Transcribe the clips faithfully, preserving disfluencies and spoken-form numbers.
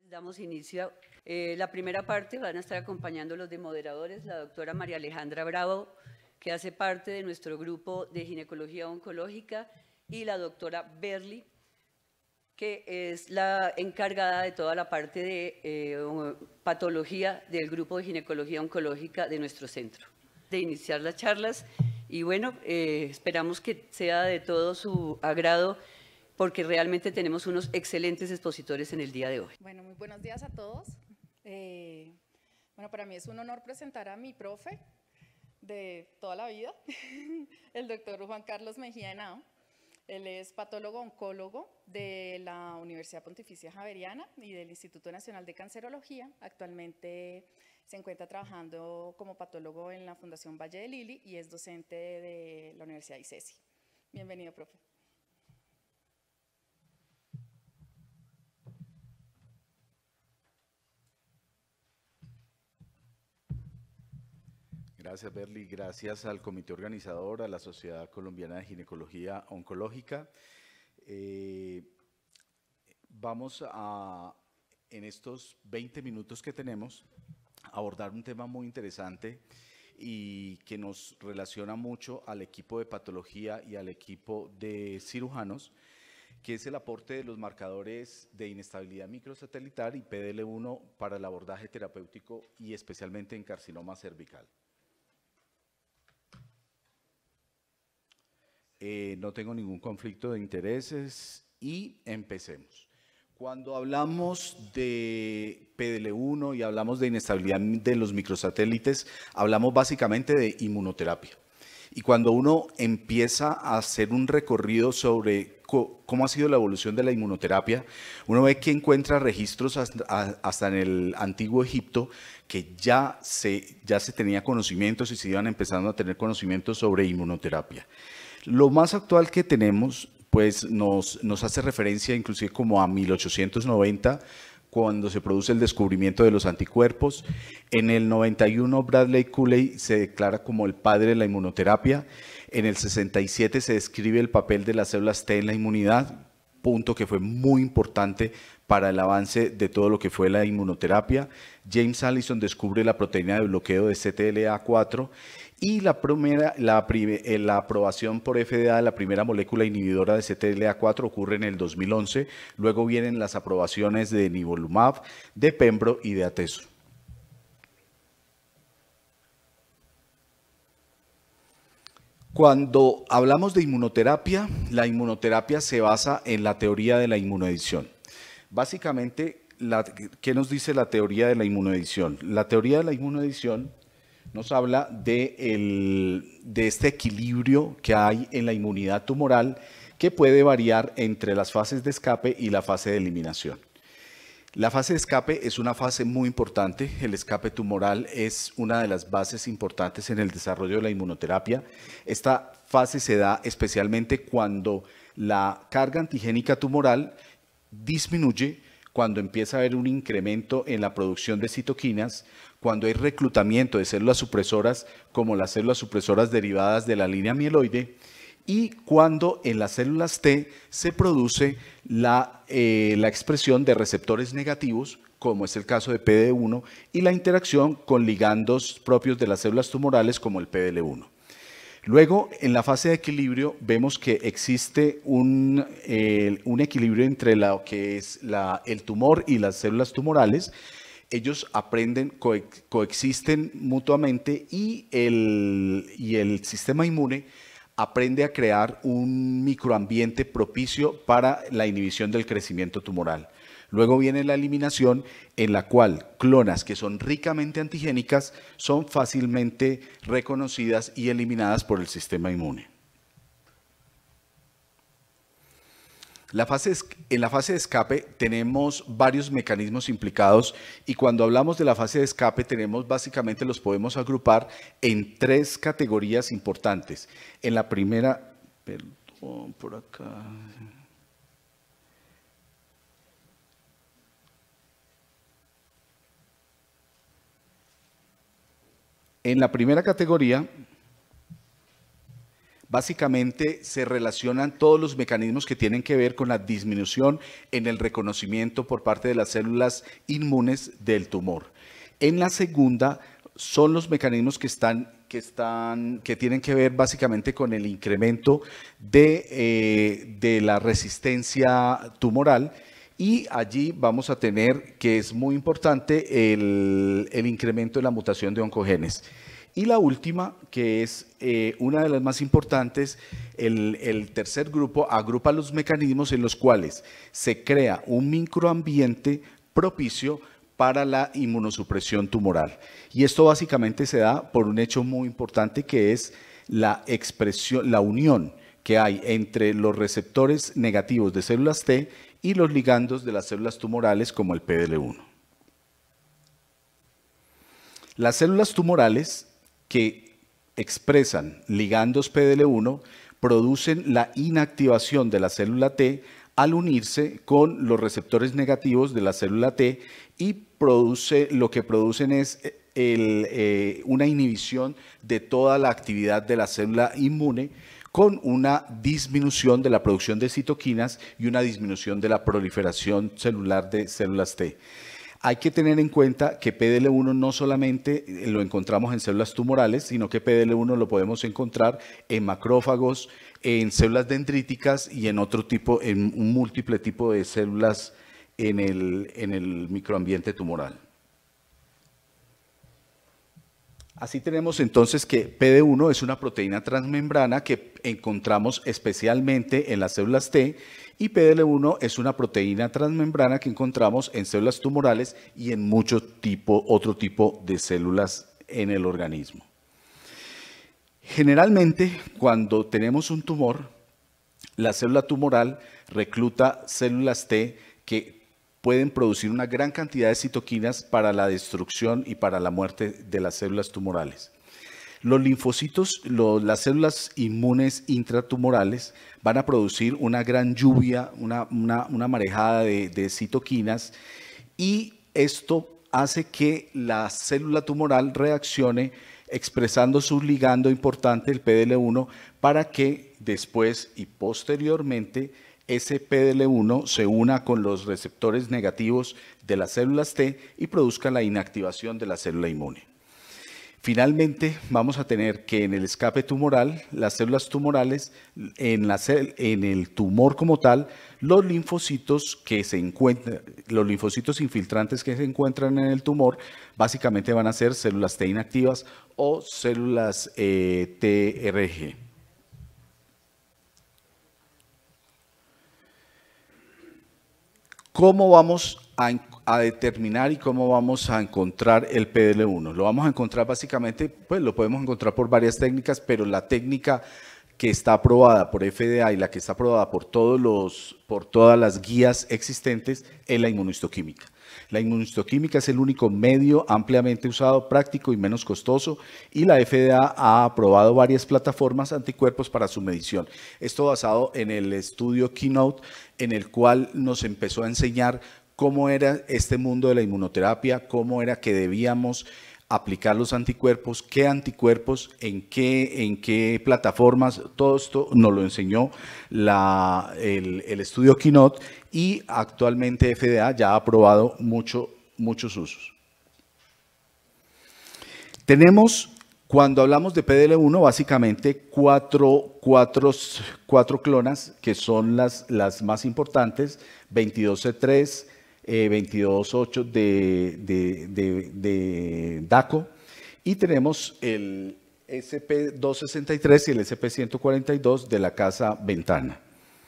Damos inicio. Eh, la primera parte van a estar acompañando los de moderadores, la doctora María Alejandra Bravo, que hace parte de nuestro grupo de ginecología oncológica, y la doctora Berly, que es la encargada de toda la parte de eh, patología del grupo de ginecología oncológica de nuestro centro. De iniciar las charlas y bueno, eh, esperamos que sea de todo su agrado, porque realmente tenemos unos excelentes expositores en el día de hoy. Bueno, muy buenos días a todos. Eh, bueno, para mí es un honor presentar a mi profe de toda la vida, el doctor Juan Carlos Mejía Henao. Él es patólogo oncólogo de la Universidad Pontificia Javeriana y del Instituto Nacional de Cancerología. Actualmente se encuentra trabajando como patólogo en la Fundación Valle de Lili y es docente de la Universidad ICESI. Bienvenido, profe. Gracias, Berly. Gracias al comité organizador, a la Sociedad Colombiana de Ginecología Oncológica. Eh, vamos a, en estos veinte minutos que tenemos, abordar un tema muy interesante y que nos relaciona mucho al equipo de patología y al equipo de cirujanos, que es el aporte de los marcadores de inestabilidad microsatelital y P D L uno para el abordaje terapéutico y especialmente en carcinoma cervical. Eh, no tengo ningún conflicto de intereses y empecemos. Cuando hablamos de P D L uno y hablamos de inestabilidad de los microsatélites, hablamos básicamente de inmunoterapia. Y cuando uno empieza a hacer un recorrido sobre cómo ha sido la evolución de la inmunoterapia, uno ve que encuentra registros hasta, hasta en el antiguo Egipto que ya se, ya se tenía conocimientos y se iban empezando a tener conocimientos sobre inmunoterapia. Lo más actual que tenemos, pues nos, nos hace referencia inclusive como a mil ochocientos noventa, cuando se produce el descubrimiento de los anticuerpos. En el noventa y uno, Bradley Cooley se declara como el padre de la inmunoterapia. En el sesenta y siete se describe el papel de las células T en la inmunidad, punto que fue muy importante para el avance de todo lo que fue la inmunoterapia. James Allison descubre la proteína de bloqueo de C T L A cuatro y la, primera, la, la aprobación por F D A de la primera molécula inhibidora de C T L A cuatro ocurre en el dos mil once. Luego vienen las aprobaciones de nivolumab, de Pembro y de Atezo. Cuando hablamos de inmunoterapia, la inmunoterapia se basa en la teoría de la inmunoedición. Básicamente, la, ¿qué nos dice la teoría de la inmunoedición? La teoría de la inmunoedición nos habla de, el, de este equilibrio que hay en la inmunidad tumoral que puede variar entre las fases de escape y la fase de eliminación. La fase de escape es una fase muy importante. El escape tumoral es una de las bases importantes en el desarrollo de la inmunoterapia. Esta fase se da especialmente cuando la carga antigénica tumoral disminuye, cuando empieza a haber un incremento en la producción de citoquinas, cuando hay reclutamiento de células supresoras como las células supresoras derivadas de la línea mieloide, y cuando en las células T se produce la, eh, la expresión de receptores negativos, como es el caso de P D L uno, y la interacción con ligandos propios de las células tumorales como el P D L uno. Luego, en la fase de equilibrio, vemos que existe un, eh, un equilibrio entre lo que es la, el tumor y las células tumorales. Ellos aprenden, co coexisten mutuamente y el, y el sistema inmune aprende a crear un microambiente propicio para la inhibición del crecimiento tumoral. Luego viene la eliminación, en la cual clonas que son ricamente antigénicas son fácilmente reconocidas y eliminadas por el sistema inmune. La fase, en la fase de escape tenemos varios mecanismos implicados y cuando hablamos de la fase de escape tenemos básicamente los podemos agrupar en tres categorías importantes. En la primera, perdón, por acá. En la primera categoría Básicamente se relacionan todos los mecanismos que tienen que ver con la disminución en el reconocimiento por parte de las células inmunes del tumor. En la segunda son los mecanismos que están que, están, que tienen que ver básicamente con el incremento de, eh, de la resistencia tumoral, y allí vamos a tener, que es muy importante, el, el incremento de la mutación de oncogenes. Y la última, que es eh, una de las más importantes, el, el tercer grupo agrupa los mecanismos en los cuales se crea un microambiente propicio para la inmunosupresión tumoral. Y esto básicamente se da por un hecho muy importante, que es la expresión, la unión que hay entre los receptores negativos de células T y los ligandos de las células tumorales como el P D L uno. Las células tumorales que expresan ligandos P D L uno producen la inactivación de la célula T al unirse con los receptores negativos de la célula T, y produce, lo que producen es el, eh, una inhibición de toda la actividad de la célula inmune, con una disminución de la producción de citoquinas y una disminución de la proliferación celular de células T. Hay que tener en cuenta que P D L uno no solamente lo encontramos en células tumorales, sino que P D L uno lo podemos encontrar en macrófagos, en células dendríticas y en otro tipo, en un múltiple tipo de células en el, en el microambiente tumoral. Así tenemos entonces que P D uno es una proteína transmembrana que encontramos especialmente en las células T, y P D L uno es una proteína transmembrana que encontramos en células tumorales y en mucho tipo, otro tipo de células en el organismo. Generalmente, cuando tenemos un tumor, la célula tumoral recluta células T que pueden producir una gran cantidad de citoquinas para la destrucción y para la muerte de las células tumorales. Los linfocitos, los, las células inmunes intratumorales van a producir una gran lluvia, una, una, una marejada de, de citoquinas, y esto hace que la célula tumoral reaccione expresando su ligando importante, el P D L uno, para que después y posteriormente ese P D L uno se una con los receptores negativos de las células T y produzca la inactivación de la célula inmune. Finalmente, vamos a tener que en el escape tumoral, las células tumorales, en, la cel, en el tumor como tal, los linfocitos que se encuentran, los linfocitos infiltrantes que se encuentran en el tumor, básicamente van a ser células T inactivas o células eh, T R G. ¿Cómo vamos a, a determinar y cómo vamos a encontrar el P D L uno? Lo vamos a encontrar básicamente, pues lo podemos encontrar por varias técnicas, pero la técnica que está aprobada por F D A y la que está aprobada por, todos los, por todas las guías existentes es la inmunohistoquímica. La inmunohistoquímica es el único medio ampliamente usado, práctico y menos costoso, y la F D A ha aprobado varias plataformas anticuerpos para su medición. Esto basado en el estudio Keynote, en el cual nos empezó a enseñar cómo era este mundo de la inmunoterapia, cómo era que debíamos aplicar los anticuerpos, qué anticuerpos, en qué, en qué plataformas. Todo esto nos lo enseñó la, el, el estudio Keynote, y actualmente F D A ya ha aprobado mucho, muchos usos. Tenemos, cuando hablamos de P D L uno, básicamente cuatro, cuatro, cuatro clonas que son las, las más importantes: veintidós C tres, Eh, veintidós ocho de, de, de, de DACO, y tenemos el S P doscientos sesenta y tres y el S P ciento cuarenta y dos de la casa Ventana.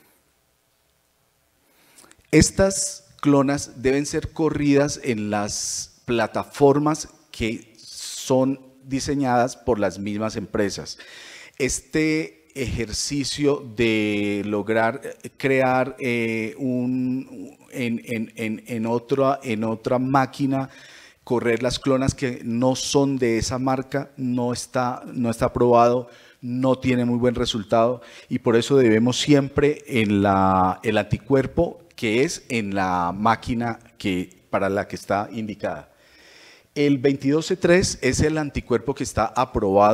Estas clonas deben ser corridas en las plataformas que son diseñadas por las mismas empresas. Este ejercicio de lograr crear eh, un, en, en, en, en, otra, en otra máquina, correr las clonas que no son de esa marca, no está, no está aprobado, no tiene muy buen resultado, y por eso debemos siempre en la, el anticuerpo que es en la máquina que, para la que está indicada. El veintidós C tres es el anticuerpo que está aprobado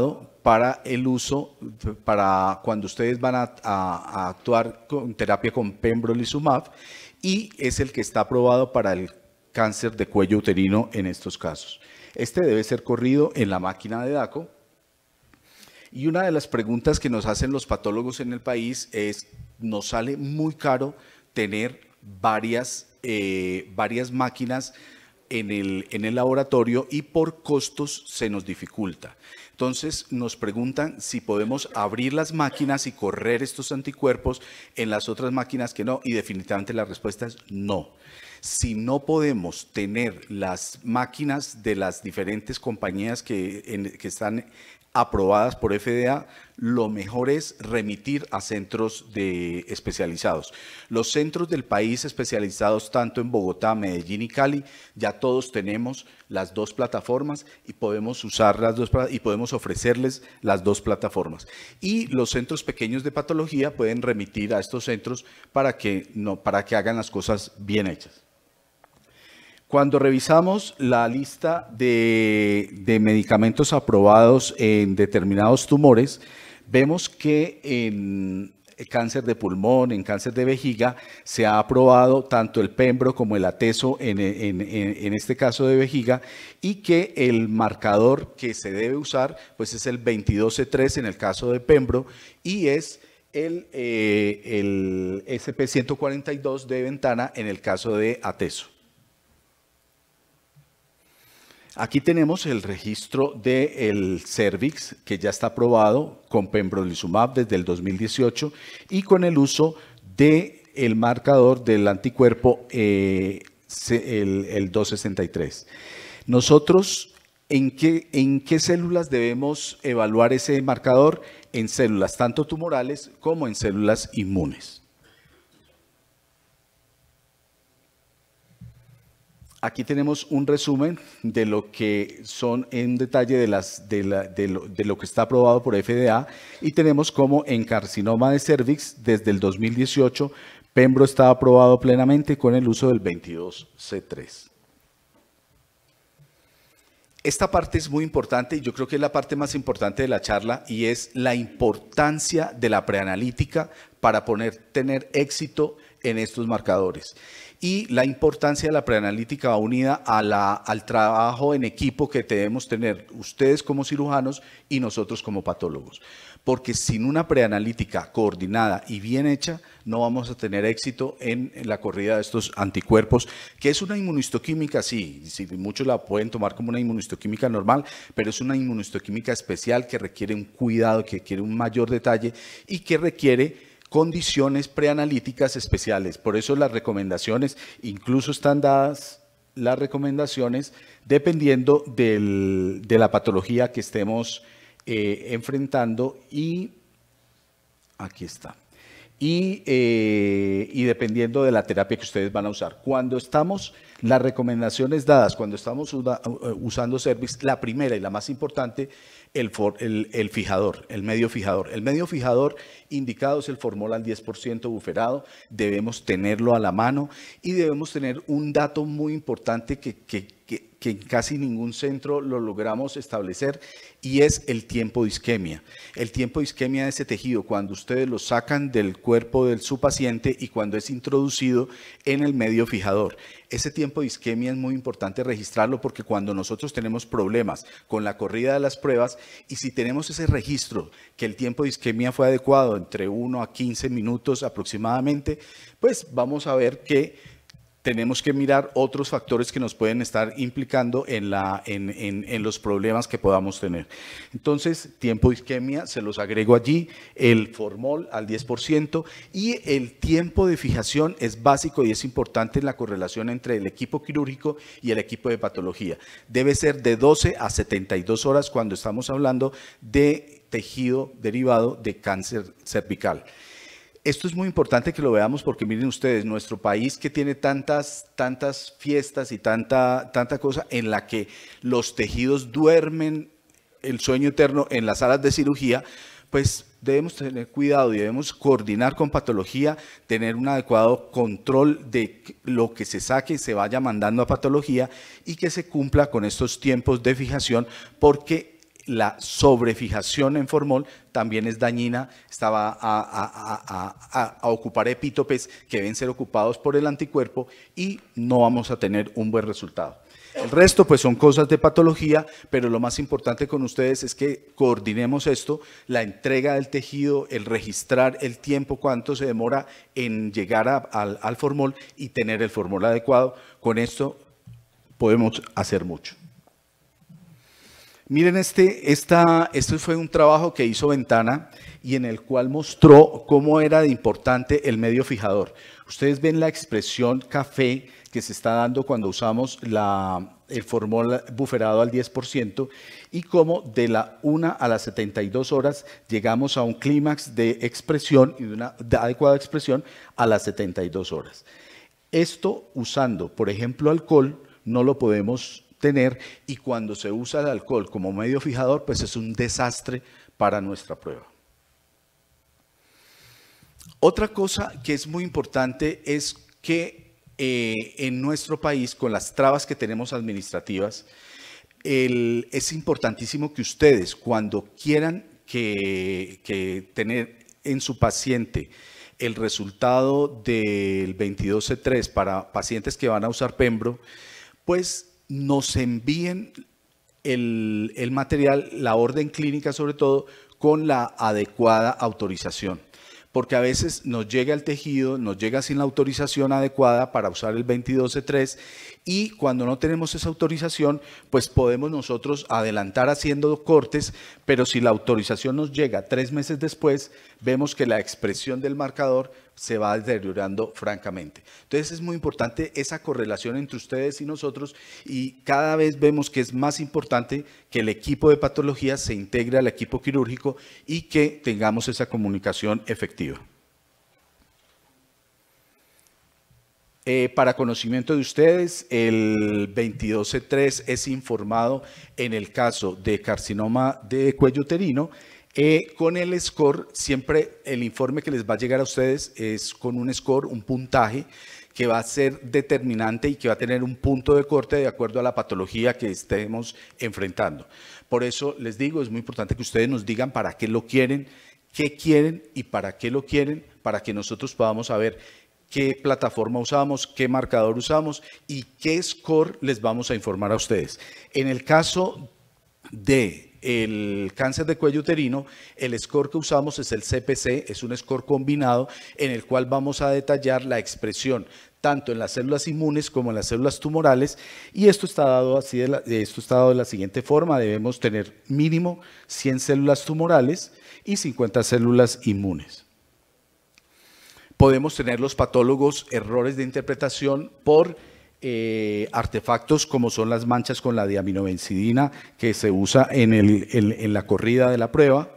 para el uso, para cuando ustedes van a, a, a actuar con terapia con pembrolizumab, y es el que está aprobado para el cáncer de cuello uterino en estos casos. Este debe ser corrido en la máquina de Dako. Y una de las preguntas que nos hacen los patólogos en el país es, nos sale muy caro tener varias, eh, varias máquinas en el, en el laboratorio y por costos se nos dificulta. Entonces nos preguntan si podemos abrir las máquinas y correr estos anticuerpos en las otras máquinas que no, y definitivamente la respuesta es no. Si no podemos tener las máquinas de las diferentes compañías que, en, que están aprobadas por F D A, lo mejor es remitir a centros de especializados. Los centros del país especializados tanto en Bogotá, Medellín y Cali, ya todos tenemos las dos plataformas y podemos usar las dos y podemos ofrecerles las dos plataformas. Y los centros pequeños de patología pueden remitir a estos centros para que, no, para que hagan las cosas bien hechas. Cuando revisamos la lista de, de medicamentos aprobados en determinados tumores, vemos que en cáncer de pulmón, en cáncer de vejiga, se ha aprobado tanto el Pembro como el Atezo en, en, en este caso de vejiga, y que el marcador que se debe usar pues es el veintidós C tres en el caso de Pembro, y es el, eh, el S P ciento cuarenta y dos de Ventana en el caso de Atezo. Aquí tenemos el registro del Cervix, que ya está aprobado con pembrolizumab desde el dos mil dieciocho y con el uso del marcador del anticuerpo eh, el, el doscientos sesenta y tres. Nosotros, ¿en qué, ¿en qué células debemos evaluar ese marcador? En células tanto tumorales como en células inmunes. Aquí tenemos un resumen de lo que son en detalle de, las, de, la, de, lo, de lo que está aprobado por F D A, y tenemos como en carcinoma de cervix desde el dos mil dieciocho Pembro está aprobado plenamente con el uso del veintidós C tres. Esta parte es muy importante y yo creo que es la parte más importante de la charla, y es la importancia de la preanalítica para poder tener éxito en estos marcadores. Y la importancia de la preanalítica va unida a la, al trabajo en equipo que debemos tener ustedes como cirujanos y nosotros como patólogos. Porque sin una preanalítica coordinada y bien hecha, no vamos a tener éxito en, en la corrida de estos anticuerpos, que es una inmunistoquímica, sí, sí, muchos la pueden tomar como una inmunistoquímica normal, pero es una inmunistoquímica especial que requiere un cuidado, que requiere un mayor detalle y que requiere condiciones preanalíticas especiales. Por eso las recomendaciones, incluso están dadas las recomendaciones dependiendo del, de la patología que estemos eh, enfrentando, y aquí está. Y, eh, y dependiendo de la terapia que ustedes van a usar. Cuando estamos, las recomendaciones dadas, cuando estamos usa, usando Cervix, la primera y la más importante, el, for, el, el fijador, el medio fijador. El medio fijador indicado es el formol al diez por ciento buferado, debemos tenerlo a la mano y debemos tener un dato muy importante que, que, que, que en casi ningún centro lo logramos establecer, y es el tiempo de isquemia. El tiempo de isquemia de ese tejido cuando ustedes lo sacan del cuerpo de su paciente y cuando es introducido en el medio fijador. Ese tiempo de isquemia es muy importante registrarlo, porque cuando nosotros tenemos problemas con la corrida de las pruebas, y si tenemos ese registro que el tiempo de isquemia fue adecuado entre uno a quince minutos aproximadamente, pues vamos a ver que tenemos que mirar otros factores que nos pueden estar implicando en, la, en, en, en los problemas que podamos tener. Entonces, tiempo de isquemia, se los agrego allí, el formol al diez por ciento, y el tiempo de fijación es básico y es importante en la correlación entre el equipo quirúrgico y el equipo de patología. Debe ser de doce a setenta y dos horas cuando estamos hablando de tejido derivado de cáncer cervical. Esto es muy importante que lo veamos, porque miren ustedes, nuestro país que tiene tantas, tantas fiestas y tanta, tanta cosa en la que los tejidos duermen el sueño eterno en las salas de cirugía, pues debemos tener cuidado y debemos coordinar con patología, tener un adecuado control de lo que se saque y se vaya mandando a patología, y que se cumpla con estos tiempos de fijación, porque la sobrefijación en formol también es dañina, estaba a, a, a, a, a ocupar epítopes que deben ser ocupados por el anticuerpo y no vamos a tener un buen resultado. El resto pues son cosas de patología, pero lo más importante con ustedes es que coordinemos esto, la entrega del tejido, el registrar el tiempo, cuánto se demora en llegar a, al, al formol y tener el formol adecuado. Con esto podemos hacer mucho. Miren, este, esta, este fue un trabajo que hizo Ventana y en el cual mostró cómo era de importante el medio fijador. Ustedes ven la expresión café que se está dando cuando usamos la, el formol buferado al diez por ciento y cómo de la una a las setenta y dos horas llegamos a un clímax de expresión y de una de adecuada expresión a las setenta y dos horas. Esto usando, por ejemplo, alcohol, no lo podemos tener y cuando se usa el alcohol como medio fijador, pues es un desastre para nuestra prueba. Otra cosa que es muy importante es que eh, en nuestro país, con las trabas que tenemos administrativas, el, es importantísimo que ustedes, cuando quieran que, que tener en su paciente el resultado del veintidós C tres para pacientes que van a usar Pembro, pues nos envíen el, el material, la orden clínica sobre todo, con la adecuada autorización. Porque a veces nos llega el tejido, nos llega sin la autorización adecuada para usar el veintidós C tres y cuando no tenemos esa autorización, pues podemos nosotros adelantar haciendo cortes, pero si la autorización nos llega tres meses después, vemos que la expresión del marcador se va deteriorando francamente. Entonces es muy importante esa correlación entre ustedes y nosotros y cada vez vemos que es más importante que el equipo de patología se integre al equipo quirúrgico y que tengamos esa comunicación efectiva. Eh, para conocimiento de ustedes, el veintidós C tres es informado en el caso de carcinoma de cuello uterino. Eh, con el score, siempre el informe que les va a llegar a ustedes es con un score, un puntaje que va a ser determinante y que va a tener un punto de corte de acuerdo a la patología que estemos enfrentando. Por eso les digo, es muy importante que ustedes nos digan para qué lo quieren, qué quieren y para qué lo quieren, para que nosotros podamos saber qué plataforma usamos, qué marcador usamos y qué score les vamos a informar a ustedes. En el caso de el cáncer de cuello uterino, el score que usamos es el C P C, es un score combinado en el cual vamos a detallar la expresión tanto en las células inmunes como en las células tumorales y esto está dado, así de la, esto está dado de la siguiente forma, debemos tener mínimo cien células tumorales y cincuenta células inmunes. Podemos tener los patólogos errores de interpretación por Eh, artefactos como son las manchas con la diaminobencidina que se usa en, el, en, en la corrida de la prueba.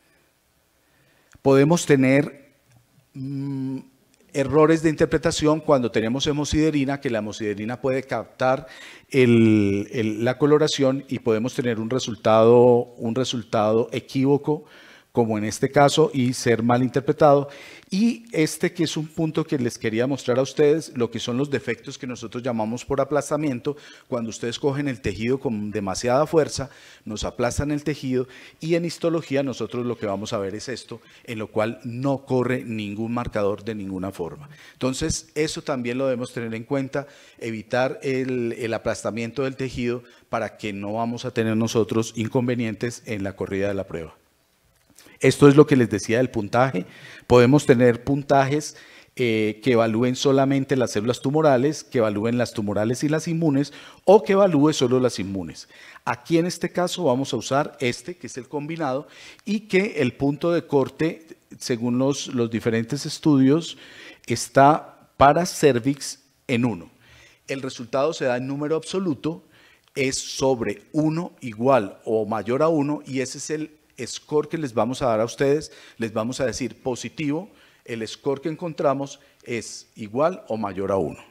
Podemos tener mmm, errores de interpretación cuando tenemos hemosiderina, que la hemosiderina puede captar el, el, la coloración y podemos tener un resultado, un resultado equívoco como en este caso y ser mal interpretado. Y este que es un punto que les quería mostrar a ustedes, lo que son los defectos que nosotros llamamos por aplastamiento, cuando ustedes cogen el tejido con demasiada fuerza, nos aplastan el tejido y en histología nosotros lo que vamos a ver es esto, en lo cual no corre ningún marcador de ninguna forma. Entonces eso también lo debemos tener en cuenta, evitar el, el aplastamiento del tejido para que no vamos a tener nosotros inconvenientes en la corrida de la prueba. Esto es lo que les decía del puntaje. Podemos tener puntajes eh, que evalúen solamente las células tumorales, que evalúen las tumorales y las inmunes, o que evalúe solo las inmunes. Aquí en este caso vamos a usar este, que es el combinado, y que el punto de corte, según los, los diferentes estudios, está para cervix en uno. El resultado se da en número absoluto, es sobre uno igual o mayor a uno, y ese es el score que les vamos a dar a ustedes, les vamos a decir positivo, el score que encontramos es igual o mayor a uno.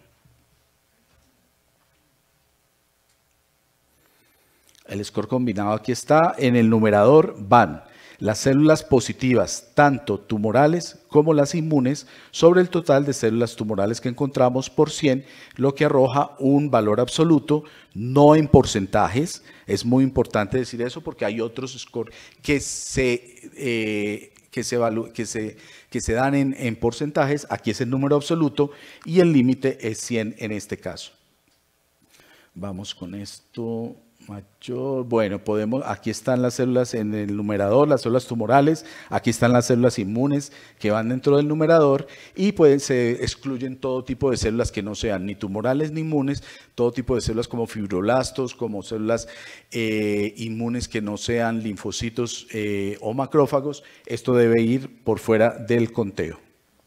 El score combinado aquí está, en el numerador van las células positivas, tanto tumorales como las inmunes, sobre el total de células tumorales que encontramos por cien, lo que arroja un valor absoluto, no en porcentajes. Es muy importante decir eso porque hay otros scores que se, eh, que se, que se, que se dan en, en porcentajes. Aquí es el número absoluto y el límite es cien en este caso. Vamos con esto mayor. Bueno, podemos, aquí están las células en el numerador, las células tumorales, aquí están las células inmunes que van dentro del numerador y pueden, se excluyen todo tipo de células que no sean ni tumorales ni inmunes, todo tipo de células como fibroblastos, como células eh, inmunes que no sean linfocitos eh, o macrófagos. Esto debe ir por fuera del conteo.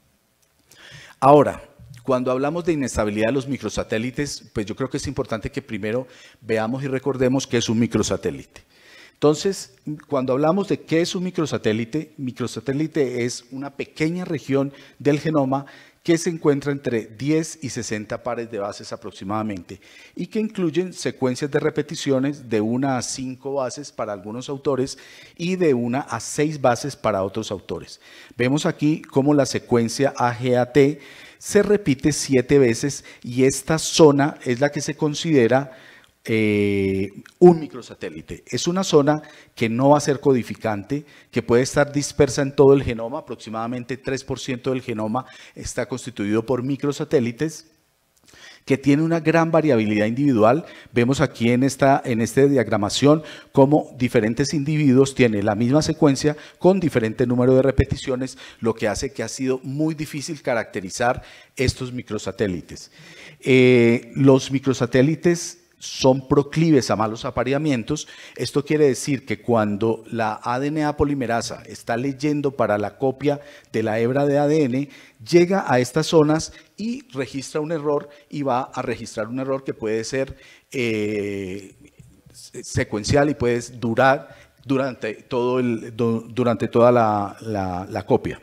Ahora, cuando hablamos de inestabilidad de los microsatélites, pues yo creo que es importante que primero veamos y recordemos qué es un microsatélite. Entonces, cuando hablamos de qué es un microsatélite, microsatélite es una pequeña región del genoma que se encuentra entre diez y sesenta pares de bases aproximadamente y que incluyen secuencias de repeticiones de una a cinco bases para algunos autores y de una a seis bases para otros autores. Vemos aquí cómo la secuencia A G A T se repite siete veces y esta zona es la que se considera eh, un microsatélite. Es una zona que no va a ser codificante, que puede estar dispersa en todo el genoma, aproximadamente tres por ciento del genoma está constituido por microsatélites, que tiene una gran variabilidad individual. Vemos aquí en esta en esta diagramación cómo diferentes individuos tienen la misma secuencia con diferente número de repeticiones, lo que hace que ha sido muy difícil caracterizar estos microsatélites. Eh, los microsatélites son proclives a malos apareamientos. Esto quiere decir que cuando la A D N A polimerasa está leyendo para la copia de la hebra de A D N, llega a estas zonas y registra un error y va a registrar un error que puede ser eh, secuencial y puede durar durante, todo el, durante toda la, la, la copia.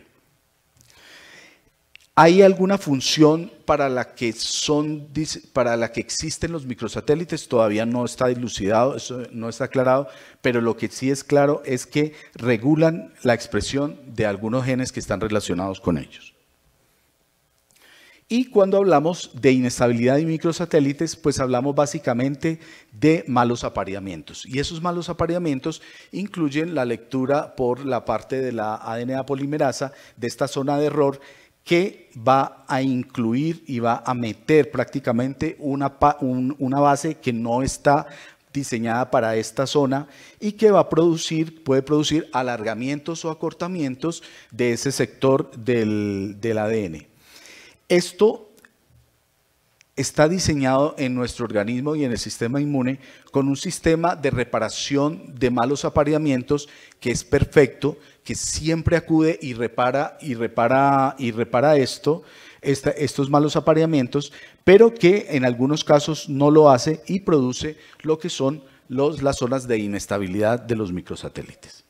¿Hay alguna función para la que son, para la que existen los microsatélites? Todavía no está dilucidado, eso no está aclarado, pero lo que sí es claro es que regulan la expresión de algunos genes que están relacionados con ellos. Y cuando hablamos de inestabilidad de microsatélites, pues hablamos básicamente de malos apareamientos. Y esos malos apareamientos incluyen la lectura por la parte de la A D N A polimerasa de esta zona de error, que va a incluir y va a meter prácticamente una, un, una base que no está diseñada para esta zona y que va a producir, puede producir alargamientos o acortamientos de ese sector del, del A D N. Esto está diseñado en nuestro organismo y en el sistema inmune con un sistema de reparación de malos apareamientos que es perfecto, que siempre acude y repara y repara y repara esto, esta, estos malos apareamientos, pero que en algunos casos no lo hace y produce lo que son los, las zonas de inestabilidad de los microsatélites.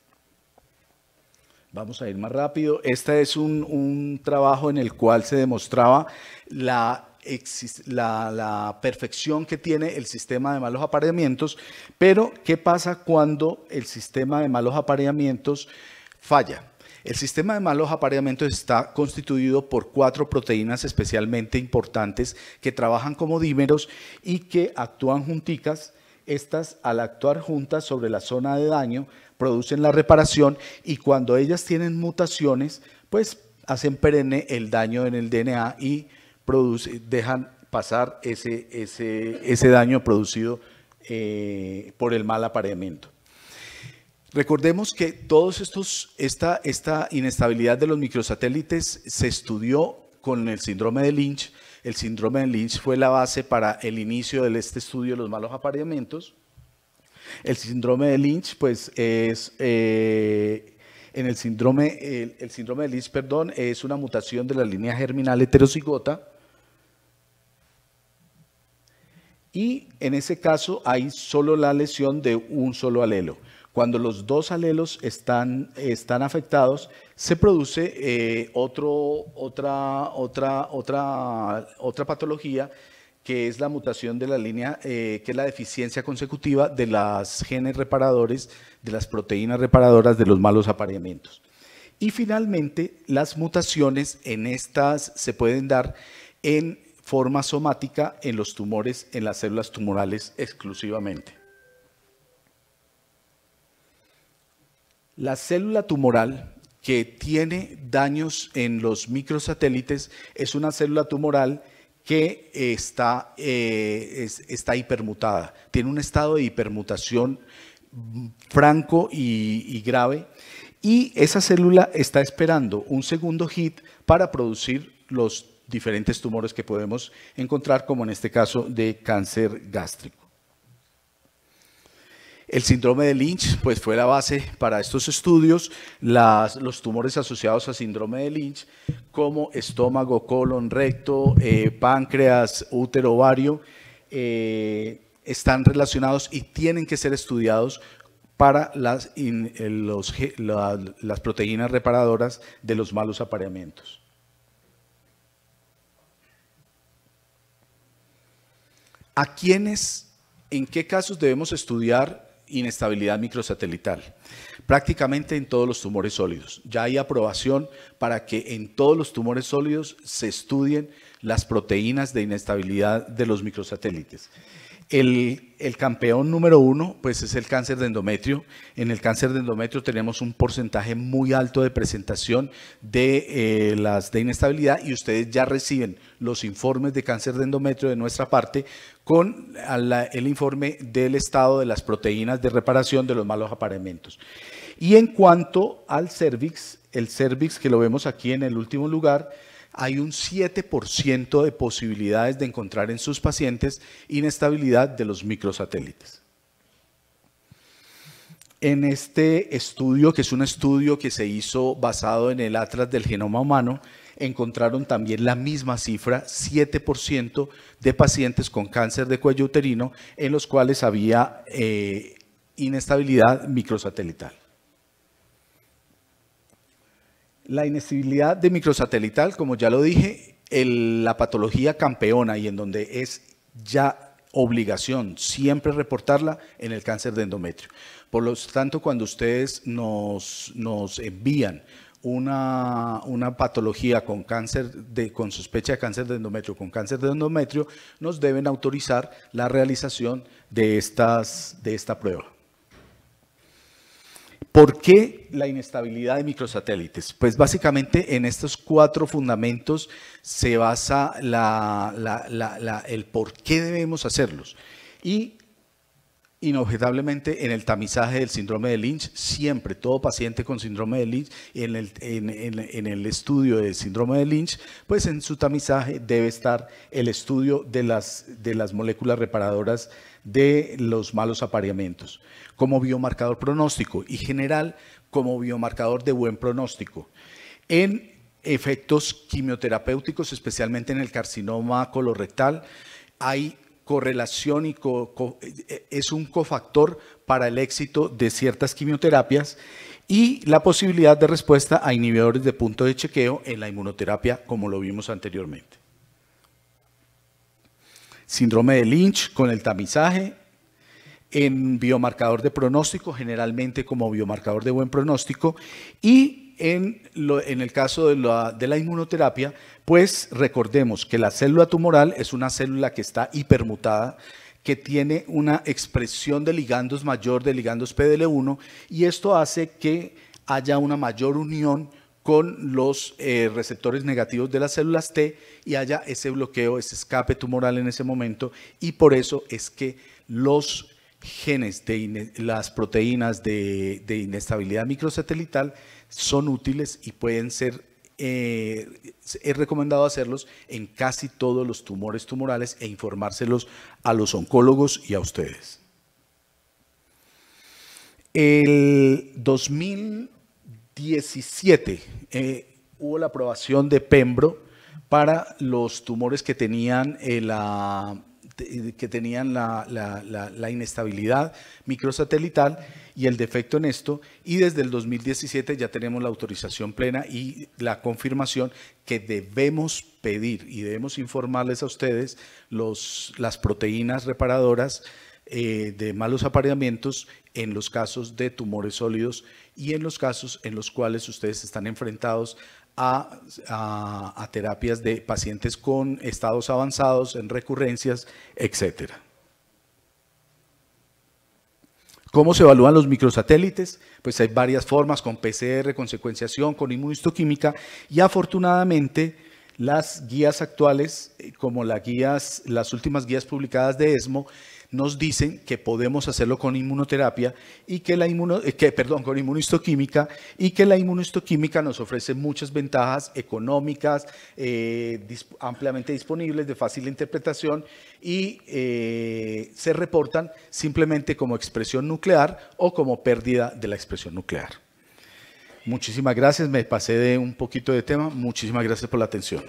Vamos a ir más rápido. Este es un, un trabajo en el cual se demostraba la, la, la perfección que tiene el sistema de malos apareamientos, pero ¿qué pasa cuando el sistema de malos apareamientos falla? El sistema de malos apareamientos está constituido por cuatro proteínas especialmente importantes que trabajan como dímeros y que actúan junticas. Estas, al actuar juntas sobre la zona de daño, producen la reparación y cuando ellas tienen mutaciones, pues hacen perenne el daño en el D N A y produce, dejan pasar ese, ese, ese daño producido eh, por el mal apareamiento. Recordemos que todos estos, esta, esta inestabilidad de los microsatélites se estudió con el síndrome de Lynch. El síndrome de Lynch fue la base para el inicio de este estudio de los malos apareamientos. El síndrome de Lynch, pues, es eh, en el síndrome, el, el síndrome de Lynch, perdón, es una mutación de la línea germinal heterocigota. Y en ese caso hay solo la lesión de un solo alelo. Cuando los dos alelos están, están afectados, se produce eh, otro, otra, otra, otra, otra patología que es la mutación de la línea, eh, que es la deficiencia consecutiva de los genes reparadores, de las proteínas reparadoras de los malos apareamientos. Y finalmente, las mutaciones en estas se pueden dar en forma somática en los tumores, en las células tumorales exclusivamente. La célula tumoral que tiene daños en los microsatélites es una célula tumoral que está, eh, es, está hipermutada, tiene un estado de hipermutación franco y, y grave, y esa célula está esperando un segundo hit para producir los diferentes tumores que podemos encontrar, como en este caso de cáncer gástrico. El síndrome de Lynch pues, fue la base para estos estudios. Las, los tumores asociados a síndrome de Lynch, como estómago, colon, recto, eh, páncreas, útero, ovario, eh, están relacionados y tienen que ser estudiados para las, in, los, la, las proteínas reparadoras de los malos apareamientos. ¿A quiénes, en qué casos debemos estudiar inestabilidad microsatelital? Prácticamente en todos los tumores sólidos. Ya hay aprobación para que en todos los tumores sólidos se estudien las proteínas de inestabilidad de los microsatélites. El, el campeón número uno pues es el cáncer de endometrio. En el cáncer de endometrio tenemos un porcentaje muy alto de presentación de eh, las de inestabilidad, y ustedes ya reciben los informes de cáncer de endometrio de nuestra parte con la, el informe del estado de las proteínas de reparación de los malos apareamientos. Y en cuanto al cervix, el cervix que lo vemos aquí en el último lugar, hay un siete por ciento de posibilidades de encontrar en sus pacientes inestabilidad de los microsatélites. En este estudio, que es un estudio que se hizo basado en el Atlas del Genoma Humano, encontraron también la misma cifra, siete por ciento de pacientes con cáncer de cuello uterino en los cuales había eh, inestabilidad microsatelital. La inestabilidad de microsatelital, como ya lo dije, el, la patología campeona y en donde es ya obligación siempre reportarla en el cáncer de endometrio. Por lo tanto, cuando ustedes nos, nos envían Una, una patología con cáncer de, con sospecha de cáncer de endometrio, con cáncer de endometrio, nos deben autorizar la realización de, estas, de esta prueba. ¿Por qué la inestabilidad de microsatélites? Pues básicamente en estos cuatro fundamentos se basa la, la, la, la, el por qué debemos hacerlos. Y inobjetablemente en el tamizaje del síndrome de Lynch, siempre todo paciente con síndrome de Lynch, en el, en, en, en el estudio del síndrome de Lynch, pues en su tamizaje debe estar el estudio de las, de las moléculas reparadoras de los malos apareamientos, como biomarcador pronóstico y general como biomarcador de buen pronóstico. En efectos quimioterapéuticos, especialmente en el carcinoma colorectal, hay correlación y co, co, es un cofactor para el éxito de ciertas quimioterapias y la posibilidad de respuesta a inhibidores de punto de chequeo en la inmunoterapia, como lo vimos anteriormente. Síndrome de Lynch con el tamizaje, en biomarcador de pronóstico, generalmente como biomarcador de buen pronóstico, y en, lo, en el caso de la, de la inmunoterapia, pues recordemos que la célula tumoral es una célula que está hipermutada, que tiene una expresión de ligandos mayor de ligandos P D L uno, y esto hace que haya una mayor unión con los eh, receptores negativos de las células T y haya ese bloqueo, ese escape tumoral en ese momento, y por eso es que los genes de las proteínas de, de inestabilidad microsatelital son útiles y pueden ser, eh, es recomendado hacerlos en casi todos los tumores tumorales e informárselos a los oncólogos y a ustedes. El dos mil diecisiete eh, hubo la aprobación de Pembro para los tumores que tenían eh, la que tenían la, la, la, la inestabilidad microsatelital y el defecto en esto, y desde el dos mil diecisiete ya tenemos la autorización plena y la confirmación que debemos pedir y debemos informarles a ustedes los, las proteínas reparadoras eh, de malos apareamientos en los casos de tumores sólidos y en los casos en los cuales ustedes están enfrentados a, a, a terapias de pacientes con estados avanzados, en recurrencias, etcétera. ¿Cómo se evalúan los microsatélites? Pues hay varias formas, con P C R, con secuenciación, con inmunistoquímica, y afortunadamente las guías actuales, como las, guías, las últimas guías publicadas de ESMO, nos dicen que podemos hacerlo con inmunoterapia y que la inmuno, que, perdón, con inmunistoquímica, y que la inmunistoquímica nos ofrece muchas ventajas económicas, eh, dis, ampliamente disponibles, de fácil interpretación, y eh, se reportan simplemente como expresión nuclear o como pérdida de la expresión nuclear. Muchísimas gracias, me pasé de un poquito de tema, muchísimas gracias por la atención.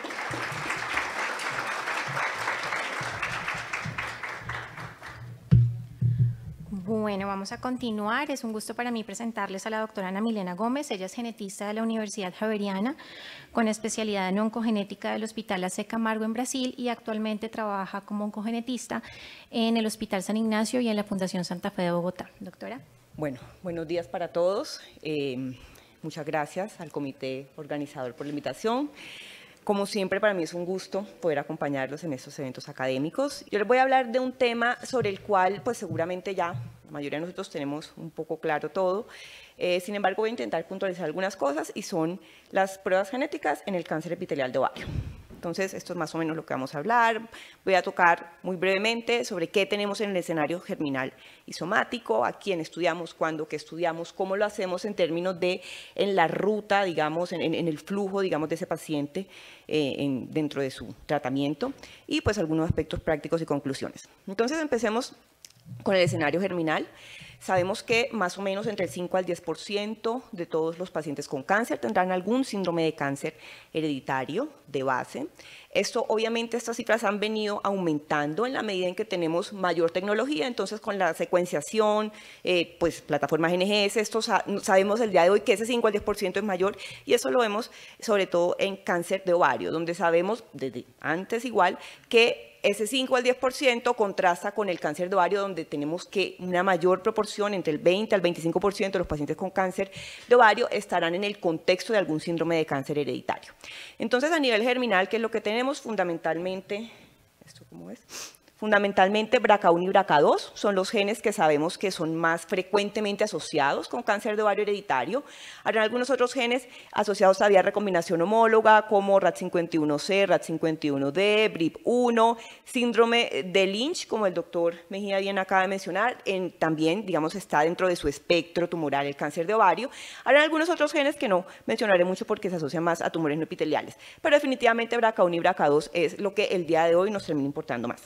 Bueno, vamos a continuar. Es un gusto para mí presentarles a la doctora Ana Milena Gómez. Ella es genetista de la Universidad Javeriana con especialidad en oncogenética del Hospital A C Camargo en Brasil y actualmente trabaja como oncogenetista en el Hospital San Ignacio y en la Fundación Santa Fe de Bogotá. Doctora. Bueno, buenos días para todos. Eh, muchas gracias al comité organizador por la invitación. Como siempre, para mí es un gusto poder acompañarlos en estos eventos académicos. Yo les voy a hablar de un tema sobre el cual, pues seguramente ya la mayoría de nosotros tenemos un poco claro todo. Eh, sin embargo, voy a intentar puntualizar algunas cosas y son las pruebas genéticas en el cáncer epitelial de ovario. Entonces, esto es más o menos lo que vamos a hablar. Voy a tocar muy brevemente sobre qué tenemos en el escenario germinal y somático, a quién estudiamos, cuándo, qué estudiamos, cómo lo hacemos en términos de en la ruta, digamos, en, en el flujo, digamos, de ese paciente eh, en, dentro de su tratamiento y pues algunos aspectos prácticos y conclusiones. Entonces, empecemos con el escenario germinal. Sabemos que más o menos entre el cinco al diez por ciento de todos los pacientes con cáncer tendrán algún síndrome de cáncer hereditario de base. Esto, obviamente, estas cifras han venido aumentando en la medida en que tenemos mayor tecnología. Entonces, con la secuenciación, eh, pues plataformas N G S, esto sa sabemos el día de hoy que ese cinco al diez por ciento es mayor y eso lo vemos sobre todo en cáncer de ovario, donde sabemos desde antes igual que ese cinco al diez por ciento contrasta con el cáncer de ovario, donde tenemos que una mayor proporción, entre el veinte al veinticinco por ciento de los pacientes con cáncer de ovario estarán en el contexto de algún síndrome de cáncer hereditario. Entonces, a nivel germinal, ¿qué es lo que tenemos? Fundamentalmente, ¿esto cómo es? Fundamentalmente, B R C A uno y B R C A dos son los genes que sabemos que son más frecuentemente asociados con cáncer de ovario hereditario. Habrá algunos otros genes asociados a vía recombinación homóloga, como R A T cincuenta y uno C, R A T cincuenta y uno D, B R I P uno, síndrome de Lynch, como el doctor Mejía bien acaba de mencionar, en, también, digamos, está dentro de su espectro tumoral el cáncer de ovario. Habrá algunos otros genes que no mencionaré mucho porque se asocian más a tumores no epiteliales, pero definitivamente B R C A uno y B R C A dos es lo que el día de hoy nos termina importando más.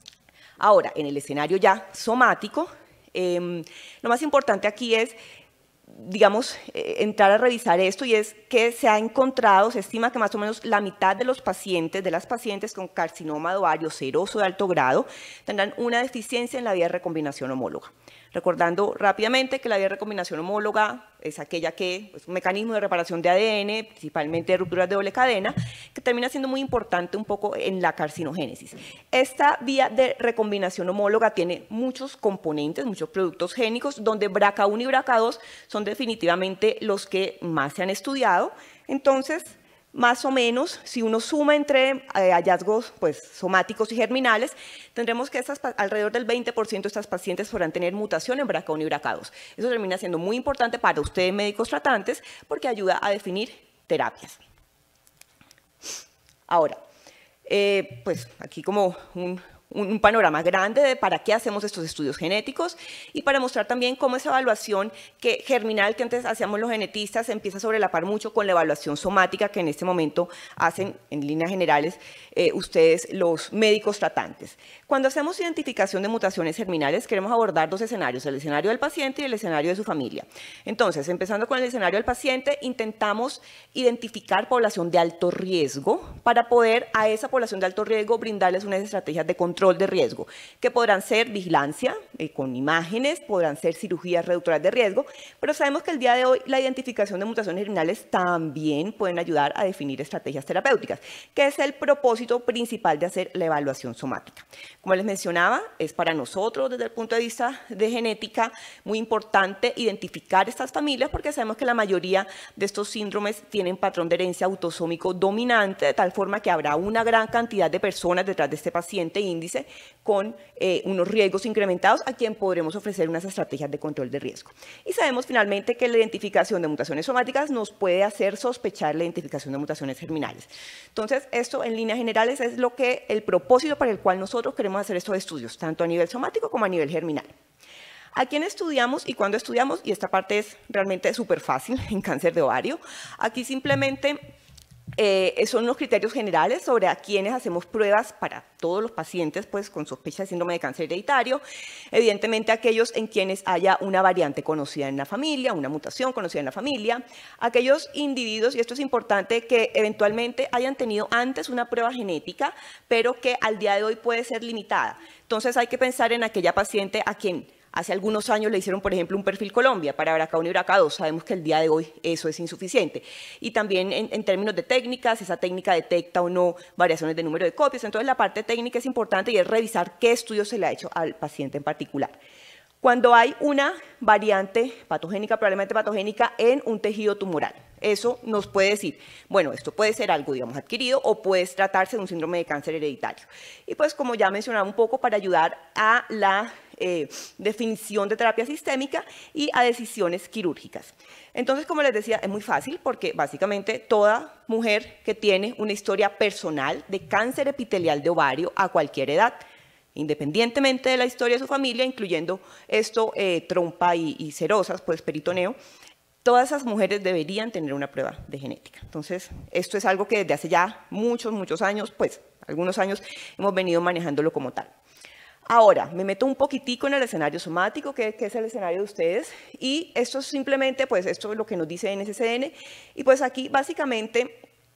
Ahora, en el escenario ya somático, eh, lo más importante aquí es, digamos, eh, entrar a revisar esto y es que se ha encontrado, se estima que más o menos la mitad de los pacientes, de las pacientes con carcinoma de ovario seroso de alto grado, tendrán una deficiencia en la vía de recombinación homóloga. Recordando rápidamente que la vía de recombinación homóloga es aquella que es pues, un mecanismo de reparación de A D N, principalmente de rupturas de doble cadena, que termina siendo muy importante un poco en la carcinogénesis. Esta vía de recombinación homóloga tiene muchos componentes, muchos productos génicos, donde B R C A uno y B R C A dos son definitivamente los que más se han estudiado. Entonces, más o menos, si uno suma entre eh, hallazgos pues, somáticos y germinales, tendremos que estas, alrededor del veinte por ciento de estas pacientes podrán tener mutación en B R C A uno y B R C A dos. Eso termina siendo muy importante para ustedes, médicos tratantes, porque ayuda a definir terapias. Ahora, eh, pues aquí como un... un panorama grande de para qué hacemos estos estudios genéticos y para mostrar también cómo esa evaluación que germinal que antes hacíamos los genetistas se empieza a sobrelapar mucho con la evaluación somática que en este momento hacen en líneas generales eh, ustedes los médicos tratantes. Cuando hacemos identificación de mutaciones germinales queremos abordar dos escenarios, el escenario del paciente y el escenario de su familia. Entonces, empezando con el escenario del paciente, intentamos identificar población de alto riesgo para poder a esa población de alto riesgo brindarles unas estrategias de control control de riesgo, que podrán ser vigilancia eh, con imágenes, podrán ser cirugías reductoras de riesgo, pero sabemos que el día de hoy la identificación de mutaciones germinales también pueden ayudar a definir estrategias terapéuticas, que es el propósito principal de hacer la evaluación somática. Como les mencionaba, es para nosotros desde el punto de vista de genética muy importante identificar estas familias porque sabemos que la mayoría de estos síndromes tienen patrón de herencia autosómico dominante, de tal forma que habrá una gran cantidad de personas detrás de este paciente índice con eh, unos riesgos incrementados a quien podremos ofrecer unas estrategias de control de riesgo. Y sabemos finalmente que la identificación de mutaciones somáticas nos puede hacer sospechar la identificación de mutaciones germinales. Entonces, esto en líneas generales es lo que el propósito para el cual nosotros queremos hacer estos estudios, tanto a nivel somático como a nivel germinal. ¿A quién estudiamos y cuándo estudiamos? Y esta parte es realmente súper fácil en cáncer de ovario. Aquí simplemente eh, son los criterios generales sobre a quienes hacemos pruebas para todos los pacientes pues, con sospecha de síndrome de cáncer hereditario. Evidentemente aquellos en quienes haya una variante conocida en la familia, una mutación conocida en la familia. Aquellos individuos, y esto es importante, que eventualmente hayan tenido antes una prueba genética, pero que al día de hoy puede ser limitada. Entonces hay que pensar en aquella paciente a quien hace algunos años le hicieron, por ejemplo, un perfil Colombia para B R C A uno y B R C A dos. Sabemos que el día de hoy eso es insuficiente. Y también en, en términos de técnicas, esa técnica detecta o no variaciones de número de copias. Entonces, la parte técnica es importante y es revisar qué estudio se le ha hecho al paciente en particular. Cuando hay una variante patogénica, probablemente patogénica, en un tejido tumoral, eso nos puede decir, bueno, esto puede ser algo, digamos, adquirido o puede tratarse de un síndrome de cáncer hereditario. Y pues, como ya mencionaba un poco, para ayudar a la eh, definición de terapia sistémica y a decisiones quirúrgicas. Entonces, como les decía, es muy fácil porque básicamente toda mujer que tiene una historia personal de cáncer epitelial de ovario a cualquier edad, independientemente de la historia de su familia, incluyendo esto, eh, trompa y, y serosas, pues peritoneo, todas esas mujeres deberían tener una prueba de genética. Entonces, esto es algo que desde hace ya muchos, muchos años, pues algunos años, hemos venido manejándolo como tal. Ahora, me meto un poquitico en el escenario somático, que, que es el escenario de ustedes, y esto es simplemente, pues esto es lo que nos dice N S C N, y pues aquí básicamente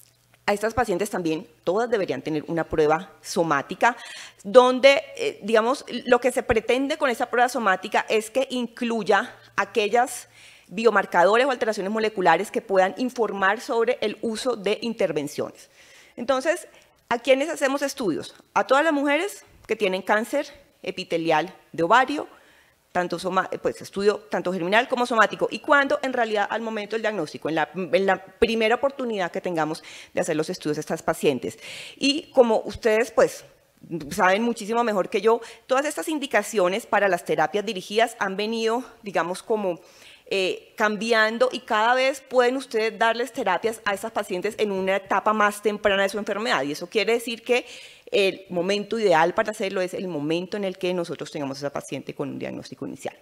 a estas pacientes también, todas deberían tener una prueba somática, donde, eh, digamos, lo que se pretende con esa prueba somática es que incluya aquellas biomarcadores o alteraciones moleculares que puedan informar sobre el uso de intervenciones. Entonces, ¿a quiénes hacemos estudios? A todas las mujeres que tienen cáncer epitelial de ovario, tanto soma, pues estudio tanto germinal como somático, y cuando en realidad al momento del diagnóstico, en la, en la primera oportunidad que tengamos de hacer los estudios de estas pacientes. Y como ustedes pues saben muchísimo mejor que yo, todas estas indicaciones para las terapias dirigidas han venido, digamos, como eh, cambiando, y cada vez pueden ustedes darles terapias a estas pacientes en una etapa más temprana de su enfermedad, y eso quiere decir que el momento ideal para hacerlo es el momento en el que nosotros tengamos a esa paciente con un diagnóstico inicial.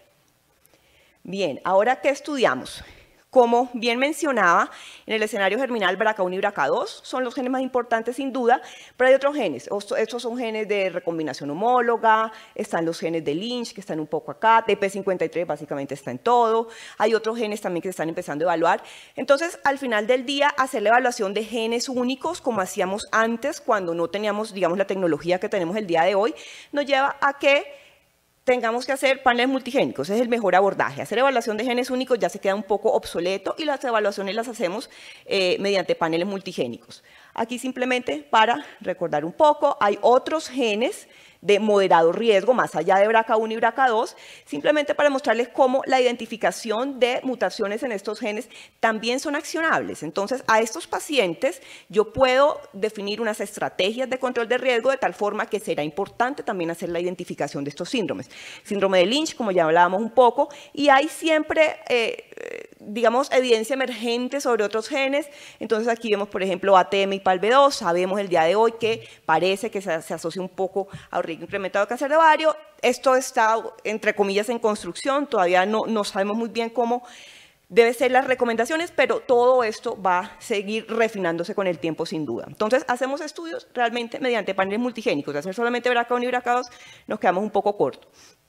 Bien, ahora, ¿qué estudiamos? Como bien mencionaba, en el escenario germinal B R C A uno y B R C A dos son los genes más importantes sin duda, pero hay otros genes. Estos son genes de recombinación homóloga, están los genes de Lynch que están un poco acá, T P cincuenta y tres básicamente está en todo, hay otros genes también que se están empezando a evaluar. Entonces, al final del día, hacer la evaluación de genes únicos, como hacíamos antes cuando no teníamos, digamos, la tecnología que tenemos el día de hoy, nos lleva a que tengamos que hacer paneles multigénicos, es el mejor abordaje. Hacer evaluación de genes únicos ya se queda un poco obsoleto y las evaluaciones las hacemos eh, mediante paneles multigénicos. Aquí simplemente para recordar un poco, hay otros genes de moderado riesgo, más allá de B R C A uno y B R C A dos, simplemente para mostrarles cómo la identificación de mutaciones en estos genes también son accionables. Entonces, a estos pacientes yo puedo definir unas estrategias de control de riesgo de tal forma que será importante también hacer la identificación de estos síndromes. Síndrome de Lynch, como ya hablábamos un poco, y hay siempre, eh, digamos, evidencia emergente sobre otros genes. Entonces, aquí vemos, por ejemplo, A T M y P A L B dos, sabemos el día de hoy que parece que se, se asocia un poco a riesgo incrementado de cáncer de ovario. Esto está, entre comillas, en construcción, todavía no, no sabemos muy bien cómo deben ser las recomendaciones, pero todo esto va a seguir refinándose con el tiempo, sin duda. Entonces, hacemos estudios realmente mediante paneles multigénicos. De hacer solamente B R C A uno y B R C A dos, nos quedamos un poco cortos.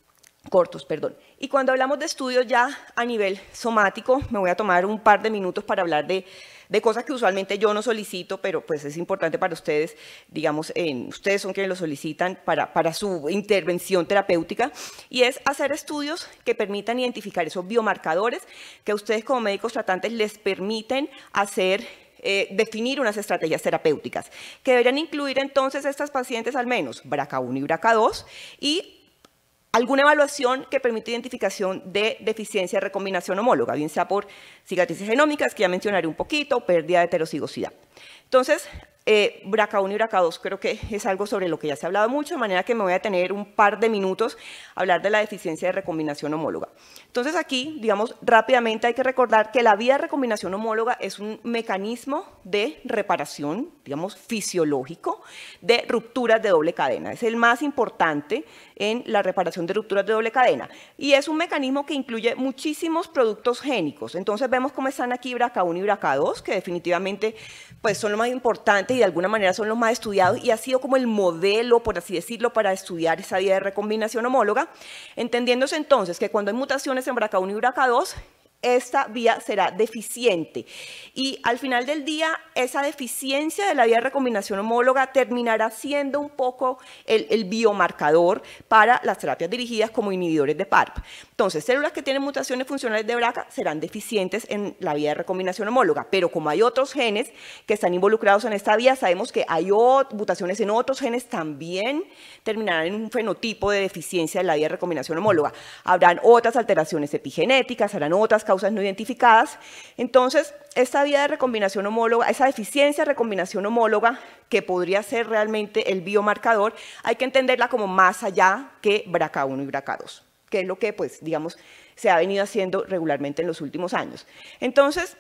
cortos, perdón. Y cuando hablamos de estudios ya a nivel somático, me voy a tomar un par de minutos para hablar de, de cosas que usualmente yo no solicito, pero pues es importante para ustedes, digamos, en, ustedes son quienes lo solicitan para, para su intervención terapéutica, y es hacer estudios que permitan identificar esos biomarcadores que a ustedes como médicos tratantes les permiten hacer Eh, definir unas estrategias terapéuticas, que deberían incluir entonces a estas pacientes al menos B R C A uno y B R C A dos y alguna evaluación que permita identificación de deficiencia de recombinación homóloga, bien sea por cicatrices genómicas, que ya mencionaré un poquito, o pérdida de heterocigosidad. Entonces, eh, B R C A uno y B R C A dos creo que es algo sobre lo que ya se ha hablado mucho, de manera que me voy a tener un par de minutos a hablar de la deficiencia de recombinación homóloga. Entonces aquí, digamos, rápidamente hay que recordar que la vía de recombinación homóloga es un mecanismo de reparación, digamos, fisiológico de rupturas de doble cadena. Es el más importante en la reparación de rupturas de doble cadena. Y es un mecanismo que incluye muchísimos productos génicos. Entonces vemos cómo están aquí B R C A uno y B R C A dos, que definitivamente pues, son los más importantes y de alguna manera son los más estudiados, y ha sido como el modelo, por así decirlo, para estudiar esa vía de recombinación homóloga, entendiéndose entonces que cuando hay mutaciones en B R C A uno y B R C A dos, esta vía será deficiente. Y al final del día, esa deficiencia de la vía de recombinación homóloga terminará siendo un poco el, el biomarcador para las terapias dirigidas como inhibidores de P A R P. Entonces, células que tienen mutaciones funcionales de B R C A serán deficientes en la vía de recombinación homóloga, pero como hay otros genes que están involucrados en esta vía, sabemos que hay mutaciones en otros genes también terminarán en un fenotipo de deficiencia de la vía de recombinación homóloga. Habrán otras alteraciones epigenéticas, habrán otras causas no identificadas. Entonces, esta vía de recombinación homóloga, esa deficiencia de recombinación homóloga, que podría ser realmente el biomarcador, hay que entenderla como más allá que B R C A uno y B R C A dos, que es lo que, pues, digamos, se ha venido haciendo regularmente en los últimos años. Entonces,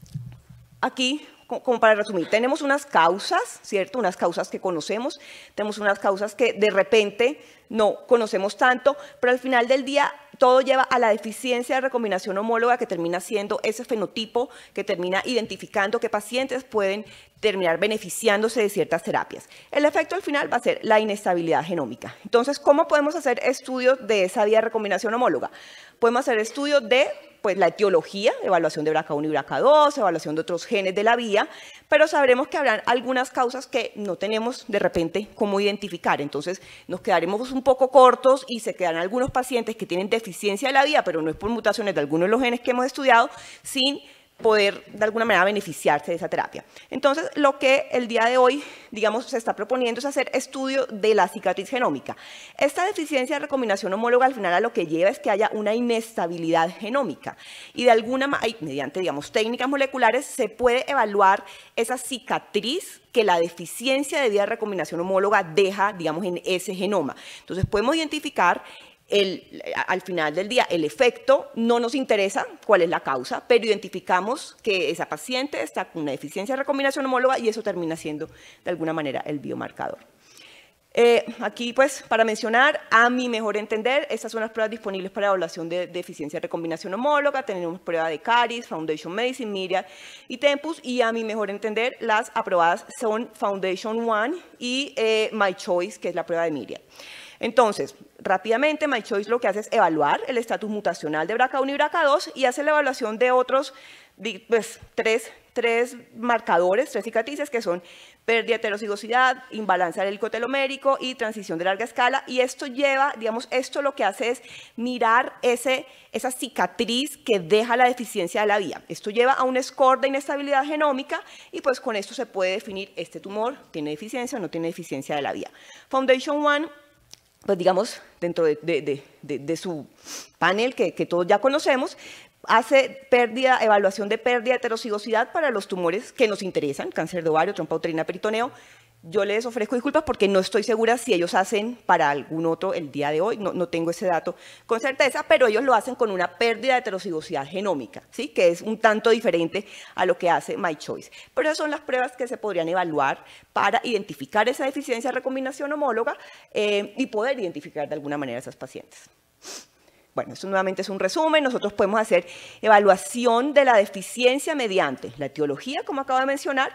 aquí, como para resumir, tenemos unas causas, ¿cierto? Unas causas que conocemos, tenemos unas causas que de repente no conocemos tanto, pero al final del día todo lleva a la deficiencia de recombinación homóloga, que termina siendo ese fenotipo que termina identificando qué pacientes pueden terminar beneficiándose de ciertas terapias. El efecto al final va a ser la inestabilidad genómica. Entonces, ¿cómo podemos hacer estudios de esa vía de recombinación homóloga? Podemos hacer estudios de pues, la etiología, evaluación de B R C A uno y B R C A dos, evaluación de otros genes de la vía, pero sabremos que habrán algunas causas que no tenemos de repente cómo identificar. Entonces, nos quedaremos un poco cortos y se quedarán algunos pacientes que tienen deficiencia de la vía, pero no es por mutaciones de algunos de los genes que hemos estudiado, sin poder de alguna manera beneficiarse de esa terapia. Entonces, lo que el día de hoy, digamos, se está proponiendo es hacer estudio de la cicatriz genómica. Esta deficiencia de recombinación homóloga al final a lo que lleva es que haya una inestabilidad genómica y de alguna manera, mediante, digamos, técnicas moleculares, se puede evaluar esa cicatriz que la deficiencia de vía de recombinación homóloga deja, digamos, en ese genoma. Entonces, podemos identificar El, al final del día, el efecto no nos interesa cuál es la causa, pero identificamos que esa paciente está con una deficiencia de recombinación homóloga y eso termina siendo, de alguna manera, el biomarcador. Eh, aquí, pues, para mencionar, a mi mejor entender, estas son las pruebas disponibles para evaluación de deficiencia de recombinación homóloga. Tenemos prueba de Caris, Foundation Medicine, Myriad y Tempus, y a mi mejor entender, las aprobadas son Foundation One y eh, My Choice, que es la prueba de Myriad. Entonces, rápidamente, My Choice lo que hace es evaluar el estatus mutacional de B R C A uno y B R C A dos y hace la evaluación de otros pues, tres, tres marcadores, tres cicatrices, que son pérdida de heterocigosidad, imbalance helicotelomérico y transición de larga escala. Y esto lleva, digamos, esto lo que hace es mirar ese, esa cicatriz que deja la deficiencia de la vía. Esto lleva a un score de inestabilidad genómica y pues con esto se puede definir este tumor, tiene deficiencia o no tiene deficiencia de la vía. Foundation One, pues digamos, dentro de, de, de, de, de su panel que, que todos ya conocemos, hace pérdida, evaluación de pérdida de heterocigosidad para los tumores que nos interesan, cáncer de ovario, trompa uterina, peritoneo. Yo les ofrezco disculpas porque no estoy segura si ellos hacen para algún otro el día de hoy, no, no tengo ese dato con certeza, pero ellos lo hacen con una pérdida de heterocigosidad genómica, ¿sí? Que es un tanto diferente a lo que hace My Choice. Pero esas son las pruebas que se podrían evaluar para identificar esa deficiencia de recombinación homóloga eh, y poder identificar de alguna manera a esas pacientes. Bueno, esto nuevamente es un resumen. Nosotros podemos hacer evaluación de la deficiencia mediante la etiología, como acabo de mencionar,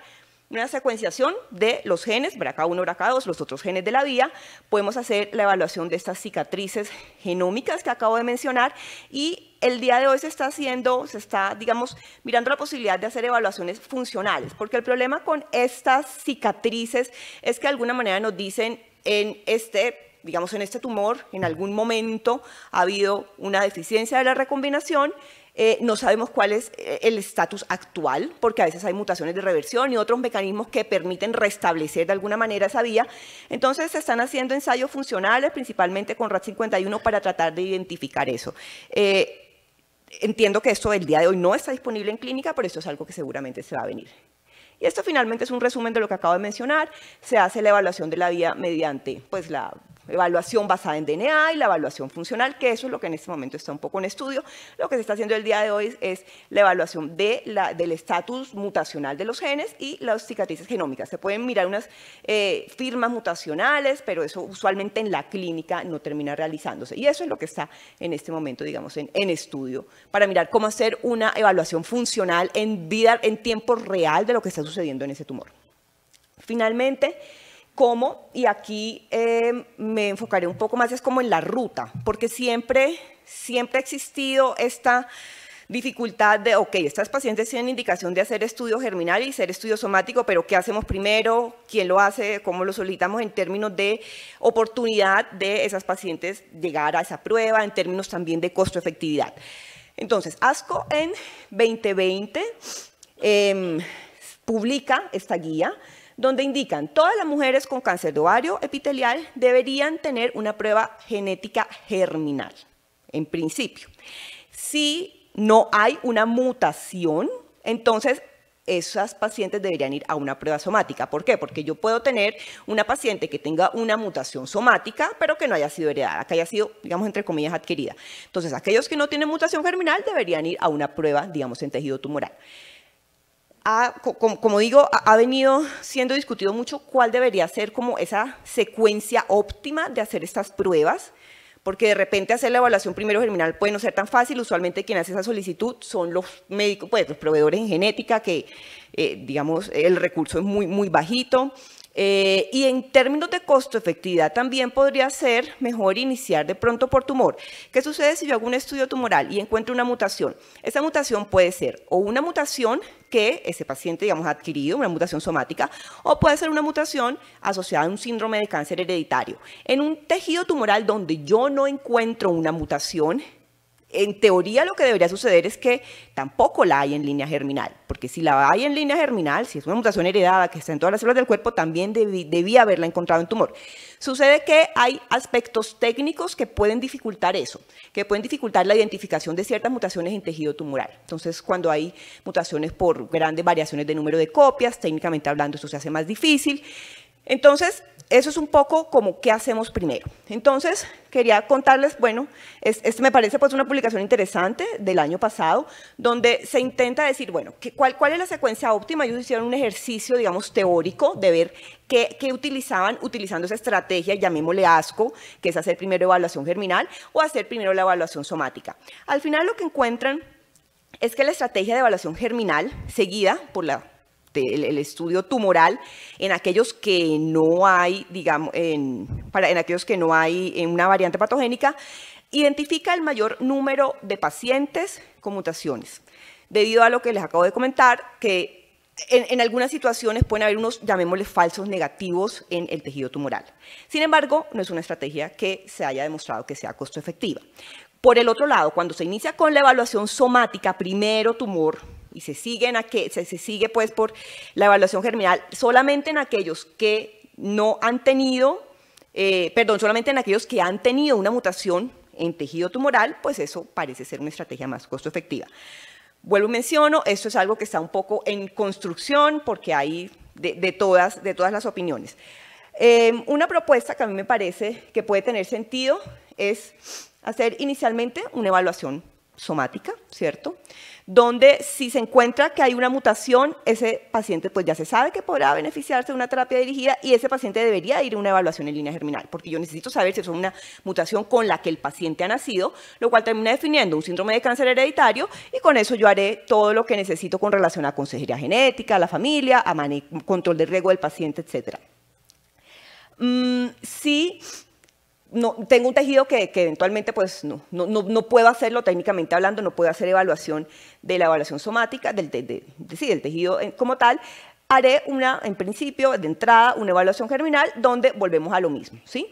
una secuenciación de los genes, B R C A uno, B R C A dos, los otros genes de la vía. Podemos hacer la evaluación de estas cicatrices genómicas que acabo de mencionar y el día de hoy se está haciendo, se está, digamos, mirando la posibilidad de hacer evaluaciones funcionales, porque el problema con estas cicatrices es que de alguna manera nos dicen en este, digamos, en este tumor, en algún momento ha habido una deficiencia de la recombinación. Eh, no sabemos cuál es el estatus actual, porque a veces hay mutaciones de reversión y otros mecanismos que permiten restablecer de alguna manera esa vía. Entonces se están haciendo ensayos funcionales, principalmente con R A D cincuenta y uno, para tratar de identificar eso. Eh, entiendo que esto el día de hoy no está disponible en clínica, pero esto es algo que seguramente se va a venir. Y esto finalmente es un resumen de lo que acabo de mencionar. Se hace la evaluación de la vía mediante pues, la evaluación basada en D N A y la evaluación funcional, que eso es lo que en este momento está un poco en estudio. Lo que se está haciendo el día de hoy es la evaluación de la, del estatus mutacional de los genes y las cicatrices genómicas. Se pueden mirar unas eh, firmas mutacionales, pero eso usualmente en la clínica no termina realizándose. Y eso es lo que está en este momento, digamos, en, en estudio, para mirar cómo hacer una evaluación funcional en vida, en tiempo real de lo que está sucediendo en ese tumor. Finalmente, ¿cómo? Y aquí eh, me enfocaré un poco más, es como en la ruta, porque siempre, siempre ha existido esta dificultad de, ok, estas pacientes tienen indicación de hacer estudio germinal y hacer estudio somático, pero ¿qué hacemos primero? ¿Quién lo hace? ¿Cómo lo solicitamos en términos de oportunidad de esas pacientes llegar a esa prueba, en términos también de costo-efectividad? Entonces, ASCO en veinte veinte eh, publica esta guía, donde indican todas las mujeres con cáncer de ovario epitelial deberían tener una prueba genética germinal, en principio. Si no hay una mutación, entonces esas pacientes deberían ir a una prueba somática. ¿Por qué? Porque yo puedo tener una paciente que tenga una mutación somática, pero que no haya sido heredada, que haya sido, digamos, entre comillas, adquirida. Entonces, aquellos que no tienen mutación germinal deberían ir a una prueba, digamos, en tejido tumoral. Ha, como, como digo, ha, ha venido siendo discutido mucho cuál debería ser como esa secuencia óptima de hacer estas pruebas, porque de repente hacer la evaluación primero germinal puede no ser tan fácil. Usualmente quien hace esa solicitud son los médicos, pues los proveedores en genética, que eh, digamos el recurso es muy, muy bajito. Eh, y en términos de costo-efectividad también podría ser mejor iniciar de pronto por tumor. ¿Qué sucede si yo hago un estudio tumoral y encuentro una mutación? Esa mutación puede ser o una mutación que ese paciente, digamos, ha adquirido, una mutación somática, o puede ser una mutación asociada a un síndrome de cáncer hereditario. En un tejido tumoral donde yo no encuentro una mutación, en teoría lo que debería suceder es que tampoco la hay en línea germinal, porque si la hay en línea germinal, si es una mutación heredada que está en todas las células del cuerpo, también debí, debía haberla encontrado en tumor. Sucede que hay aspectos técnicos que pueden dificultar eso, que pueden dificultar la identificación de ciertas mutaciones en tejido tumoral. Entonces, cuando hay mutaciones por grandes variaciones de número de copias, técnicamente hablando, eso se hace más difícil. Entonces, eso es un poco como qué hacemos primero. Entonces, quería contarles, bueno, es, es, me parece pues una publicación interesante del año pasado, donde se intenta decir, bueno, ¿qué, cuál, ¿cuál es la secuencia óptima? Ellos hicieron un ejercicio, digamos, teórico de ver qué, qué utilizaban utilizando esa estrategia, llamémosle ASCO, que es hacer primero evaluación germinal o hacer primero la evaluación somática. Al final lo que encuentran es que la estrategia de evaluación germinal, seguida por la El, el estudio tumoral, en aquellos que no hay, digamos, en, para, en aquellos que no hay en una variante patogénica, identifica el mayor número de pacientes con mutaciones, debido a lo que les acabo de comentar, que en, en algunas situaciones pueden haber unos, llamémosle, falsos negativos en el tejido tumoral. Sin embargo, no es una estrategia que se haya demostrado que sea costo efectiva. Por el otro lado, cuando se inicia con la evaluación somática, primero tumor, y se sigue, en aquel, se, se sigue pues por la evaluación germinal solamente en aquellos que no han tenido, eh, perdón, solamente en aquellos que han tenido una mutación en tejido tumoral, pues eso parece ser una estrategia más costo efectiva. Vuelvo y menciono, esto es algo que está un poco en construcción porque hay de, de, todas, de todas las opiniones. Eh, una propuesta que a mí me parece que puede tener sentido es hacer inicialmente una evaluación somática, ¿cierto? Donde si se encuentra que hay una mutación, ese paciente pues ya se sabe que podrá beneficiarse de una terapia dirigida y ese paciente debería ir a una evaluación en línea germinal, porque yo necesito saber si es una mutación con la que el paciente ha nacido, lo cual termina definiendo un síndrome de cáncer hereditario y con eso yo haré todo lo que necesito con relación a consejería genética, a la familia, a control de riesgo del paciente, etcétera. Mm, sí, no, tengo un tejido que, que eventualmente pues, no, no, no puedo hacerlo técnicamente hablando, no puedo hacer evaluación de la evaluación somática, del, de, de, de, sí, del tejido como tal. Haré una, en principio, de entrada, una evaluación germinal donde volvemos a lo mismo. ¿Sí?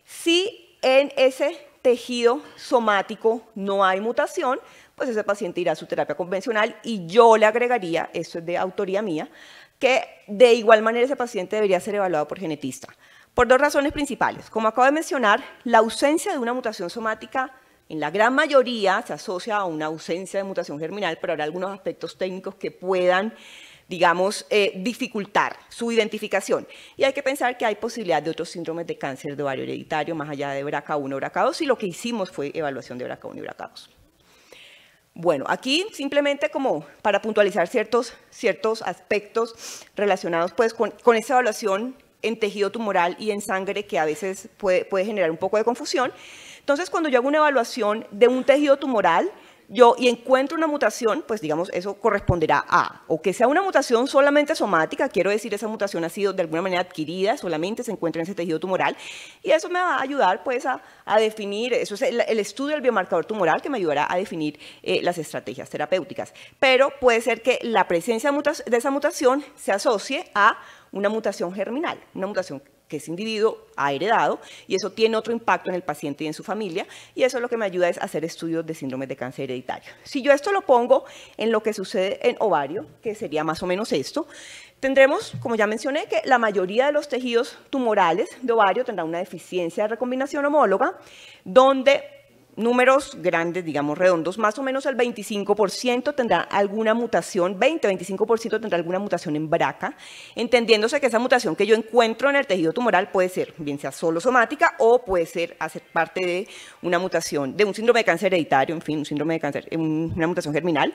Si en ese tejido somático no hay mutación, pues ese paciente irá a su terapia convencional y yo le agregaría, esto es de autoría mía, que de igual manera ese paciente debería ser evaluado por genetista. Por dos razones principales. Como acabo de mencionar, la ausencia de una mutación somática en la gran mayoría se asocia a una ausencia de mutación germinal, pero habrá algunos aspectos técnicos que puedan, digamos, eh, dificultar su identificación. Y hay que pensar que hay posibilidad de otros síndromes de cáncer de ovario hereditario, más allá de B R C A uno, B R C A dos, y lo que hicimos fue evaluación de B R C A uno y B R C A dos. Bueno, aquí simplemente como para puntualizar ciertos, ciertos aspectos relacionados pues, con, con esa evaluación en tejido tumoral y en sangre que a veces puede, puede generar un poco de confusión. Entonces, cuando yo hago una evaluación de un tejido tumoral yo, y encuentro una mutación, pues digamos, eso corresponderá a, o que sea una mutación solamente somática, quiero decir, esa mutación ha sido de alguna manera adquirida, solamente se encuentra en ese tejido tumoral, y eso me va a ayudar pues a, a definir, eso es el, el estudio del biomarcador tumoral que me ayudará a definir eh, las estrategias terapéuticas. Pero puede ser que la presencia de esa mutación se asocie a una mutación germinal, una mutación que ese individuo ha heredado y eso tiene otro impacto en el paciente y en su familia y eso lo que me ayuda es hacer estudios de síndromes de cáncer hereditario. Si yo esto lo pongo en lo que sucede en ovario, que sería más o menos esto, tendremos, como ya mencioné, que la mayoría de los tejidos tumorales de ovario tendrán una deficiencia de recombinación homóloga, donde números grandes, digamos redondos, más o menos el veinticinco por ciento tendrá alguna mutación, veinte a veinticinco por ciento tendrá alguna mutación en B R C A, entendiéndose que esa mutación que yo encuentro en el tejido tumoral puede ser, bien sea solo somática o puede ser hacer parte de una mutación, de un síndrome de cáncer hereditario, en fin, un síndrome de cáncer, una mutación germinal.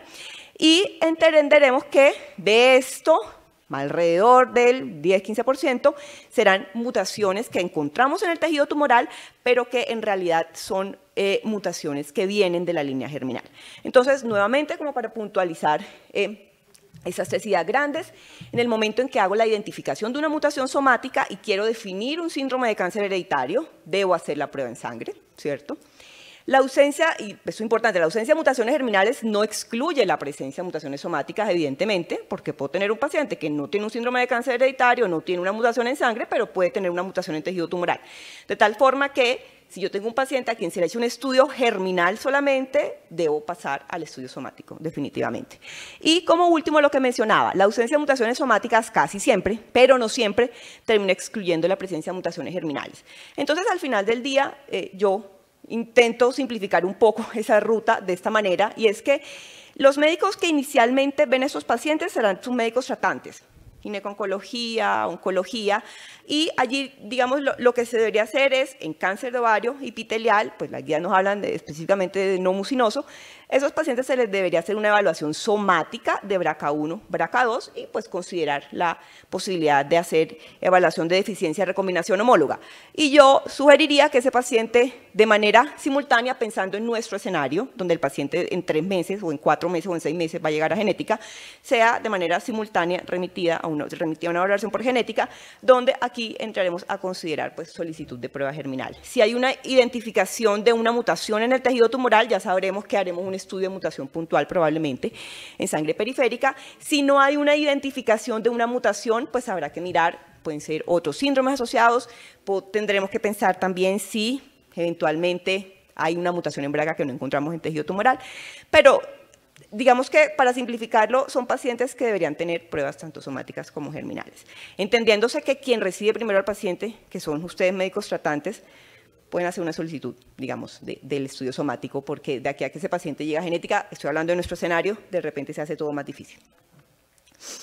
Y entenderemos que de esto, alrededor del diez a quince por ciento serán mutaciones que encontramos en el tejido tumoral, pero que en realidad son eh, mutaciones que vienen de la línea germinal. Entonces, nuevamente, como para puntualizar eh, esas tres ideas grandes, en el momento en que hago la identificación de una mutación somática y quiero definir un síndrome de cáncer hereditario, debo hacer la prueba en sangre, ¿cierto? La ausencia, y eso es importante, la ausencia de mutaciones germinales no excluye la presencia de mutaciones somáticas, evidentemente, porque puedo tener un paciente que no tiene un síndrome de cáncer hereditario, no tiene una mutación en sangre, pero puede tener una mutación en tejido tumoral. De tal forma que, si yo tengo un paciente a quien se le ha hecho un estudio germinal solamente, debo pasar al estudio somático, definitivamente. Y como último, lo que mencionaba, la ausencia de mutaciones somáticas casi siempre, pero no siempre, termina excluyendo la presencia de mutaciones germinales. Entonces, al final del día, eh, yo intento simplificar un poco esa ruta de esta manera, y es que los médicos que inicialmente ven a estos pacientes serán sus médicos tratantes, gineco-oncología, oncología, y allí, digamos, lo, lo que se debería hacer es, en cáncer de ovario epitelial, pues las guías nos hablan de, específicamente de no mucinoso, esos pacientes se les debería hacer una evaluación somática de B R C A uno, B R C A dos y pues considerar la posibilidad de hacer evaluación de deficiencia de recombinación homóloga. Y yo sugeriría que ese paciente de manera simultánea, pensando en nuestro escenario, donde el paciente en tres meses o en cuatro meses o en seis meses va a llegar a genética, sea de manera simultánea remitida a una, remitida a una valoración por genética, donde aquí entraremos a considerar pues, solicitud de prueba germinal. Si hay una identificación de una mutación en el tejido tumoral, ya sabremos que haremos un estudio de mutación puntual probablemente en sangre periférica. Si no hay una identificación de una mutación, pues habrá que mirar, pueden ser otros síndromes asociados, tendremos que pensar también si eventualmente hay una mutación en B R C A que no encontramos en tejido tumoral, pero digamos que para simplificarlo son pacientes que deberían tener pruebas tanto somáticas como germinales, entendiéndose que quien recibe primero al paciente, que son ustedes médicos tratantes, pueden hacer una solicitud, digamos, de, del estudio somático, porque de aquí a que ese paciente llegue a genética, estoy hablando de nuestro escenario, de repente se hace todo más difícil.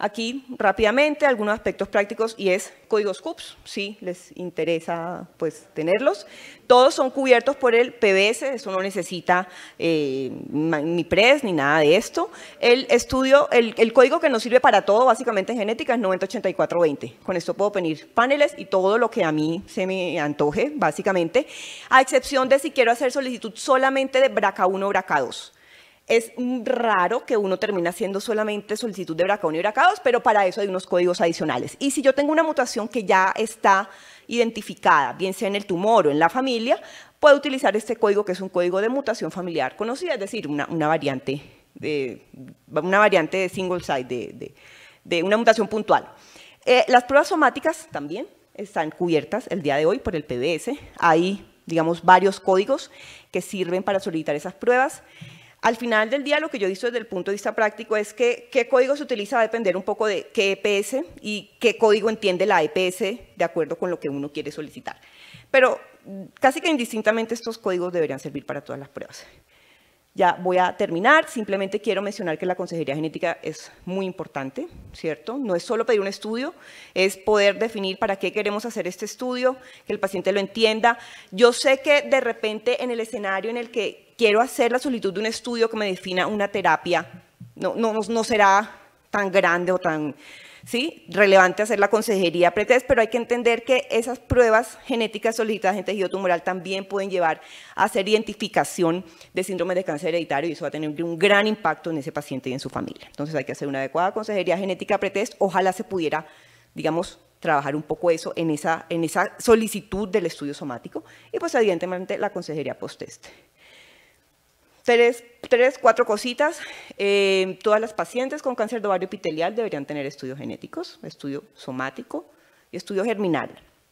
Aquí, rápidamente, algunos aspectos prácticos y es códigos C U P S, si les interesa pues, tenerlos. Todos son cubiertos por el P B S, eso no necesita eh, ni P R E S ni nada de esto. El estudio, el, el código que nos sirve para todo, básicamente en genética, es noventa ochenta y cuatro veinte. Con esto puedo pedir paneles y todo lo que a mí se me antoje, básicamente, a excepción de si quiero hacer solicitud solamente de B R C A uno o B R C A dos. Es raro que uno termine haciendo solamente solicitud de B R C A uno y B R C A dos, pero para eso hay unos códigos adicionales. Y si yo tengo una mutación que ya está identificada, bien sea en el tumor o en la familia, puedo utilizar este código que es un código de mutación familiar conocida, es decir, una, una, variante, de, una variante de single site, de, de, de una mutación puntual. Eh, las pruebas somáticas también están cubiertas el día de hoy por el P B S. Hay, digamos, varios códigos que sirven para solicitar esas pruebas. Al final del día, lo que yo he visto desde el punto de vista práctico es que qué código se utiliza va a depender un poco de qué E P S y qué código entiende la E P S de acuerdo con lo que uno quiere solicitar. Pero casi que indistintamente estos códigos deberían servir para todas las pruebas. Ya voy a terminar, simplemente quiero mencionar que la consejería genética es muy importante, ¿cierto? No es solo pedir un estudio, es poder definir para qué queremos hacer este estudio, que el paciente lo entienda. Yo sé que de repente en el escenario en el que quiero hacer la solicitud de un estudio que me defina una terapia, no, no, no será tan grande o tan ¿sí? relevante hacer la consejería pretest, pero hay que entender que esas pruebas genéticas solicitadas en tejido tumoral también pueden llevar a hacer identificación de síndrome de cáncer hereditario y eso va a tener un gran impacto en ese paciente y en su familia. Entonces hay que hacer una adecuada consejería genética pretest, ojalá se pudiera, digamos, trabajar un poco eso en esa, en esa solicitud del estudio somático y pues evidentemente la consejería post-test. Tres, tres, cuatro cositas. Eh, todas las pacientes con cáncer de ovario epitelial deberían tener estudios genéticos, estudio somático y estudio germinal.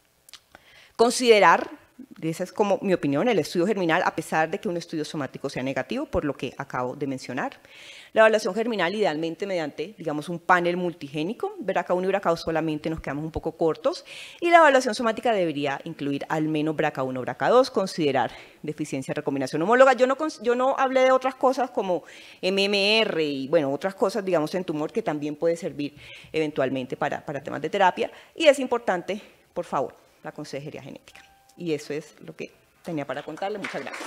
Considerar, esa es como mi opinión, el estudio germinal a pesar de que un estudio somático sea negativo, por lo que acabo de mencionar. La evaluación germinal idealmente mediante, digamos, un panel multigénico. B R C A uno y B R C A dos solamente nos quedamos un poco cortos. Y la evaluación somática debería incluir al menos B R C A uno o B R C A dos, considerar deficiencia de recombinación homóloga. Yo no, yo no hablé de otras cosas como M M R y, bueno, otras cosas, digamos, en tumor que también puede servir eventualmente para, para temas de terapia. Y es importante, por favor, la consejería genética. Y eso es lo que tenía para contarle. Muchas gracias.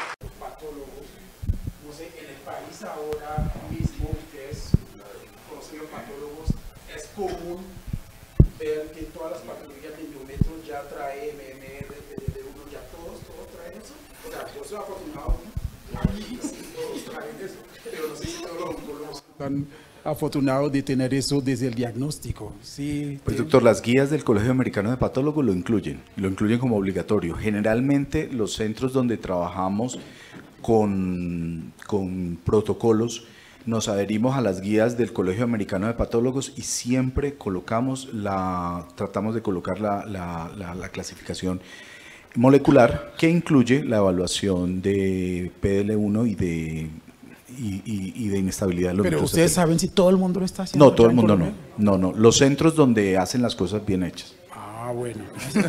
No sé, en el país ahora mismo, ustedes conocen los patólogos, es común ver que todas las patologías de endometrio ya trae M M R, P D D uno, ya todos, todos traen eso. O sea, yo soy afortunado, aquí sí todos traen eso, pero no sé si todos los oncólogos están afortunados de tener eso desde el diagnóstico. Sí, pues doctor, las guías del Colegio Americano de Patólogos lo incluyen, lo incluyen como obligatorio. Generalmente los centros donde trabajamos con, con protocolos nos adherimos a las guías del Colegio Americano de Patólogos y siempre colocamos la, tratamos de colocar la, la, la, la clasificación molecular que incluye la evaluación de P D L uno y de Y, y, y de inestabilidad de los Pero ustedes saben si todo el mundo lo está haciendo. No, todo el mundo no. No, no. Los centros donde hacen las cosas bien hechas. Ah, bueno.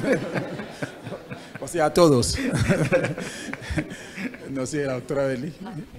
O sea, todos. No sé, la doctora Beli.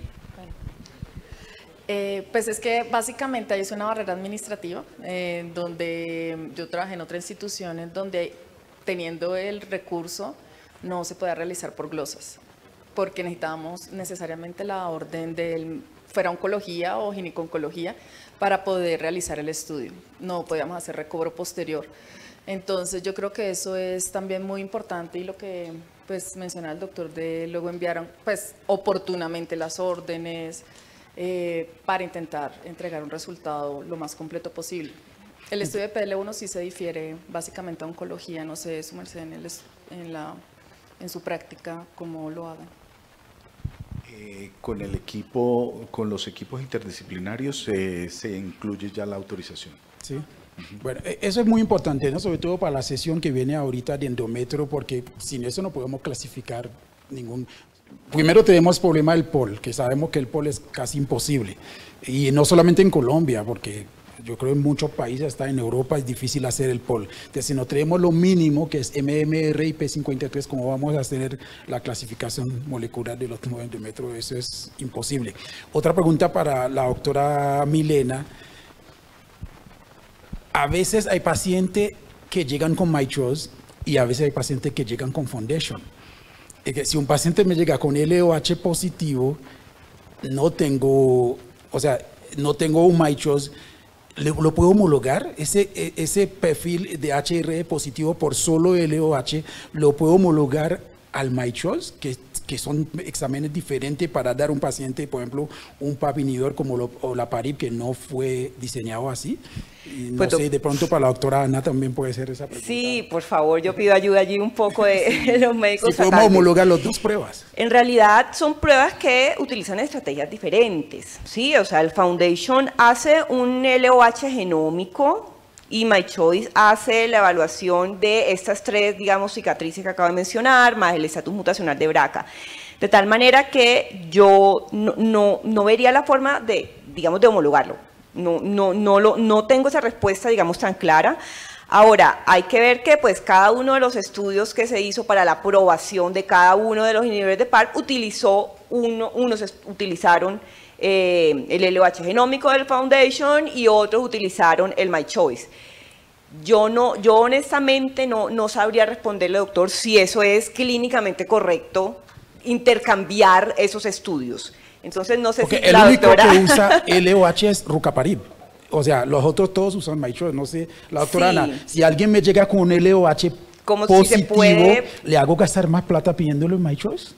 Eh, pues es que básicamente hay una barrera administrativa, eh, donde yo trabajé en otra institución en donde teniendo el recurso no se podía realizar por glosas, porque necesitábamos necesariamente la orden del, fuera oncología o gineco-oncología, para poder realizar el estudio. No podíamos hacer recobro posterior. Entonces yo creo que eso es también muy importante y lo que pues menciona el doctor de luego enviaron pues oportunamente las órdenes eh, para intentar entregar un resultado lo más completo posible. El estudio de P D L uno sí se difiere básicamente a oncología, no sé, su merced en, el, en, la, en su práctica cómo lo hagan. Eh, con el equipo, con los equipos interdisciplinarios eh, se incluye ya la autorización. Sí. Uh-huh. Bueno, eso es muy importante, ¿no? Sobre todo para la sesión que viene ahorita de endometrio, porque sin eso no podemos clasificar ningún. Primero tenemos el problema del P O L, que sabemos que el P O L es casi imposible, y no solamente en Colombia, porque yo creo en muchos países, hasta en Europa, es difícil hacer el P O L. Entonces, si no tenemos lo mínimo, que es M M R y P cincuenta y tres, ¿cómo vamos a hacer la clasificación molecular de los tumores de endometrio? Eso es imposible. Otra pregunta para la doctora Milena. a veces hay pacientes que llegan con MyChoice y a veces hay pacientes que llegan con Foundation. Es que si un paciente me llega con L O H positivo, no tengo, o sea, no tengo un MyChoice, ¿lo puedo homologar? Ese, ese perfil de H R positivo por solo L O H, ¿lo puedo homologar al MyChoice? Que, que son exámenes diferentes para dar a un paciente, por ejemplo, un P A P inhibidor como lo, o la Parib, que no fue diseñado así. Y no pues, sé, de pronto para la doctora Ana también puede ser esa pregunta. Sí, por favor, yo pido ayuda allí un poco de los médicos. Si podemos homologar las dos pruebas. En realidad son pruebas que utilizan estrategias diferentes, ¿sí? O sea, el Foundation hace un L O H genómico y MyChoice hace la evaluación de estas tres, digamos, cicatrices que acabo de mencionar, más el estatus mutacional de B R C A. De tal manera que yo no, no, no vería la forma de, digamos, de homologarlo. No, no, no, lo, no tengo esa respuesta, digamos, tan clara. Ahora, hay que ver que pues cada uno de los estudios que se hizo para la aprobación de cada uno de los inhibidores de P A R P utilizó, uno, unos utilizaron eh, el L O H genómico del Foundation y otros utilizaron el MyChoice. Yo, no, yo honestamente no, no sabría responderle, doctor, si eso es clínicamente correcto, intercambiar esos estudios. Entonces, no sé Porque si el la único doctora... que usa L O H es Rucaparib. O sea, los otros todos usan MyChoice. No sé, la doctora sí. Ana, si alguien me llega con un L O H Como positivo, si se puede... ¿le hago gastar más plata pidiéndolo en MyChoice?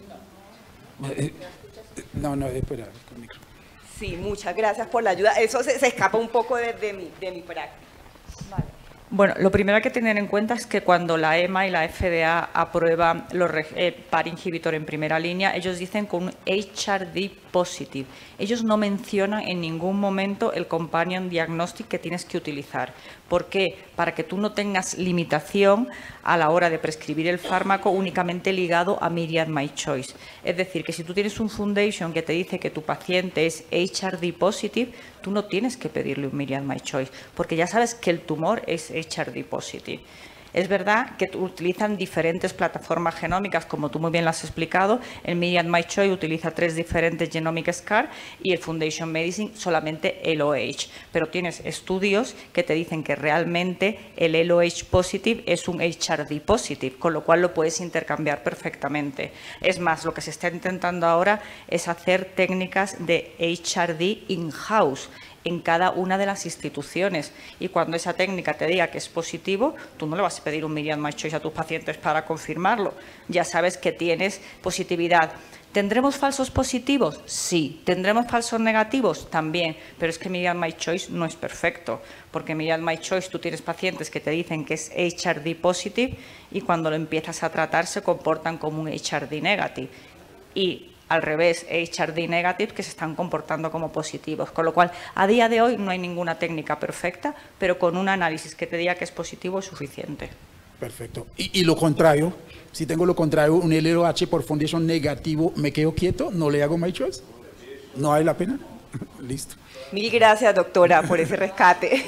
No, no, espera. Sí, muchas gracias por la ayuda. Eso se, se escapa un poco de, de, mi, de mi práctica. Vale. Bueno, lo primero que hay que tener en cuenta es que cuando la E M A y la F D A aprueban los eh, P A R inhibitor en primera línea, ellos dicen con un H R D positive. Ellos no mencionan en ningún momento el companion diagnostic que tienes que utilizar. ¿Por qué? Para que tú no tengas limitación a la hora de prescribir el fármaco únicamente ligado a Myriad MyChoice. Es decir, que si tú tienes un Foundation que te dice que tu paciente es H R D positive, tú no tienes que pedirle un Myriad MyChoice, porque ya sabes que el tumor es H R D positive. Es verdad que utilizan diferentes plataformas genómicas, como tú muy bien lo has explicado. El Myriad MyChoice utiliza tres diferentes Genomic Scar y el Foundation Medicine solamente L O H. Pero tienes estudios que te dicen que realmente el L O H positive es un H R D positive, con lo cual lo puedes intercambiar perfectamente. Es más, lo que se está intentando ahora es hacer técnicas de H R D in-house en cada una de las instituciones, y cuando esa técnica te diga que es positivo, tú no le vas a pedir un Myriad MyChoice a tus pacientes para confirmarlo, ya sabes que tienes positividad. ¿Tendremos falsos positivos? Sí. ¿Tendremos falsos negativos? También, pero es que Myriad MyChoice no es perfecto, porque Myriad MyChoice tú tienes pacientes que te dicen que es H R D positive y cuando lo empiezas a tratar se comportan como un H R D negative, y al revés, H R D negative que se están comportando como positivos. Con lo cual, a día de hoy no hay ninguna técnica perfecta, pero con un análisis que te diga que es positivo es suficiente. Perfecto. Y, y lo contrario, si tengo lo contrario, un L O H por Foundation negativo, ¿me quedo quieto? ¿No le hago MyChoice? ¿No vale la pena? Listo. Mil gracias, doctora, por ese rescate.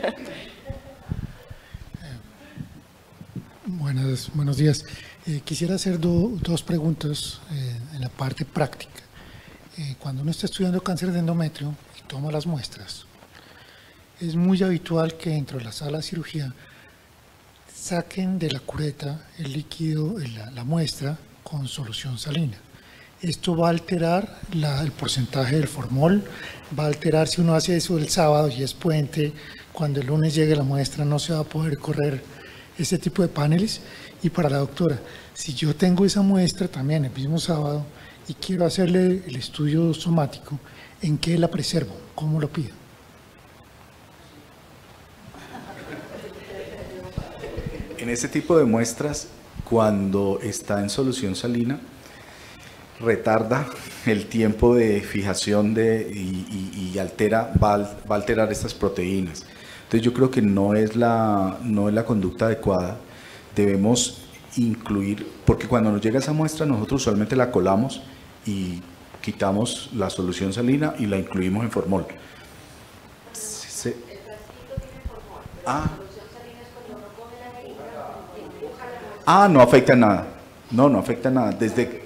Buenas, buenos días. Eh, quisiera hacer do, dos preguntas eh, en la parte práctica. Eh, cuando uno está estudiando cáncer de endometrio y toma las muestras, es muy habitual que dentro de la sala de cirugía saquen de la cureta el líquido, la, la muestra con solución salina. Esto va a alterar la, el porcentaje del formol, va a alterar si uno hace eso el sábado y es puente, cuando el lunes llegue la muestra no se va a poder correr ese tipo de paneles. Y para la doctora, si yo tengo esa muestra también el mismo sábado y quiero hacerle el estudio somático, ¿en qué la preservo? ¿Cómo lo pido? En ese tipo de muestras, cuando está en solución salina, retarda el tiempo de fijación de, y, y, y altera, va, va a alterar estas proteínas. Entonces yo creo que no es la, no es la conducta adecuada. Debemos incluir, porque cuando nos llega esa muestra nosotros usualmente la colamos y quitamos la solución salina y la incluimos en formol. Se, ah, ah, no afecta nada. No, no afecta nada. Desde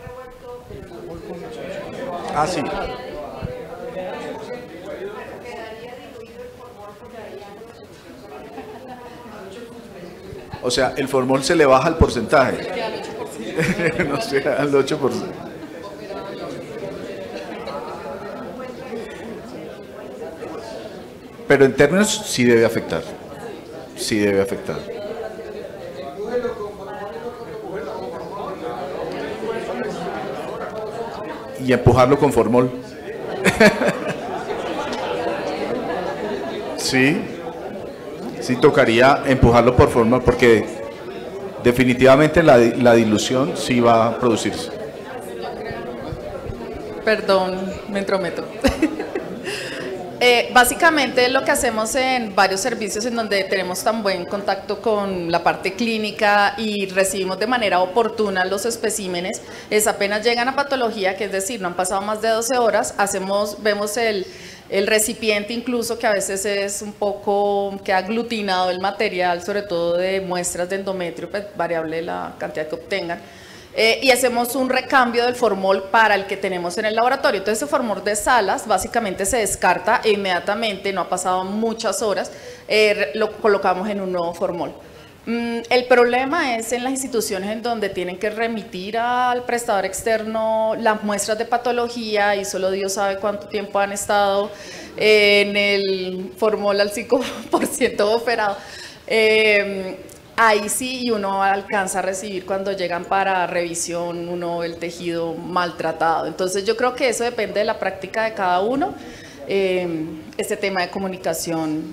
Ah, sí. O sea, el formol se le baja el porcentaje. No sé, al ocho por ciento. Pero en términos sí debe afectar. Sí debe afectar. Y empujarlo con formol. Sí. Sí tocaría empujarlo por formol porque definitivamente la, la dilución sí va a producirse. Perdón, me entrometo. Eh, básicamente lo que hacemos en varios servicios en donde tenemos tan buen contacto con la parte clínica y recibimos de manera oportuna los especímenes, es apenas llegan a patología, que es decir, no han pasado más de doce horas, hacemos, vemos el, el recipiente incluso que a veces es un poco, que ha aglutinado el material, sobre todo de muestras de endometrio, pues, variable la cantidad que obtengan. Eh, y hacemos un recambio del formol para el que tenemos en el laboratorio. Entonces, ese formol de salas básicamente se descarta e inmediatamente, no ha pasado muchas horas, eh, lo colocamos en un nuevo formol. Mm, el problema es en las instituciones en donde tienen que remitir al prestador externo las muestras de patología y solo Dios sabe cuánto tiempo han estado en el formol al cinco por ciento operado. Eh, Ahí sí, y uno alcanza a recibir cuando llegan para revisión, uno el tejido maltratado. Entonces yo creo que eso depende de la práctica de cada uno, eh, este tema de comunicación.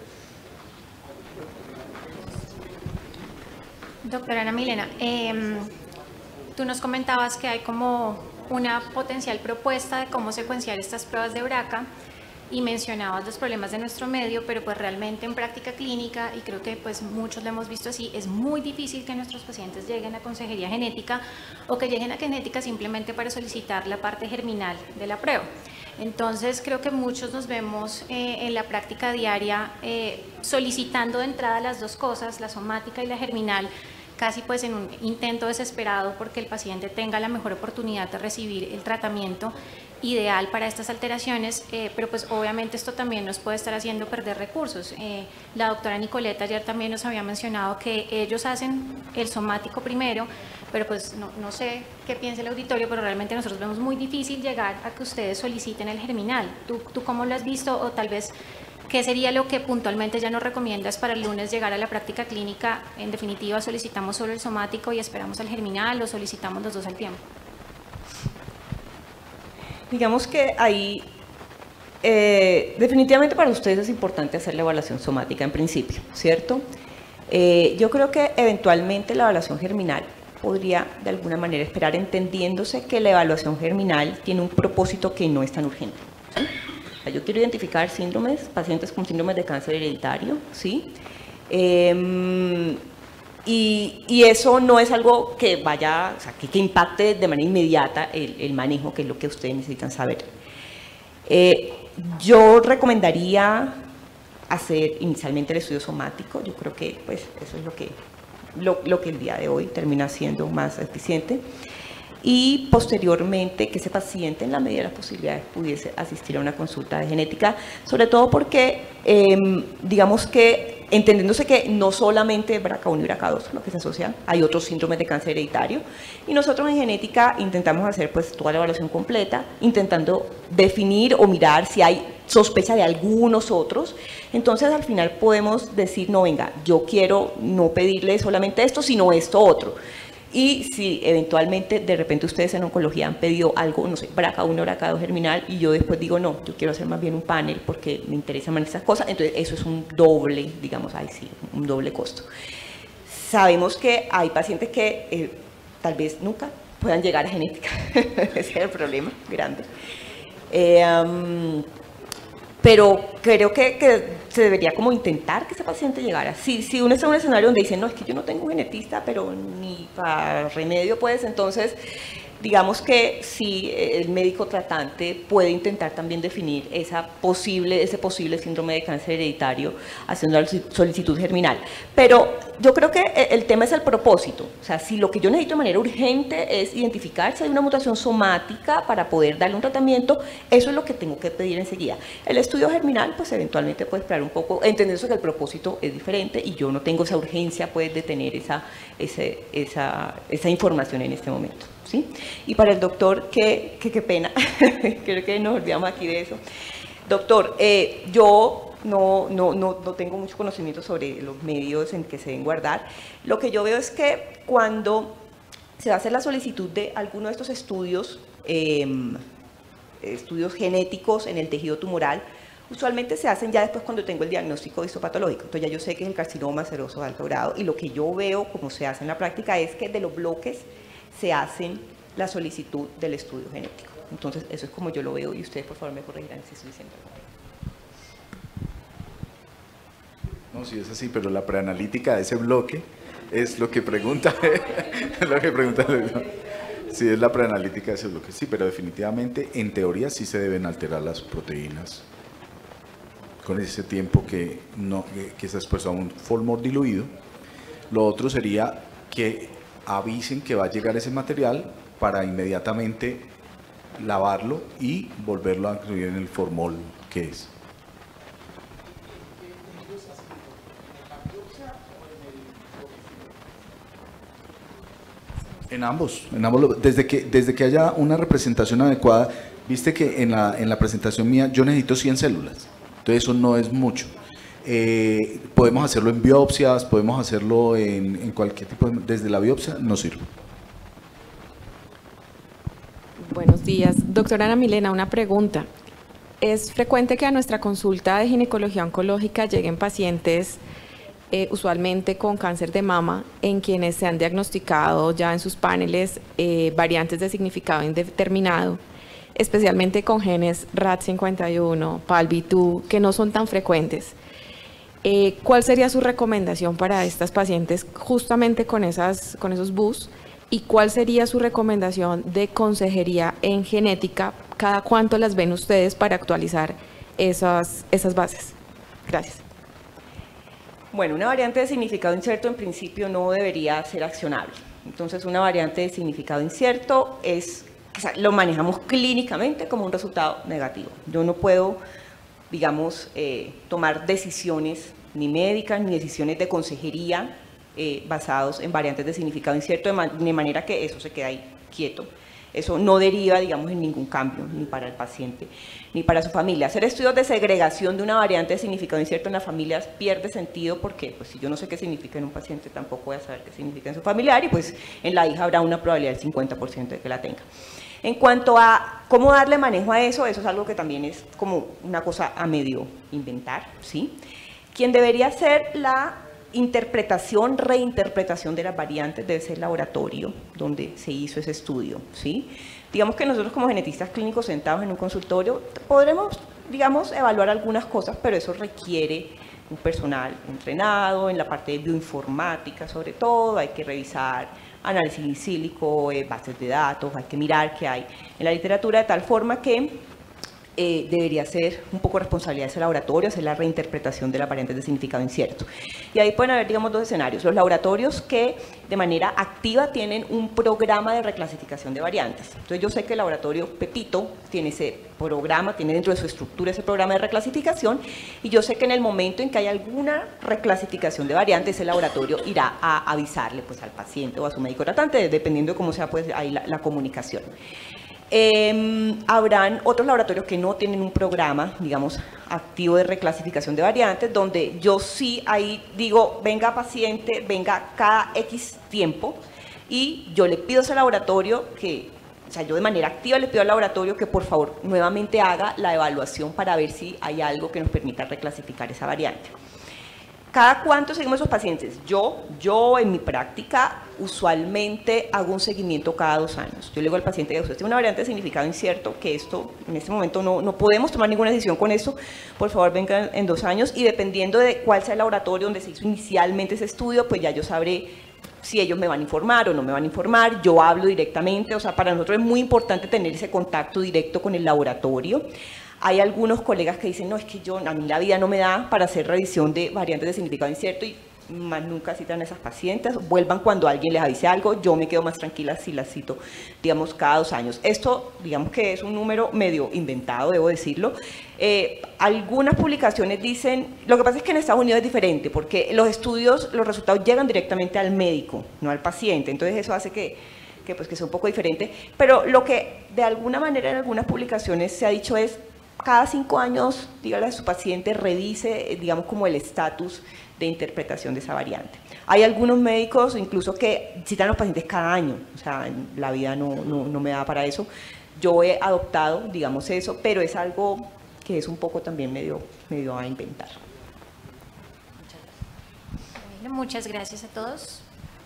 Doctora Ana Milena, eh, tú nos comentabas que hay como una potencial propuesta de cómo secuenciar estas pruebas de BRCA, y mencionabas los problemas de nuestro medio, pero pues realmente en práctica clínica, y creo que pues muchos lo hemos visto así, es muy difícil que nuestros pacientes lleguen a consejería genética o que lleguen a genética simplemente para solicitar la parte germinal de la prueba. Entonces creo que muchos nos vemos eh, en la práctica diaria eh, solicitando de entrada las dos cosas, la somática y la germinal, casi pues en un intento desesperado porque el paciente tenga la mejor oportunidad de recibir el tratamiento ideal para estas alteraciones, eh, pero pues obviamente esto también nos puede estar haciendo perder recursos. Eh, la doctora Nicoleta ayer también nos había mencionado que ellos hacen el somático primero, pero pues no, no sé qué piensa el auditorio, pero realmente nosotros vemos muy difícil llegar a que ustedes soliciten el germinal. ¿Tú, tú cómo lo has visto o tal vez qué sería lo que puntualmente ya nos recomiendas para el lunes llegar a la práctica clínica? En definitiva, ¿solicitamos solo el somático y esperamos el germinal o solicitamos los dos al tiempo? Digamos que ahí, eh, definitivamente para ustedes es importante hacer la evaluación somática en principio, ¿cierto? Eh, yo creo que eventualmente la evaluación germinal podría de alguna manera esperar, entendiéndose que la evaluación germinal tiene un propósito que no es tan urgente, ¿sí? O sea, yo quiero identificar síndromes, pacientes con síndromes de cáncer hereditario, ¿sí? Eh, Y, y eso no es algo que vaya, o sea, que, que impacte de manera inmediata el, el manejo, que es lo que ustedes necesitan saber. Eh, yo recomendaría hacer inicialmente el estudio somático. Yo creo que pues, eso es lo que, lo, lo que el día de hoy termina siendo más eficiente. Y posteriormente que ese paciente, en la medida de las posibilidades, pudiese asistir a una consulta de genética, sobre todo porque, eh, digamos que, entendiéndose que no solamente B R C A uno y B R C A dos lo que se asocia, hay otros síndromes de cáncer hereditario, y nosotros en genética intentamos hacer pues toda la evaluación completa, intentando definir o mirar si hay sospecha de algunos otros. Entonces al final podemos decir, no, venga, yo quiero no pedirle solamente esto, sino esto otro. Y si eventualmente de repente ustedes en oncología han pedido algo, no sé, B R C A uno, B R C A dos germinal, y yo después digo, no, yo quiero hacer más bien un panel porque me interesan más esas cosas, entonces eso es un doble, digamos, ahí sí, un doble costo. Sabemos que hay pacientes que eh, tal vez nunca puedan llegar a genética, ese es el problema grande. Eh, um, pero creo que, que se debería como intentar que ese paciente llegara. Si, si uno está en un escenario donde dice, no, es que yo no tengo un genetista, pero ni para remedio, pues, entonces digamos que sí, el médico tratante puede intentar también definir esa posible, ese posible síndrome de cáncer hereditario haciendo la solicitud germinal. Pero yo creo que el tema es el propósito. O sea, si lo que yo necesito de manera urgente es identificar si hay una mutación somática para poder darle un tratamiento, eso es lo que tengo que pedir enseguida. El estudio germinal, pues eventualmente puede esperar un poco, entendiendo que el propósito es diferente y yo no tengo esa urgencia pues, de tener esa, ese, esa, esa información en este momento. ¿Sí? Y para el doctor, qué, qué, qué pena, creo que nos olvidamos aquí de eso. Doctor, eh, yo no, no, no, no tengo mucho conocimiento sobre los medios en que se deben guardar. Lo que yo veo es que cuando se hace la solicitud de alguno de estos estudios, eh, estudios genéticos en el tejido tumoral, usualmente se hacen ya después cuando tengo el diagnóstico histopatológico. Entonces ya yo sé que es el carcinoma seroso de alto grado y lo que yo veo como se hace en la práctica es que de los bloques se hacen la solicitud del estudio genético. Entonces, eso es como yo lo veo y ustedes, por favor, me corregirán si estoy diciendo algo. No, sí es así, pero la preanalítica de ese bloque es lo que pregunta, es lo que pregunta. Sí, es la preanalítica de ese bloque, sí, pero definitivamente, en teoría, sí se deben alterar las proteínas con ese tiempo que, no, que, que se expuesto a un formol diluido. Lo otro sería que avisen que va a llegar ese material para inmediatamente lavarlo y volverlo a incluir en el formol que es. En ambos, en ambos, desde que, desde que haya una representación adecuada, viste que en la, en la presentación mía yo necesito cien células, entonces eso no es mucho. Eh, podemos hacerlo en biopsias, podemos hacerlo en, en cualquier tipo de, desde la biopsia no sirve. Buenos días, doctora Ana Milena, una pregunta. ¿Es frecuente que a nuestra consulta de ginecología oncológica lleguen pacientes eh, usualmente con cáncer de mama en quienes se han diagnosticado ya en sus paneles eh, variantes de significado indeterminado, especialmente con genes R A D cincuenta y uno, P A L B dos, que no son tan frecuentes? Eh, ¿Cuál sería su recomendación para estas pacientes justamente con, esas, con esos B U S? ¿Y cuál sería su recomendación de consejería en genética? ¿Cada cuánto las ven ustedes para actualizar esas, esas bases? Gracias. Bueno, una variante de significado incierto en principio no debería ser accionable. Entonces, una variante de significado incierto es, o sea, lo manejamos clínicamente como un resultado negativo. Yo no puedo, digamos, eh, tomar decisiones ni médicas ni decisiones de consejería eh, basados en variantes de significado incierto, de, man de manera que eso se queda ahí quieto. Eso no deriva, digamos, en ningún cambio, ni para el paciente, ni para su familia. Hacer estudios de segregación de una variante de significado incierto en las familias pierde sentido porque, pues, si yo no sé qué significa en un paciente, tampoco voy a saber qué significa en su familiar y, pues, en la hija habrá una probabilidad del cincuenta por ciento de que la tenga. En cuanto a cómo darle manejo a eso, eso es algo que también es como una cosa a medio inventar, ¿sí? Quien debería hacer la interpretación, reinterpretación de las variantes debe ser el laboratorio donde se hizo ese estudio, ¿sí? Digamos que nosotros como genetistas clínicos sentados en un consultorio podremos, digamos, evaluar algunas cosas, pero eso requiere un personal entrenado en la parte de bioinformática sobre todo, hay que revisar análisis in silico, eh, bases de datos, hay que mirar qué hay en la literatura de tal forma que Eh, debería ser un poco responsabilidad de ese laboratorio, hacer la reinterpretación de las variantes de significado incierto. Y ahí pueden haber, digamos, dos escenarios. Los laboratorios que de manera activa tienen un programa de reclasificación de variantes. Entonces yo sé que el laboratorio Pepito tiene ese programa, tiene dentro de su estructura ese programa de reclasificación y yo sé que en el momento en que hay alguna reclasificación de variantes, ese laboratorio irá a avisarle pues, al paciente o a su médico tratante, dependiendo de cómo sea pues, ahí la, la comunicación. Eh, habrán otros laboratorios que no tienen un programa, digamos, activo de reclasificación de variantes, donde yo sí ahí digo, venga paciente, venga cada X tiempo, y yo le pido a ese laboratorio que, o sea, yo de manera activa le pido al laboratorio que por favor nuevamente haga la evaluación para ver si hay algo que nos permita reclasificar esa variante. ¿Cada cuánto seguimos esos pacientes? Yo, yo en mi práctica usualmente hago un seguimiento cada dos años. Yo le digo al paciente que usted tiene una variante de significado incierto, que esto en este momento no, no podemos tomar ninguna decisión con esto, por favor venga en dos años y dependiendo de cuál sea el laboratorio donde se hizo inicialmente ese estudio, pues ya yo sabré si ellos me van a informar o no me van a informar, yo hablo directamente, o sea, para nosotros es muy importante tener ese contacto directo con el laboratorio. Hay algunos colegas que dicen, no, es que yo, a mí la vida no me da para hacer revisión de variantes de significado incierto y más nunca citan a esas pacientes, vuelvan cuando alguien les avise algo, yo me quedo más tranquila si las cito, digamos, cada dos años. Esto, digamos que es un número medio inventado, debo decirlo. Eh, algunas publicaciones dicen, lo que pasa es que en Estados Unidos es diferente, porque los estudios, los resultados llegan directamente al médico, no al paciente, entonces eso hace que, que, pues, que sea un poco diferente, pero lo que de alguna manera en algunas publicaciones se ha dicho es, cada cinco años, dígale a su paciente, revise, digamos, como el estatus de interpretación de esa variante. Hay algunos médicos incluso que citan a los pacientes cada año, o sea, la vida no, no, no me da para eso. Yo he adoptado, digamos, eso, pero es algo que es un poco también medio, medio a inventar. Muchas gracias. Bueno, muchas gracias a todos.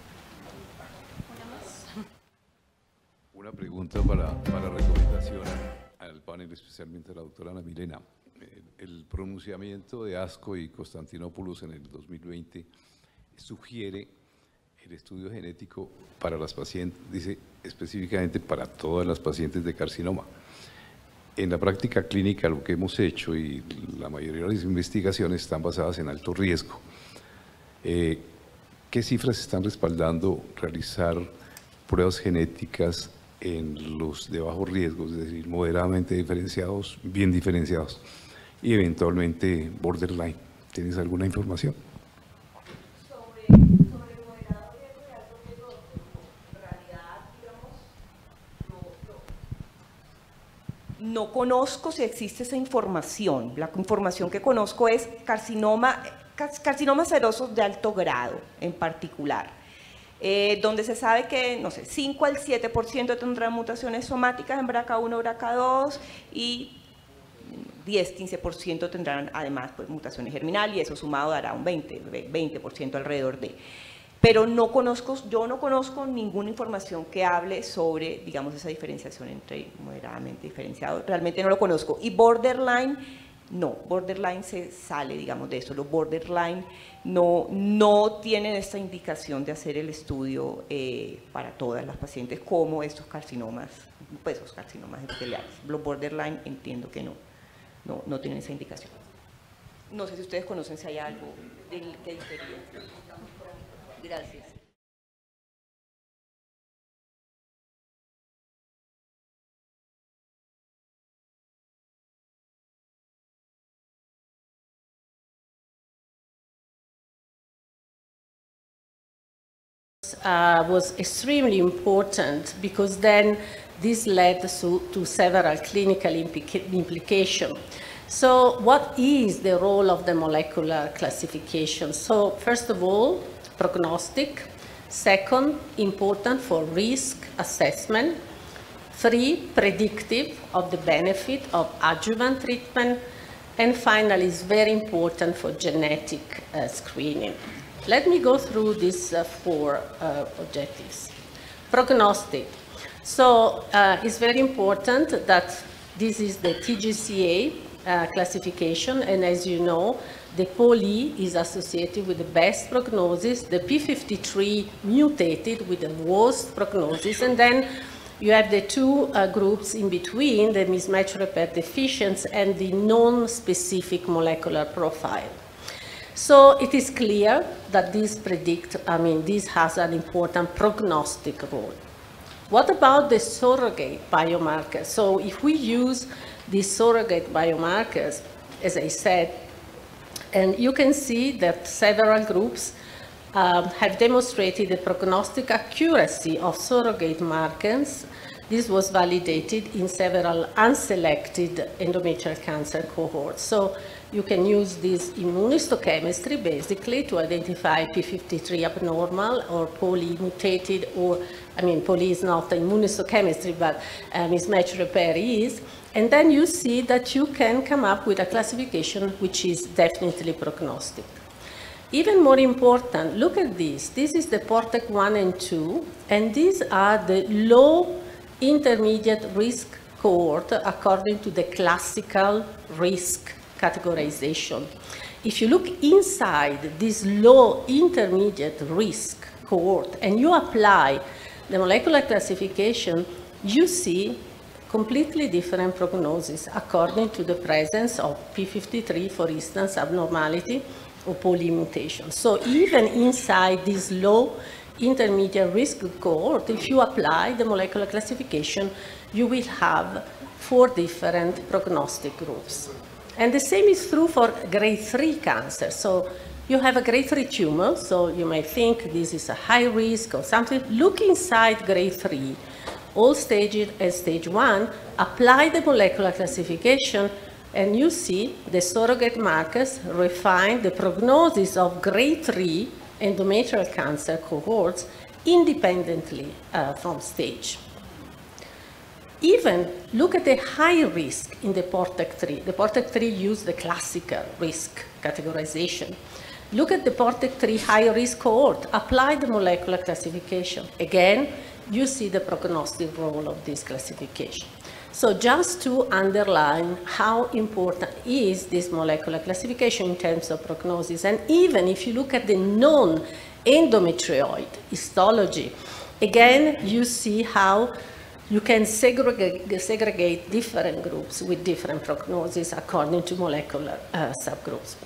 Una más. Una pregunta para, para recomendación al panel, especialmente a la doctora Ana Milena. El pronunciamiento de Asco y Constantinopoulos en el dos mil veinte sugiere el estudio genético para las pacientes, dice específicamente para todas las pacientes de carcinoma. En la práctica clínica lo que hemos hecho y la mayoría de las investigaciones están basadas en alto riesgo. Eh, ¿Qué cifras están respaldando realizar pruebas genéticas en los de bajo riesgo, es decir, moderadamente diferenciados, bien diferenciados? Y eventualmente borderline. ¿Tienes alguna información? Sobre, sobre moderado riesgo y alto riesgo, en realidad, digamos, no, no, no conozco si existe esa información. La información que conozco es carcinoma, carcinomas serosos de alto grado en particular, eh, donde se sabe que, no sé, cinco al siete por ciento tendrán mutaciones somáticas en B R C A uno, B R C A dos y diez a quince por ciento tendrán además pues, mutaciones germinal y eso sumado dará un veinte por ciento alrededor de. Pero no conozco, yo no conozco ninguna información que hable sobre, digamos, esa diferenciación entre moderadamente diferenciado. Realmente no lo conozco. Y borderline, no, borderline se sale, digamos, de eso. Los borderline no, no tienen esta indicación de hacer el estudio eh, para todas las pacientes como estos carcinomas, pues los carcinomas epiteliales. Los borderline entiendo que no. No, no tienen esa indicación. No sé si ustedes conocen si hay algo del, del periodo. Gracias. Uh, was extremely important because then this led to, to several clinical implica implications. So what is the role of the molecular classification? So first of all, prognostic. Second, important for risk assessment. Three, predictive of the benefit of adjuvant treatment. And finally, is very important for genetic uh, screening. Let me go through these uh, four uh, objectives. Prognostic. So uh, it's very important that this is the T G C A uh, classification, and as you know, the P O L E is associated with the best prognosis, the P fifty-three mutated with the worst prognosis, and then you have the two uh, groups in between, the mismatch repair deficiency and the non-specific molecular profile. So it is clear that this predict, I mean, this has an important prognostic role. What about the surrogate biomarkers? So if we use these surrogate biomarkers, as I said, and you can see that several groups um, have demonstrated the prognostic accuracy of surrogate markers. This was validated in several unselected endometrial cancer cohorts. So you can use this immunohistochemistry basically to identify P fifty-three abnormal or P O L E mutated, or, I mean, P O L E is not immunohistochemistry, but uh, mismatch repair is. And then you see that you can come up with a classification which is definitely prognostic. Even more important, look at this. This is the PORTEC one and two, and these are the low intermediate risk cohort according to the classical risk categorization. if you look inside this low intermediate risk cohort and you apply the molecular classification, you see completely different prognosis according to the presence of P fifty-three, for instance, abnormality or polymutation. So even inside this low intermediate risk cohort, if you apply the molecular classification, you will have four different prognostic groups. And the same is true for grade three cancer. So you have a grade three tumor, so you may think this is a high risk or something. Look inside grade three, all stages as stage one, apply the molecular classification, and you see the surrogate markers refine the prognosis of grade three endometrial cancer cohorts independently uh, from stage. Even look at the high risk in the PORTEC three. The PORTEC three used the classical risk categorization. Look at the PORTEC three high risk cohort, apply the molecular classification. Again, you see the prognostic role of this classification. So just to underline how important is this molecular classification in terms of prognosis, and even if you look at the non-endometrioid histology, again, you see how you can segregate, segregate different groups with different prognosis according to molecular uh, subgroups.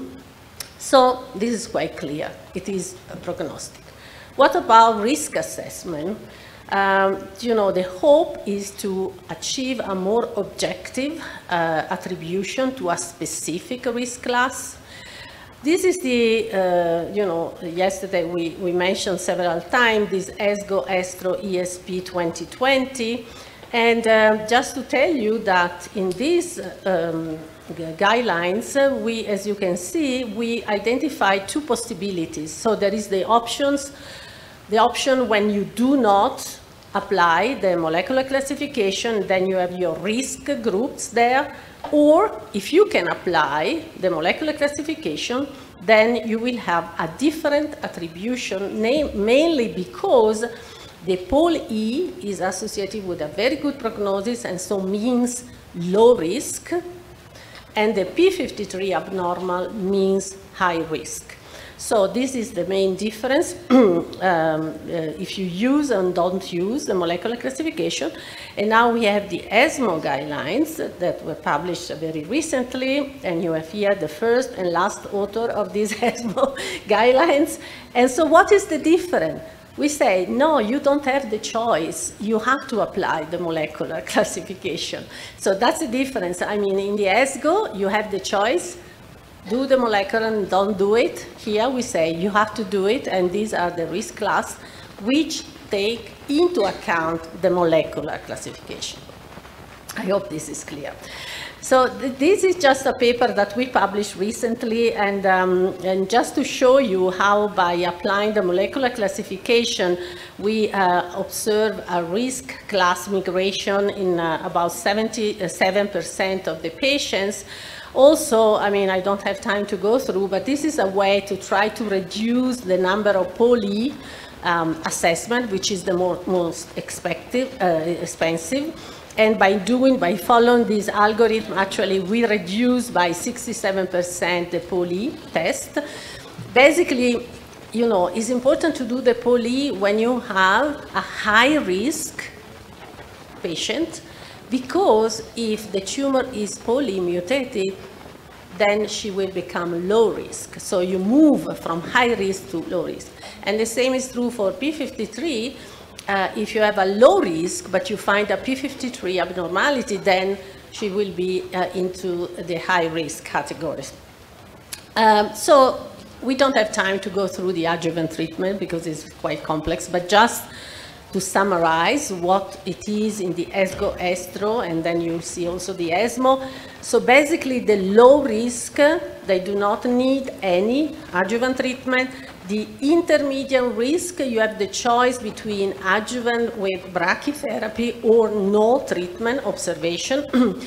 So this is quite clear. It is a prognostic. What about risk assessment? Um, you know, the hope is to achieve a more objective uh, attribution to a specific risk class. This is the, uh, you know, yesterday we, we mentioned several times this ESGO ESTRO E S P twenty twenty. And um, just to tell you that in these um, guidelines, uh, we, as you can see, we identify two possibilities. So there is the options, the option when you do not apply the molecular classification, then you have your risk groups there, or if you can apply the molecular classification, then you will have a different attribution, mainly because the pol E is associated with a very good prognosis and so means low risk, and the P fifty-three abnormal means high risk. So this is the main difference um, uh, if you use and don't use the molecular classification. And now we have the ESMO guidelines that were published very recently, and you have here the first and last author of these ESMO guidelines. And so what is the difference? We say, no, you don't have the choice. You have to apply the molecular classification. So that's the difference. I mean, in the ESGO, you have the choice. Do the molecular and don't do it. Here we say you have to do it, and these are the risk class which take into account the molecular classification. I hope this is clear. So th this is just a paper that we published recently, and, um, and just to show you how by applying the molecular classification, we uh, observe a risk class migration in uh, about seventy-seven percent of the patients. Also, I mean, I don't have time to go through, but this is a way to try to reduce the number of poly um, assessment, which is the more, most expected, uh, expensive. And by doing, by following this algorithm, actually, we reduce by sixty-seven percent the poly test. Basically, you know, it's important to do the poly when you have a high risk patient, because if the tumor is polymutated, then she will become low risk. So you move from high risk to low risk. And the same is true for P fifty-three. Uh, if you have a low risk, but you find a P fifty-three abnormality, then she will be uh, into the high risk categories. Um, so we don't have time to go through the adjuvant treatment because it's quite complex, but just to summarize what it is in the ESGO ESTRO, and then you'll see also the ESMO. So basically the low risk, they do not need any adjuvant treatment. The intermediate risk, you have the choice between adjuvant with brachytherapy or no treatment observation.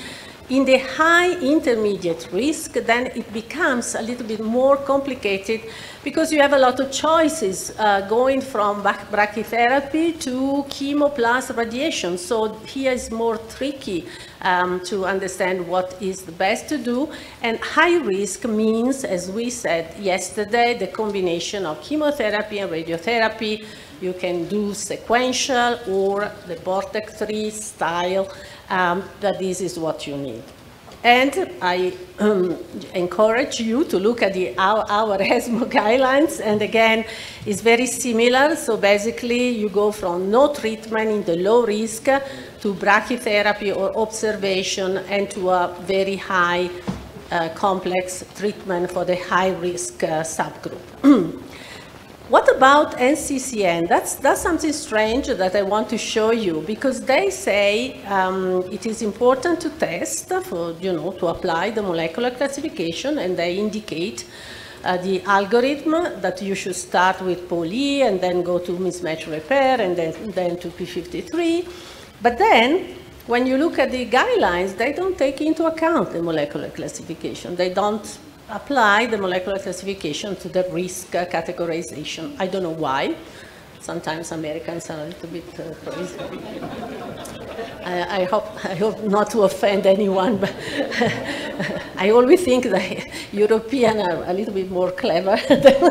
In the high intermediate risk, then it becomes a little bit more complicated because you have a lot of choices uh, going from brachytherapy to chemo plus radiation. So here is more tricky um, to understand what is the best to do. And high risk means, as we said yesterday, the combination of chemotherapy and radiotherapy. You can do sequential or the Portec three style, um, that this is what you need. And I um, encourage you to look at the, our, our ESMO guidelines, and again, it's very similar. So basically, you go from no treatment in the low risk to brachytherapy or observation, and to a very high uh, complex treatment for the high risk uh, subgroup. What about N C C N? That's, that's something strange that I want to show you, because they say um, it is important to test, for, you know, to apply the molecular classification, and they indicate uh, the algorithm that you should start with poly and then go to mismatch repair and then, then to P fifty-three. But then, when you look at the guidelines, they don't take into account the molecular classification. They don't apply the molecular classification to the risk uh, categorization. I don't know why. Sometimes Americans are a little bit uh, crazy. I, I, hope, I hope not to offend anyone, but I always think that Europeans are a little bit more clever.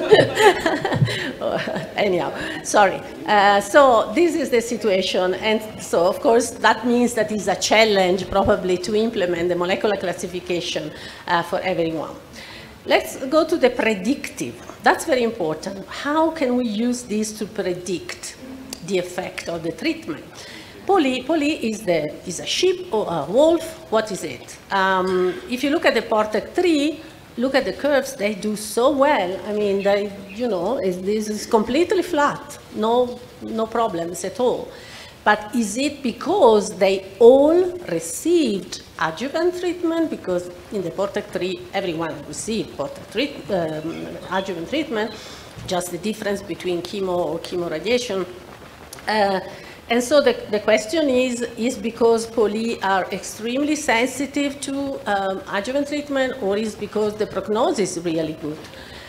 Anyhow, sorry. Uh, so this is the situation, and so of course that means that it's a challenge probably to implement the molecular classification uh, for everyone. Let's go to the predictive. That's very important. How can we use this to predict the effect of the treatment? Poly, poly is, the, is a sheep or a wolf. What is it? Um, if you look at the Portec three, look at the curves, they do so well. I mean, they, you know, it's, this is completely flat, no, no problems at all. But is it because they all received adjuvant treatment? Because in the Portec three, everyone received Portec treat, um, adjuvant treatment, just the difference between chemo or chemoradiation. Uh, and so the, the question is, is because poly are extremely sensitive to um, adjuvant treatment, or is because the prognosis is really good?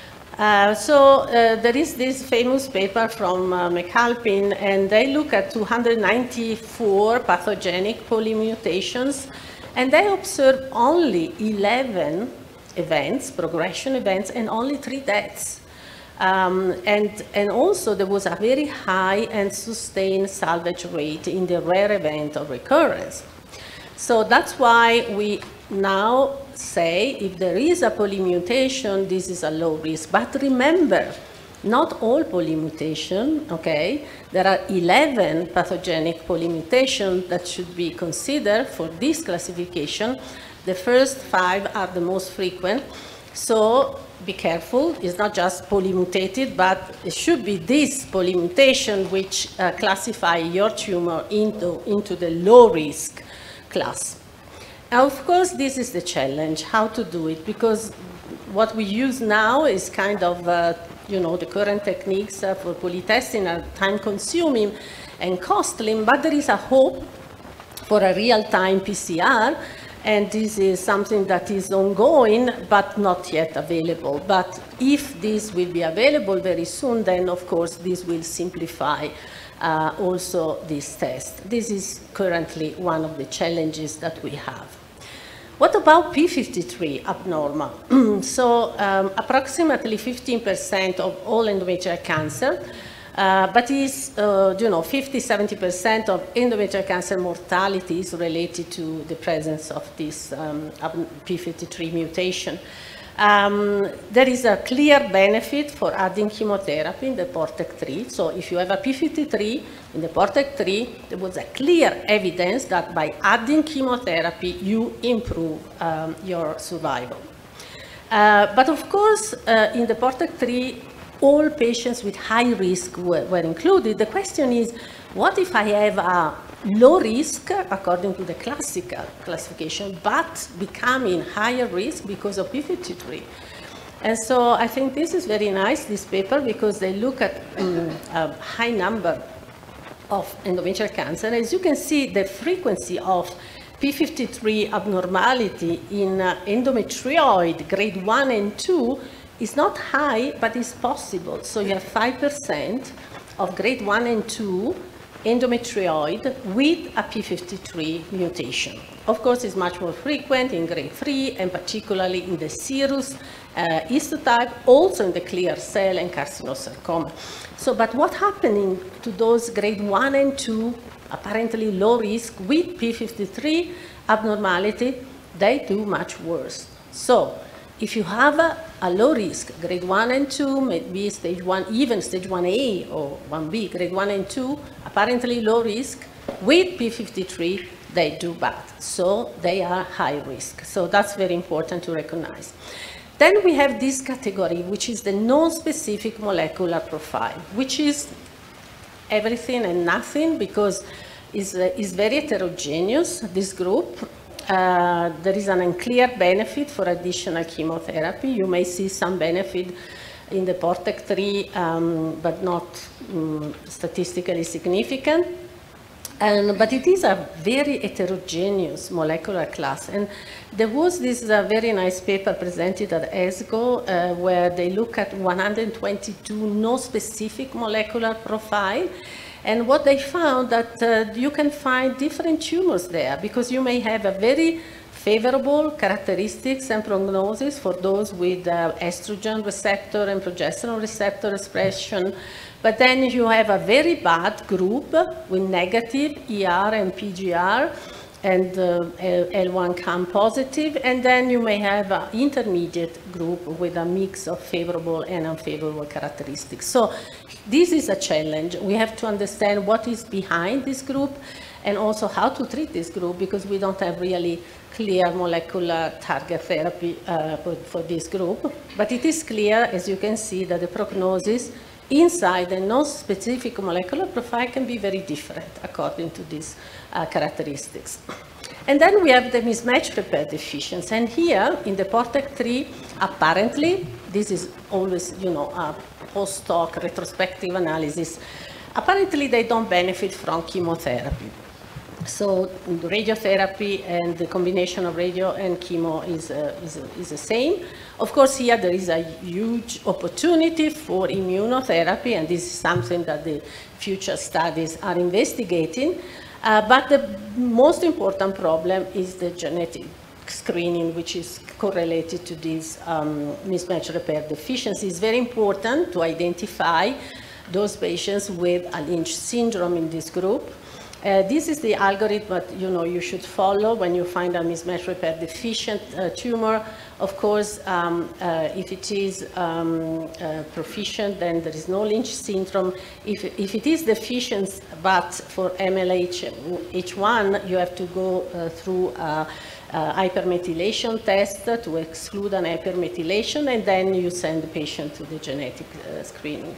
Uh, so uh, there is this famous paper from uh, McAlpin, and they look at two hundred ninety-four pathogenic polymutations, and they observe only eleven events, progression events, and only three deaths. Um, and, and also there was a very high and sustained salvage rate in the rare event of recurrence. So that's why we now say if there is a polymutation, this is a low risk. But remember, not all polymutation, okay? There are eleven pathogenic polymutations that should be considered for this classification. The first five are the most frequent. So be careful, it's not just polymutated, but it should be this polymutation which uh, classify your tumor into, into the low risk class. Now, of course, this is the challenge, how to do it, because what we use now is kind of, uh, you know, the current techniques uh, for polytesting are time-consuming and costly, but there is a hope for a real-time P C R, and this is something that is ongoing, but not yet available. But if this will be available very soon, then, of course, this will simplify uh, also this test. This is currently one of the challenges that we have. What about P fifty-three abnormal? So um, approximately fifteen percent of all endometrial cancer, uh, but is, uh, you know, fifty, seventy percent of endometrial cancer mortality is related to the presence of this um, P fifty-three mutation. Um, there is a clear benefit for adding chemotherapy in the Portec three. So if you have a P fifty-three in the Portec three, there was a clear evidence that by adding chemotherapy, you improve um, your survival. Uh, but of course, uh, in the Portec three, all patients with high risk were, were included. The question is, what if I have a low risk according to the classical classification, but becoming higher risk because of P fifty-three? And so I think this is very nice, this paper, because they look at um, a high number of endometrial cancer. As you can see, the frequency of P fifty-three abnormality in uh, endometrioid grade one and two is not high, but is possible. So you have five percent of grade one and two endometrioid with a P fifty-three mutation. Of course, it's much more frequent in grade three and particularly in the serous uh, histotype, also in the clear cell and carcinosarcoma. So, but what happening to those grade one and two, apparently low risk with P fifty-three abnormality? They do much worse. So, if you have a, a low risk, grade one and two, maybe stage one, even stage one A or one B, grade one and two, apparently low risk, with P fifty-three, they do bad. So they are high risk. So that's very important to recognize. Then we have this category, which is the non-specific molecular profile, which is everything and nothing because it's, uh, it's very heterogeneous, this group. Uh, there is an unclear benefit for additional chemotherapy. You may see some benefit in the PORTEC three, um, but not um, statistically significant. And, but it is a very heterogeneous molecular class. And there was this uh, very nice paper presented at ESGO uh, where they look at one hundred twenty-two non-specific molecular profile. And what they found that uh, you can find different tumors there because you may have a very favorable characteristics and prognosis for those with uh, estrogen receptor and progesterone receptor expression. But then you have a very bad group with negative E R and P G R and uh, L one CAM positive, and then you may have an intermediate group with a mix of favorable and unfavorable characteristics. So this is a challenge. We have to understand what is behind this group and also how to treat this group because we don't have really clear molecular target therapy uh, for, for this group. But it is clear, as you can see, that the prognosis inside the non-specific molecular profile can be very different according to these uh, characteristics. And then we have the mismatch repair deficiency. And here in the PORTEC three, apparently, this is always, you know, a post-hoc retrospective analysis, apparently they don't benefit from chemotherapy. So radiotherapy and the combination of radio and chemo is, uh, is, uh, is the same. Of course, here there is a huge opportunity for immunotherapy, and this is something that the future studies are investigating. Uh, but the most important problem is the genetic screening, which is correlated to this um, mismatch repair deficiency. It's very important to identify those patients with a Lynch syndrome in this group. Uh, this is the algorithm that you know you should follow when you find a mismatch repair deficient uh, tumor. Of course, um, uh, if it is um, uh, proficient, then there is no Lynch syndrome. If, if it is deficient, but for M L H one, you have to go uh, through a, a hypermethylation test to exclude an hypermethylation, and then you send the patient to the genetic uh, screening.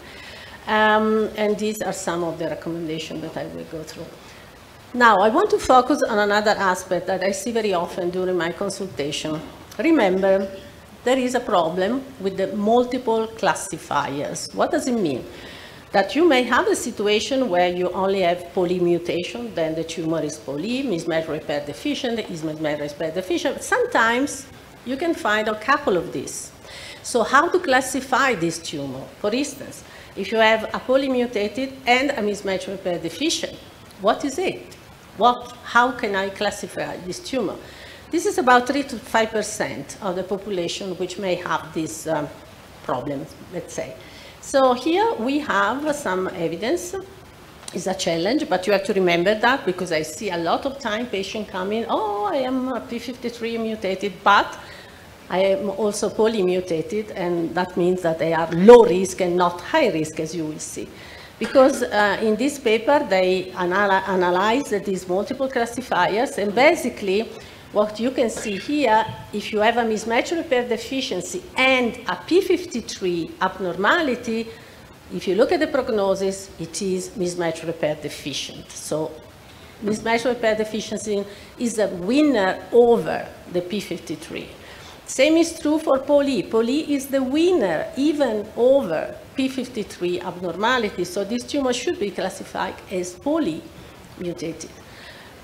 Um, and these are some of the recommendations that I will go through. Now, I want to focus on another aspect that I see very often during my consultation. Remember, there is a problem with the multiple classifiers. What does it mean? That you may have a situation where you only have polymutation, then the tumor is poly, mismatch repair deficient, is mismatch repair deficient. But sometimes you can find a couple of these. So how to classify this tumor? For instance, if you have a polymutated and a mismatch repair deficient, what is it? What, how can I classify this tumor? This is about three to five percent of the population which may have this um, problem, let's say. So here we have some evidence. It's a challenge, but you have to remember that because I see a lot of time patients come in, oh, I am P fifty-three mutated, but I am also polymutated, and that means that they are low risk and not high risk, as you will see. Because uh, in this paper, they anal analyze these multiple classifiers, and basically, what you can see here, if you have a mismatch repair deficiency and a P fifty-three abnormality, if you look at the prognosis, it is mismatch repair deficient. So mismatch repair deficiency is a winner over the P fifty-three. Same is true for poly. Poly is the winner even over P fifty-three abnormality. So this tumor should be classified as poly mutated.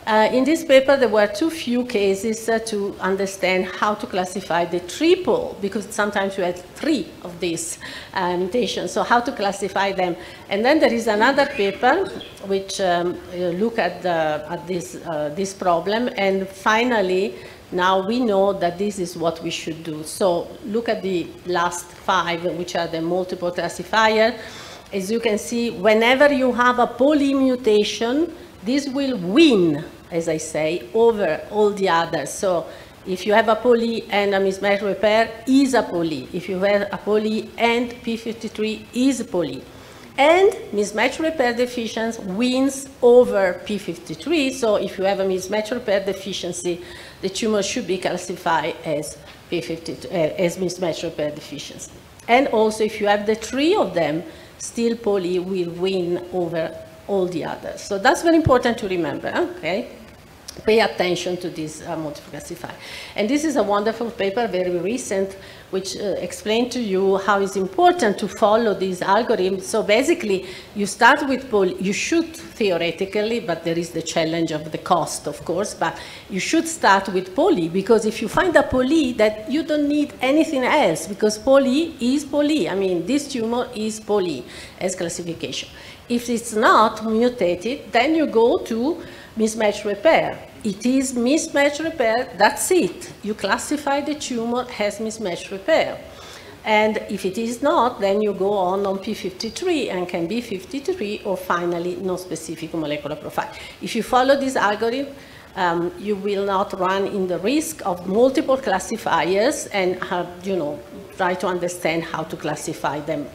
Uh, in this paper, there were too few cases uh, to understand how to classify the triple, because sometimes you had three of these uh, mutations, so how to classify them. And then there is another paper which um, look at, the, at this, uh, this problem, and finally, now we know that this is what we should do. So look at the last five, which are the multiple classifier. As you can see, whenever you have a polymutation, this will win, as I say, over all the others. So if you have a poly and a mismatch repair, is a poly. If you have a poly and P fifty-three, is a poly. And mismatch repair deficiency wins over P fifty-three. So if you have a mismatch repair deficiency, the tumor should be classified as P fifty-two, uh, as mismatch repair deficiency. And also, if you have the three of them, still poly will win over all the others. So that's very important to remember, okay? Pay attention to this uh, multiple classifier. And this is a wonderful paper, very recent, which uh, explained to you how it's important to follow these algorithms. So basically, you start with poly, you should theoretically, but there is the challenge of the cost, of course, but you should start with poly, because if you find a poly, that you don't need anything else, because poly is poly. I mean, this tumor is poly as classification. If it's not mutated, then you go to mismatch repair. It is mismatch repair, that's it. You classify the tumor as mismatch repair. And if it is not, then you go on on P fifty-three and can be fifty-three or finally non-specific molecular profile. If you follow this algorithm, um, you will not run in the risk of multiple classifiers and have, you know, try to understand how to classify them.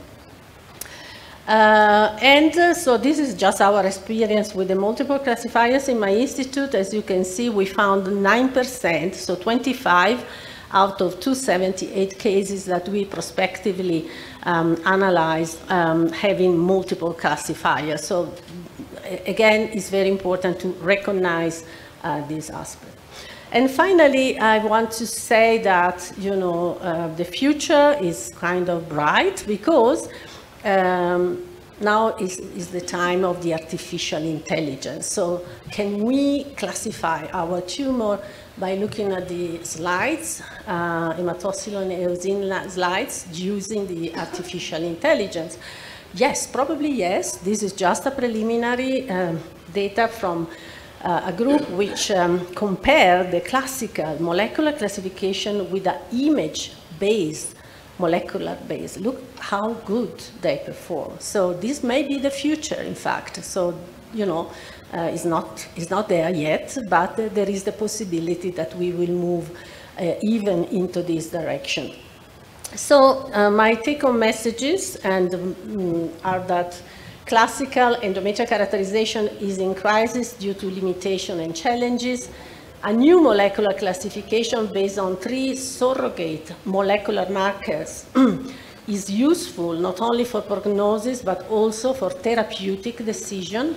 Uh, and uh, so this is just our experience with the multiple classifiers in my institute. As you can see, we found nine percent, so twenty-five out of two hundred seventy-eight cases that we prospectively um, analyzed um, having multiple classifiers. So again, it's very important to recognize uh, this aspect. And finally, I want to say that, you know, uh, the future is kind of bright, because Um, now is, is the time of the artificial intelligence. So can we classify our tumor by looking at the slides, uh, hematocilin and eosin slides, using the artificial intelligence? Yes, probably yes. This is just a preliminary um, data from uh, a group which um, compared the classical molecular classification with the image-based molecular base. Look how good they perform. So this may be the future, in fact. So, you know, uh, it's not, it's not there yet, but uh, there is the possibility that we will move uh, even into this direction. So uh, my take-home messages and, um, are that classical endometrial characterization is in crisis due to limitation and challenges. A new molecular classification based on three surrogate molecular markers is useful not only for prognosis but also for therapeutic decision.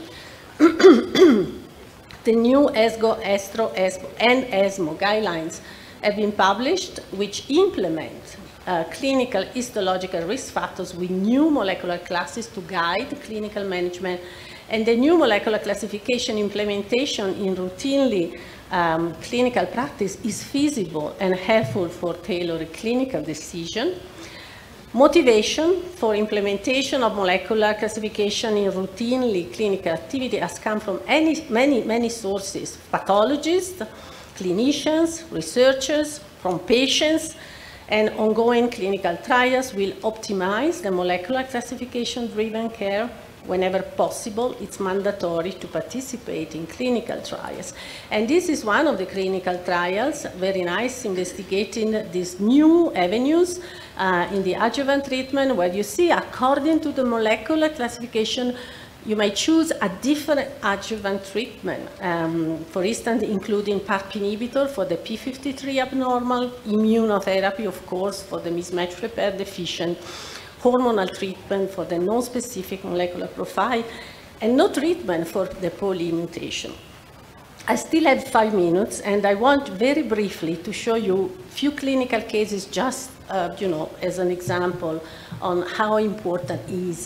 The new ESGO, ESTRO, ESPO, and ESMO guidelines have been published, which implement uh, clinical histological risk factors with new molecular classes to guide clinical management. And the new molecular classification implementation in routinely Um, clinical practice is feasible and helpful for tailored clinical decision. Motivation for implementation of molecular classification in routinely clinical activity has come from any, many, many sources: pathologists, clinicians, researchers, from patients, and ongoing clinical trials will optimize the molecular classification-driven care. Whenever possible, it's mandatory to participate in clinical trials. And this is one of the clinical trials, very nice, investigating these new avenues uh, in the adjuvant treatment, where you see, according to the molecular classification, you may choose a different adjuvant treatment, um, for instance, including PARP inhibitor for the P fifty-three abnormal, immunotherapy, of course, for the mismatch repair deficient, hormonal treatment for the non-specific molecular profile, and no treatment for the poly mutation. I still have five minutes, and I want very briefly to show you a few clinical cases, just uh, you know, as an example on how important is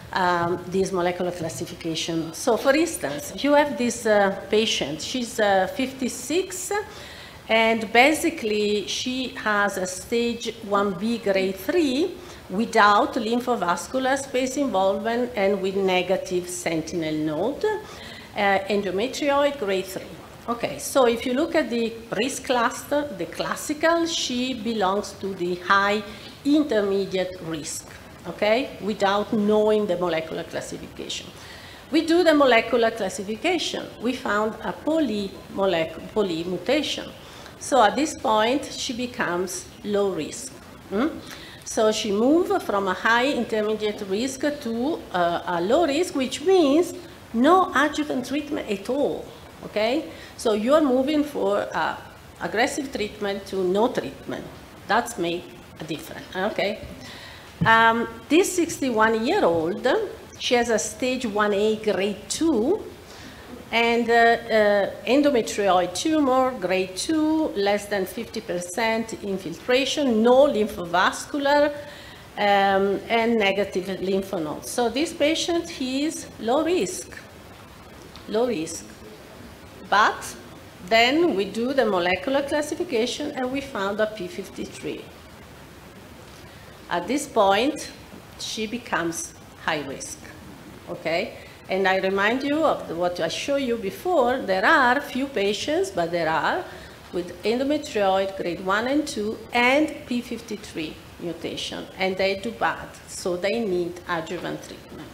um, this molecular classification. So for instance, you have this uh, patient, she's uh, fifty-six, and basically she has a stage one B grade three without lymphovascular space involvement and with negative sentinel node, uh, endometrioid grade three. Okay, so if you look at the risk cluster, the classical, she belongs to the high intermediate risk, okay, without knowing the molecular classification. We do the molecular classification. We found a poly, poly mutation. So at this point, she becomes low risk. Hmm? So she moved from a high intermediate risk to uh, a low risk, which means no adjuvant treatment at all, okay? So you're moving for uh, aggressive treatment to no treatment. That's made a difference, okay? Um, this sixty-one-year-old, she has a stage one A grade two, and uh, uh, endometrioid tumor, grade two, less than fifty percent infiltration, no lymphovascular, um, and negative lymph nodes. So this patient, he is low risk, low risk. But then we do the molecular classification and we found a P fifty-three. At this point, she becomes high risk, okay? And I remind you of the, what I showed you before. There are few patients, but there are, with endometrioid grade one and two and P fifty-three mutation, and they do bad, so they need adjuvant treatment.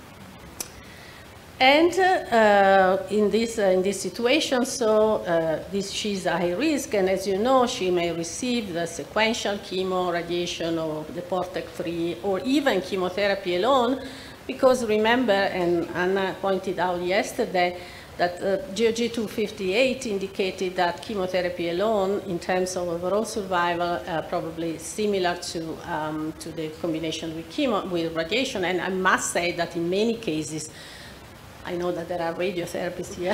And uh, in, this, uh, in this situation, so uh, this, she's a high risk, and as you know, she may receive the sequential chemo, radiation, or the Portec three, or even chemotherapy alone, because remember, and Anna pointed out yesterday, that uh, G O G two fifty-eight indicated that chemotherapy alone, in terms of overall survival, uh, probably similar to, um, to the combination with chemo, with radiation, and I must say that in many cases, I know that there are radiotherapists here,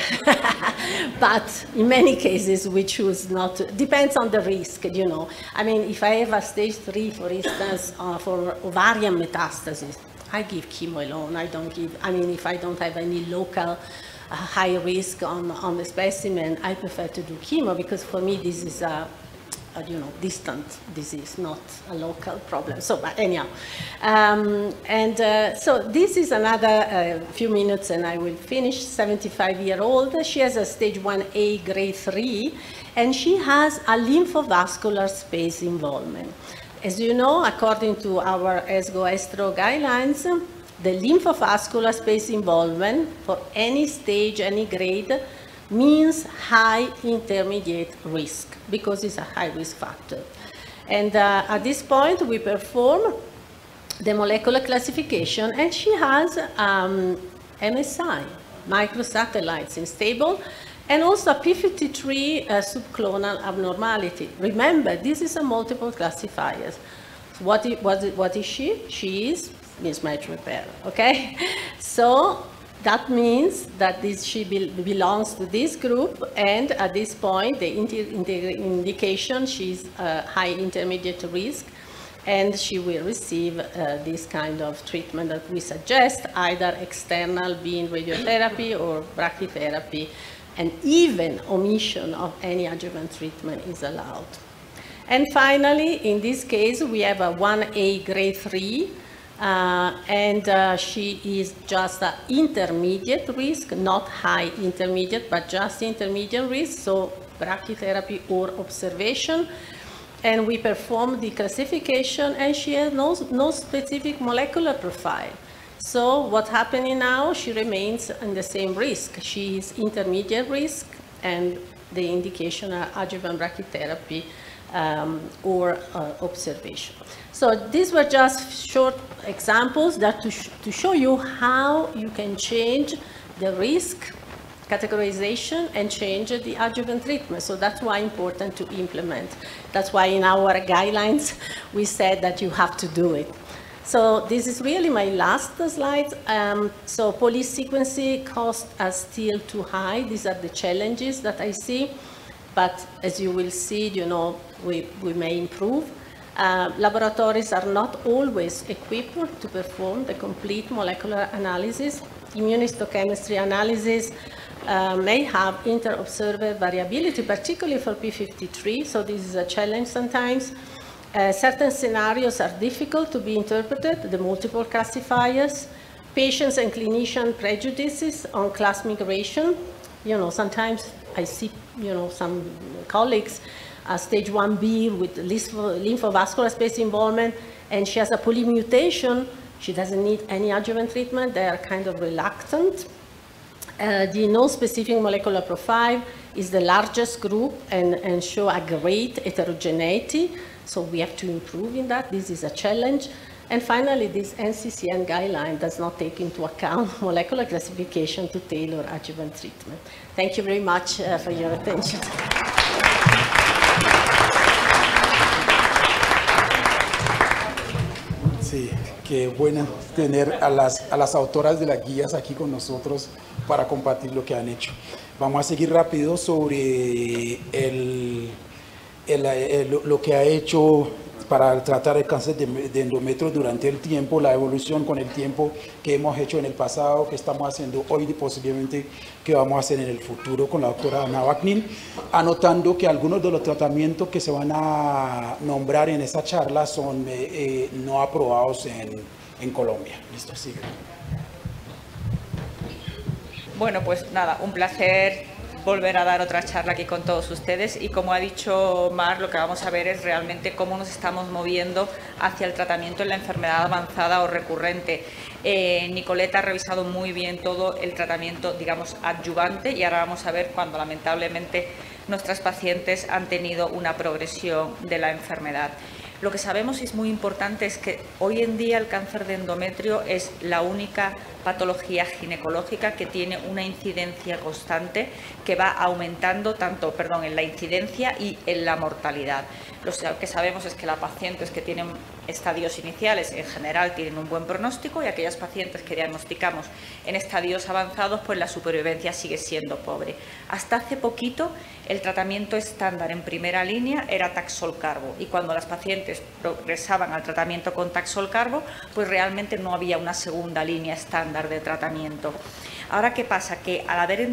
but in many cases we choose not to. Depends on the risk, you know. I mean, if I have a stage three, for instance, uh, for ovarian metastasis, I give chemo alone. I don't give, I mean, if I don't have any local uh, high risk on, on the specimen, I prefer to do chemo because for me this is a, a you know, distant disease, not a local problem. So, but anyhow. Um, and uh, so this is another uh, few minutes and I will finish. seventy-five-year-old. She has a stage one A grade three, and she has a lymphovascular space involvement. As you know, according to our ESGO-ESTRO guidelines, the lymphovascular space involvement for any stage, any grade, means high intermediate risk because it's a high risk factor. And uh, at this point, we perform the molecular classification, and she has um, M S I, microsatellites unstable, and also a P fifty-three uh, subclonal abnormality. Remember, this is a multiple classifier. So what, is, what, is, what is she? She is mismatch repair, okay? So that means that this, she be, belongs to this group, and at this point, the indi indi indication, she's uh, high intermediate risk, and she will receive uh, this kind of treatment that we suggest, either external being radiotherapy or brachytherapy, and even omission of any adjuvant treatment is allowed. And finally, in this case, we have a one A grade three, uh, and uh, she is just an intermediate risk, not high intermediate, but just intermediate risk, so brachytherapy or observation. And we perform the classification, and she has no, no specific molecular profile. So what's happening now, she remains in the same risk. She is intermediate risk, and the indication are adjuvant brachytherapy um, or uh, observation. So these were just short examples that to, sh to show you how you can change the risk categorization and change the adjuvant treatment. So that's why important to implement. That's why in our guidelines we said that you have to do it. So this is really my last slide. Um, so police sequencing costs are still too high. These are the challenges that I see. But as you will see, you know, we, we may improve. Uh, laboratories are not always equipped to perform the complete molecular analysis. Immunohistochemistry analysis uh, may have inter-observer variability, particularly for P fifty-three, so this is a challenge sometimes. Uh, certain scenarios are difficult to be interpreted, the multiple classifiers, patients and clinician prejudices on class migration. You know, sometimes I see, you know, some colleagues uh, stage one B with lymphovascular space involvement, and she has a polymutation. She doesn't need any adjuvant treatment. They are kind of reluctant. Uh, the non-specific molecular profile is the largest group and, and show a great heterogeneity. So we have to improve in that. This is a challenge. And finally, this N C C N guideline does not take into account molecular classification to tailor adjuvant treatment. Thank you very much uh, for your attention. Sí, qué bueno tener a las, a las autoras de las guías aquí con nosotros para compartir lo que han hecho. Vamos a seguir rápido sobre el, el, el, lo que ha hecho para tratar el cáncer de, de endometrio durante el tiempo, la evolución con el tiempo que hemos hecho en el pasado, que estamos haciendo hoy y posiblemente que vamos a hacer en el futuro con la doctora Ana Vaknin, anotando que algunos de los tratamientos que se van a nombrar en esta charla son eh, eh, no aprobados en, en Colombia. Listo, sigue. Bueno, pues nada, un placer volver a dar otra charla aquí con todos ustedes, y como ha dicho Mar, lo que vamos a ver es realmente cómo nos estamos moviendo hacia el tratamiento en la enfermedad avanzada o recurrente. Eh, Nicoleta ha revisado muy bien todo el tratamiento, digamos, adyuvante, y ahora vamos a ver cuando lamentablemente nuestras pacientes han tenido una progresión de la enfermedad. Lo que sabemos y es muy importante es que hoy en día el cáncer de endometrio es la única patología ginecológica que tiene una incidencia constante, que va aumentando tanto, perdón, en la incidencia y en la mortalidad. Lo que sabemos es que las pacientes que tienen estadios iniciales en general tienen un buen pronóstico, y aquellas pacientes que diagnosticamos en estadios avanzados, pues la supervivencia sigue siendo pobre. Hasta hace poquito el tratamiento estándar en primera línea era Taxol-Carbo, y cuando las pacientes progresaban al tratamiento con Taxol-Carbo, pues realmente no había una segunda línea estándar de tratamiento. Ahora, ¿qué pasa? Que al haber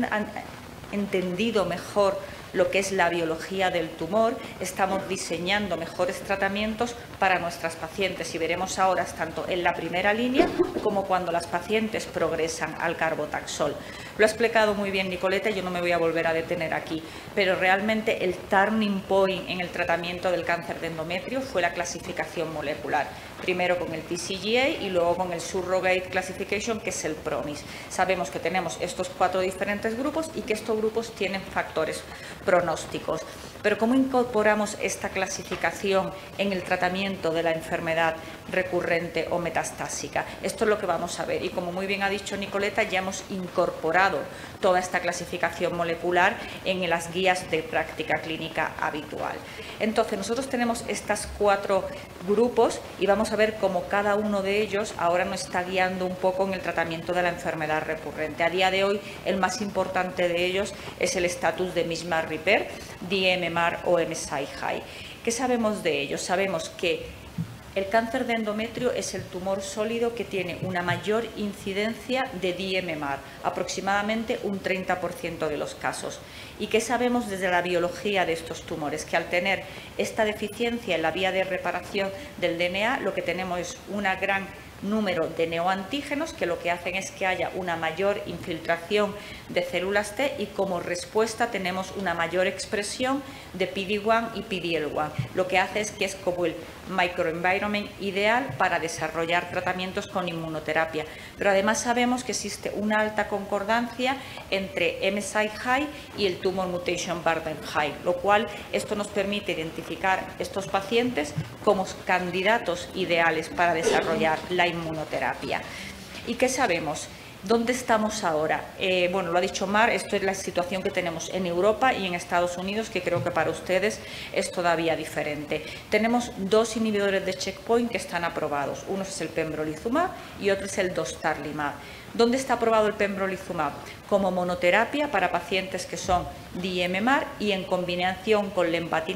entendido mejor lo que es la biología del tumor, estamos diseñando mejores tratamientos para nuestras pacientes, y veremos ahora tanto en la primera línea como cuando las pacientes progresan al carbotaxol. Lo ha explicado muy bien Nicoleta, yo no me voy a volver a detener aquí, pero realmente el turning point en el tratamiento del cáncer de endometrio fue la clasificación molecular. Primero con el T C G A y luego con el Surrogate Classification, que es el PROMIS. Sabemos que tenemos estos cuatro diferentes grupos y que estos grupos tienen factores pronósticos. Pero ¿cómo incorporamos esta clasificación en el tratamiento de la enfermedad recurrente o metastásica? Esto es lo que vamos a ver, y como muy bien ha dicho Nicoleta, ya hemos incorporado toda esta clasificación molecular en las guías de práctica clínica habitual. Entonces, nosotros tenemos estos cuatro grupos y vamos a ver cómo cada uno de ellos ahora nos está guiando un poco en el tratamiento de la enfermedad recurrente. A día de hoy, el más importante de ellos es el estatus de Mismar-Repair, D M M R o M S I High. ¿Qué sabemos de ellos? Sabemos que el cáncer de endometrio es el tumor sólido que tiene una mayor incidencia de D M M R, aproximadamente un treinta por ciento de los casos. ¿Y qué sabemos desde la biología de estos tumores? Que al tener esta deficiencia en la vía de reparación del D N A, lo que tenemos es una gran número de neoantígenos que lo que hacen es que haya una mayor infiltración de células T, y como respuesta tenemos una mayor expresión de P D uno y P D L uno. Lo que hace es que es como el microenvironment ideal para desarrollar tratamientos con inmunoterapia. Pero además sabemos que existe una alta concordancia entre M S I High y el Tumor Mutation Burden High, lo cual esto nos permite identificar estos pacientes como candidatos ideales para desarrollar la inmunoterapia. ¿Y qué sabemos? ¿Dónde estamos ahora? Eh, bueno, lo ha dicho Mar, esto es la situación que tenemos en Europa y en Estados Unidos, que creo que para ustedes es todavía diferente. Tenemos dos inhibidores de checkpoint que están aprobados. Uno es el pembrolizumab y otro es el dostarlimab. ¿Dónde está aprobado el pembrolizumab? Como monoterapia para pacientes que son D M M R y en combinación con lenvatinib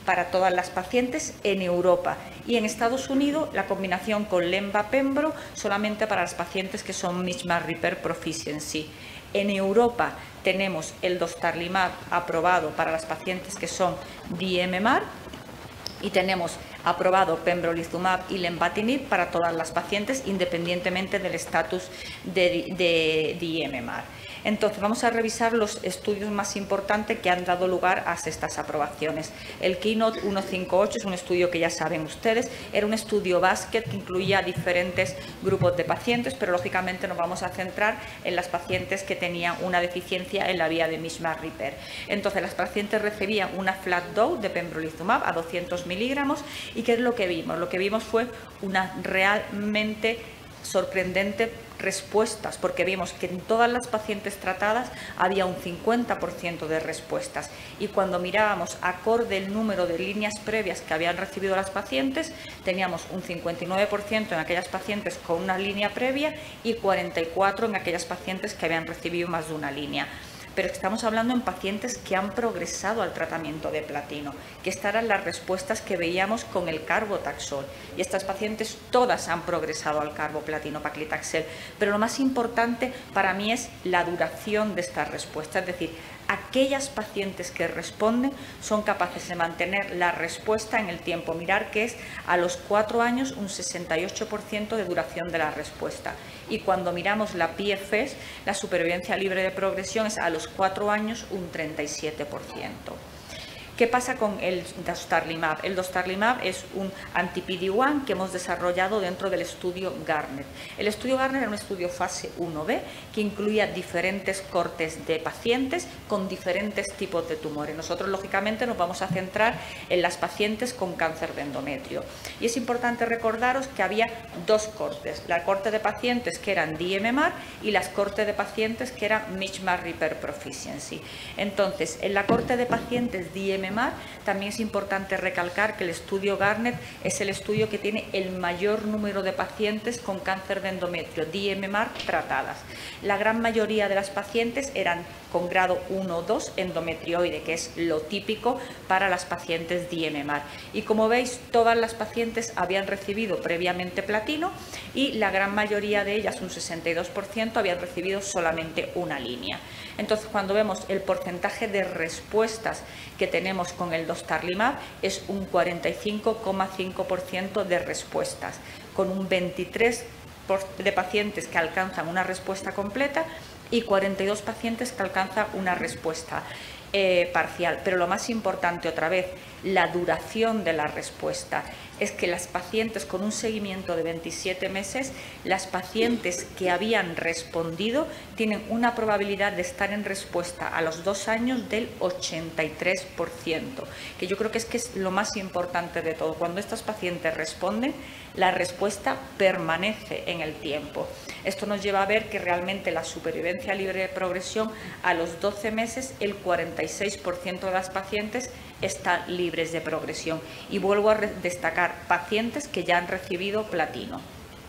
para todas las pacientes en Europa. Y en Estados Unidos, la combinación con Lenva-Pembro solamente para las pacientes que son Mishmar Repair Proficiency. En Europa tenemos el dostarlimab aprobado para las pacientes que son D M M A R y tenemos aprobado pembrolizumab y lenvatinib para todas las pacientes independientemente del estatus de, de D M M A R. Entonces, vamos a revisar los estudios más importantes que han dado lugar a estas aprobaciones. El Keynote ciento cincuenta y ocho es un estudio que ya saben ustedes, era un estudio basket que incluía diferentes grupos de pacientes, pero lógicamente nos vamos a centrar en las pacientes que tenían una deficiencia en la vía de Mishmar Repair. Entonces, las pacientes recibían una flat dose de pembrolizumab a doscientos miligramos y ¿qué es lo que vimos? Lo que vimos fue una realmente sorprendente respuestas, porque vimos que en todas las pacientes tratadas había un cincuenta por ciento de respuestas y cuando mirábamos acorde el número de líneas previas que habían recibido las pacientes, teníamos un cincuenta y nueve por ciento en aquellas pacientes con una línea previa y cuarenta y cuatro por ciento en aquellas pacientes que habían recibido más de una línea. Pero estamos hablando en pacientes que han progresado al tratamiento de platino, que estas eran las respuestas que veíamos con el carbotaxol. Y estas pacientes todas han progresado al carboplatino paclitaxel. Pero lo más importante para mí es la duración de estas respuestas, es decir, aquellas pacientes que responden son capaces de mantener la respuesta en el tiempo. Mirar que es a los cuatro años un sesenta y ocho por ciento de duración de la respuesta. Y cuando miramos la P F S, la supervivencia libre de progresión es a los cuatro años un treinta y siete por ciento. ¿Qué pasa con el dostarlimab? El dostarlimab es un anti-P D uno que hemos desarrollado dentro del estudio Garnet. El estudio Garnet era un estudio fase uno B que incluía diferentes cortes de pacientes con diferentes tipos de tumores. Nosotros, lógicamente, nos vamos a centrar en las pacientes con cáncer de endometrio. Y es importante recordaros que había dos cortes, la corte de pacientes que eran D M M A R y las cortes de pacientes que eran Mishmar Repair Proficiency. Entonces, en la corte de pacientes D M M A R también es importante recalcar que el estudio Garnet es el estudio que tiene el mayor número de pacientes con cáncer de endometrio, D M M A R, tratadas. La gran mayoría de las pacientes eran con grado uno o dos endometrioide, que es lo típico para las pacientes D M M A R. Y como veis, todas las pacientes habían recibido previamente platino y la gran mayoría de ellas, un sesenta y dos por ciento, habían recibido solamente una línea. Entonces, cuando vemos el porcentaje de respuestas que tenemos con el dostarlimab, es un cuarenta y cinco coma cinco por ciento de respuestas, con un veintitrés por ciento de pacientes que alcanzan una respuesta completa y cuarenta y dos pacientes que alcanzan una respuesta eh, parcial. Pero lo más importante, otra vez, la duración de la respuesta. Es que las pacientes con un seguimiento de veintisiete meses, las pacientes que habían respondido tienen una probabilidad de estar en respuesta a los dos años del ochenta y tres por ciento, que yo creo que es, que es lo más importante de todo. Cuando estas pacientes responden, la respuesta permanece en el tiempo. Esto nos lleva a ver que realmente la supervivencia libre de progresión a los doce meses, el cuarenta y seis por ciento de las pacientes están libres de progresión. Y vuelvo a destacar pacientes que ya han recibido platino.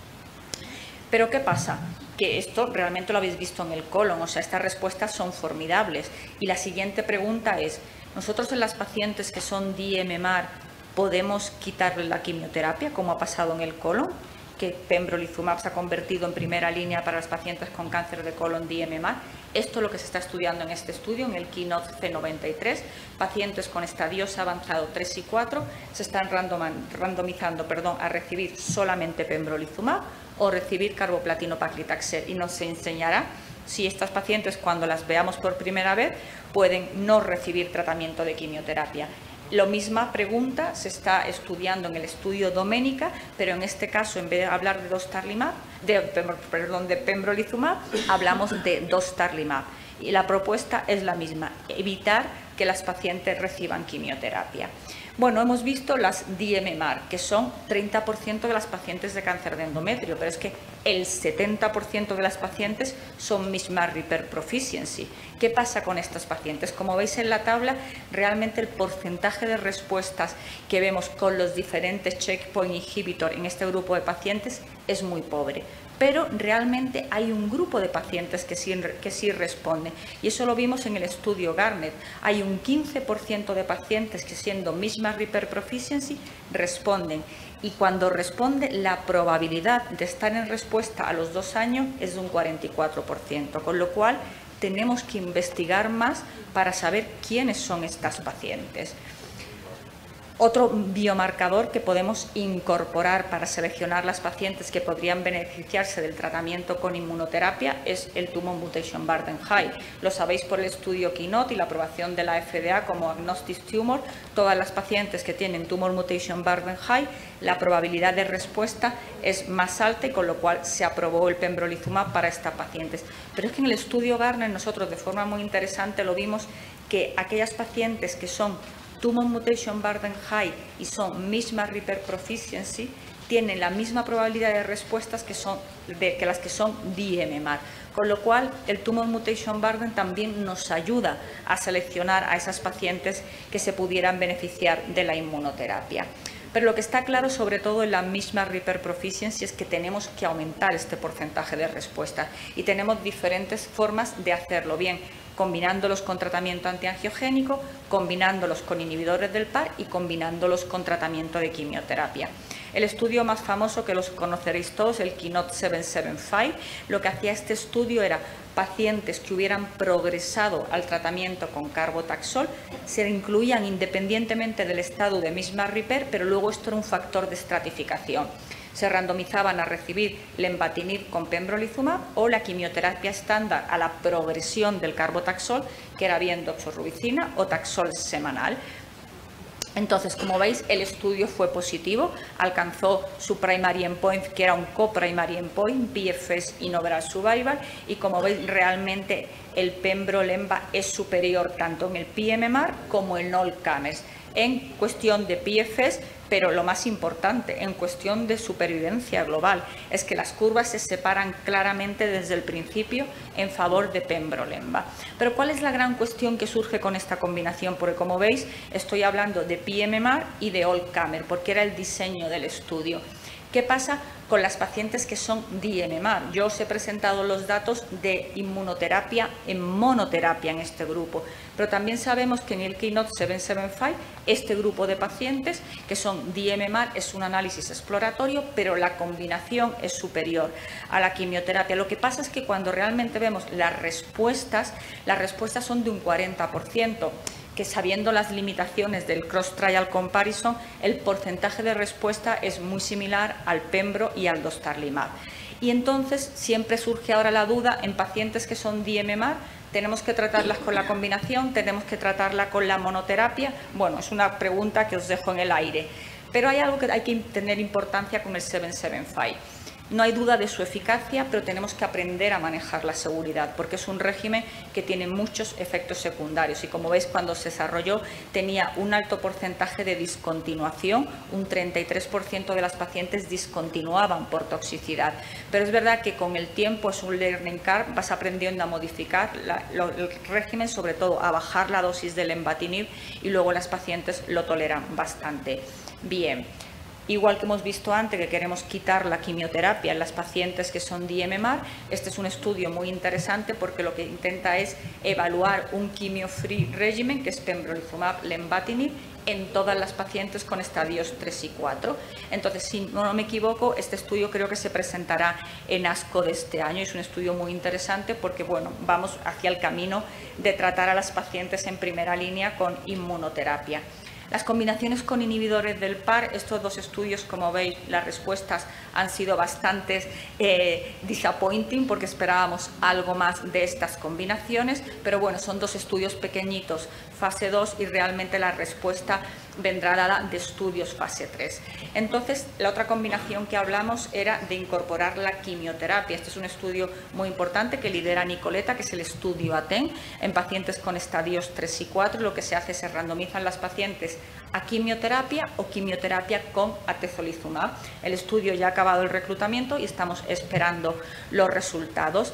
Pero ¿qué pasa? Que esto realmente lo habéis visto en el colon, o sea, estas respuestas son formidables. Y la siguiente pregunta es, ¿nosotros en las pacientes que son D M M A R podemos quitarle la quimioterapia, como ha pasado en el colon? Que pembrolizumab se ha convertido en primera línea para las pacientes con cáncer de colon D M M A R. Esto es lo que se está estudiando en este estudio, en el Keynote C noventa y tres. Pacientes con estadios avanzado tres y cuatro se están randomizando perdón, a recibir solamente pembrolizumab o recibir carboplatino paclitaxel. Y nos enseñará si estas pacientes, cuando las veamos por primera vez, pueden no recibir tratamiento de quimioterapia. La misma pregunta se está estudiando en el estudio Doménica, pero en este caso, en vez de hablar de dostarlimab, de, perdón, de pembrolizumab, hablamos de dostarlimab. Y la propuesta es la misma, evitar que las pacientes reciban quimioterapia. Bueno, hemos visto las D M M A R, que son treinta por ciento de las pacientes de cáncer de endometrio, pero es que el setenta por ciento de las pacientes son Mishmar Repair Proficiency. ¿Qué pasa con estas pacientes? Como veis en la tabla, realmente el porcentaje de respuestas que vemos con los diferentes checkpoint inhibitor en este grupo de pacientes es muy pobre. pero realmente hay un grupo de pacientes que sí, que sí responden. Y eso lo vimos en el estudio Garnet. Hay un quince por ciento de pacientes que, siendo misma Repair Proficiency, responden. Y cuando responde, la probabilidad de estar en respuesta a los dos años es de un cuarenta y cuatro por ciento, con lo cual tenemos que investigar más para saber quiénes son estas pacientes. Otro biomarcador que podemos incorporar para seleccionar las pacientes que podrían beneficiarse del tratamiento con inmunoterapia es el Tumor Mutation Burden High. Lo sabéis por el estudio Keynote y la aprobación de la F D A como Agnostic Tumor. Todas las pacientes que tienen Tumor Mutation Burden High, la probabilidad de respuesta es más alta y con lo cual se aprobó el pembrolizumab para estas pacientes. Pero es que en el estudio Garner nosotros de forma muy interesante lo vimos que aquellas pacientes que son Tumor Mutation Burden High y son misma Repair Proficiency tienen la misma probabilidad de respuestas que, son, de, que las que son D M M R. Con lo cual, el Tumor Mutation Burden también nos ayuda a seleccionar a esas pacientes que se pudieran beneficiar de la inmunoterapia. Pero lo que está claro, sobre todo en la misma Repair Proficiency, es que tenemos que aumentar este porcentaje de respuesta y tenemos diferentes formas de hacerlo bien, combinándolos con tratamiento antiangiogénico, combinándolos con inhibidores del P A R y combinándolos con tratamiento de quimioterapia. El estudio más famoso, que los conoceréis todos, el Keynote siete setenta y cinco, lo que hacía este estudio era pacientes que hubieran progresado al tratamiento con carbotaxol, se incluían independientemente del estado de misma Repair, pero luego esto era un factor de estratificación. Se randomizaban a recibir lenvatinib con pembrolizumab o la quimioterapia estándar a la progresión del carbotaxol, que era bien doxorubicina o taxol semanal. Entonces, como veis, el estudio fue positivo, alcanzó su primary endpoint, que era un co-primary endpoint, P F S y overall survival, y como veis, realmente el pembro-lenva es superior tanto en el P M M R como en all comers. En cuestión de P F S, pero lo más importante, en cuestión de supervivencia global, es que las curvas se separan claramente desde el principio en favor de pembrolizumab. Pero ¿cuál es la gran cuestión que surge con esta combinación? Porque como veis, estoy hablando de P M M R y de all comer, porque era el diseño del estudio. ¿Qué pasa con las pacientes que son D M M R? Yo os he presentado los datos de inmunoterapia en monoterapia en este grupo, pero también sabemos que en el Keynote siete setenta y cinco este grupo de pacientes que son D M M R es un análisis exploratorio, pero la combinación es superior a la quimioterapia. Lo que pasa es que cuando realmente vemos las respuestas, las respuestas son de un cuarenta por ciento. Que sabiendo las limitaciones del cross-trial comparison, el porcentaje de respuesta es muy similar al pembro y al dostarlimab. Y entonces siempre surge ahora la duda en pacientes que son D M M R, ¿tenemos que tratarlas con la combinación? ¿Tenemos que tratarla con la monoterapia? Bueno, es una pregunta que os dejo en el aire. Pero hay algo que hay que tener importancia con el siete setenta y cinco. No hay duda de su eficacia, pero tenemos que aprender a manejar la seguridad, porque es un régimen que tiene muchos efectos secundarios. Y como veis, cuando se desarrolló tenía un alto porcentaje de discontinuación, un treinta y tres por ciento de las pacientes discontinuaban por toxicidad. Pero es verdad que con el tiempo es un learning curve, vas aprendiendo a modificar la, lo, el régimen, sobre todo a bajar la dosis del lenvatinib, y luego las pacientes lo toleran bastante bien. Igual que hemos visto antes que queremos quitar la quimioterapia en las pacientes que son D M M R, este es un estudio muy interesante porque lo que intenta es evaluar un quimio-free regimen, que es pembrolizumab, lenvatinib, en todas las pacientes con estadios tres y cuatro. Entonces, si no me equivoco, este estudio creo que se presentará en ASCO de este año. Es un estudio muy interesante porque, bueno, vamos hacia el camino de tratar a las pacientes en primera línea con inmunoterapia. Las combinaciones con inhibidores del P A R, estos dos estudios, como veis, las respuestas han sido bastante eh, disappointing porque esperábamos algo más de estas combinaciones, pero bueno, son dos estudios pequeñitos, fase dos, y realmente la respuesta vendrá dada de estudios fase tres. Entonces, la otra combinación que hablamos era de incorporar la quimioterapia. Este es un estudio muy importante que lidera Nicoleta, que es el estudio ATEN, en pacientes con estadios tres y cuatro. Lo que se hace es se randomizan las pacientes a quimioterapia o quimioterapia con atezolizumab. El estudio ya ha acabado el reclutamiento y estamos esperando los resultados.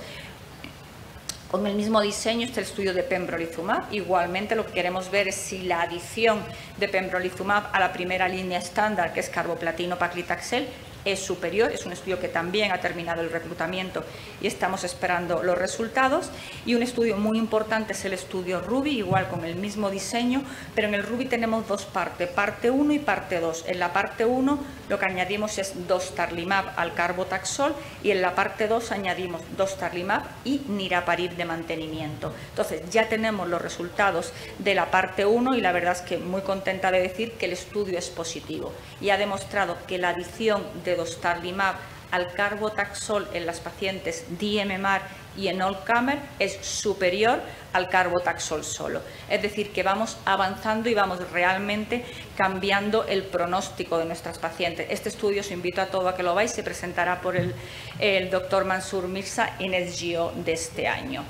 Con el mismo diseño está el estudio de pembrolizumab. Igualmente lo que queremos ver es si la adición de pembrolizumab a la primera línea estándar, que es carboplatino paclitaxel, es superior, es un estudio que también ha terminado el reclutamiento y estamos esperando los resultados. Y un estudio muy importante es el estudio RUBY, igual con el mismo diseño, pero en el RUBY tenemos dos partes, parte uno y parte dos. En la parte uno lo que añadimos es dostarlimab al carbotaxol y en la parte dos añadimos dostarlimab y niraparib de mantenimiento. Entonces ya tenemos los resultados de la parte uno y la verdad es que muy contenta de decir que el estudio es positivo y ha demostrado que la adición de dostarlimab al carbotaxol en las pacientes D M M R y en all-comer es superior al carbotaxol solo. Es decir, que vamos avanzando y vamos realmente cambiando el pronóstico de nuestras pacientes. Este estudio os invito a todos a que lo veáis, se presentará por el, el doctor Mansur Mirza en S G O de este año.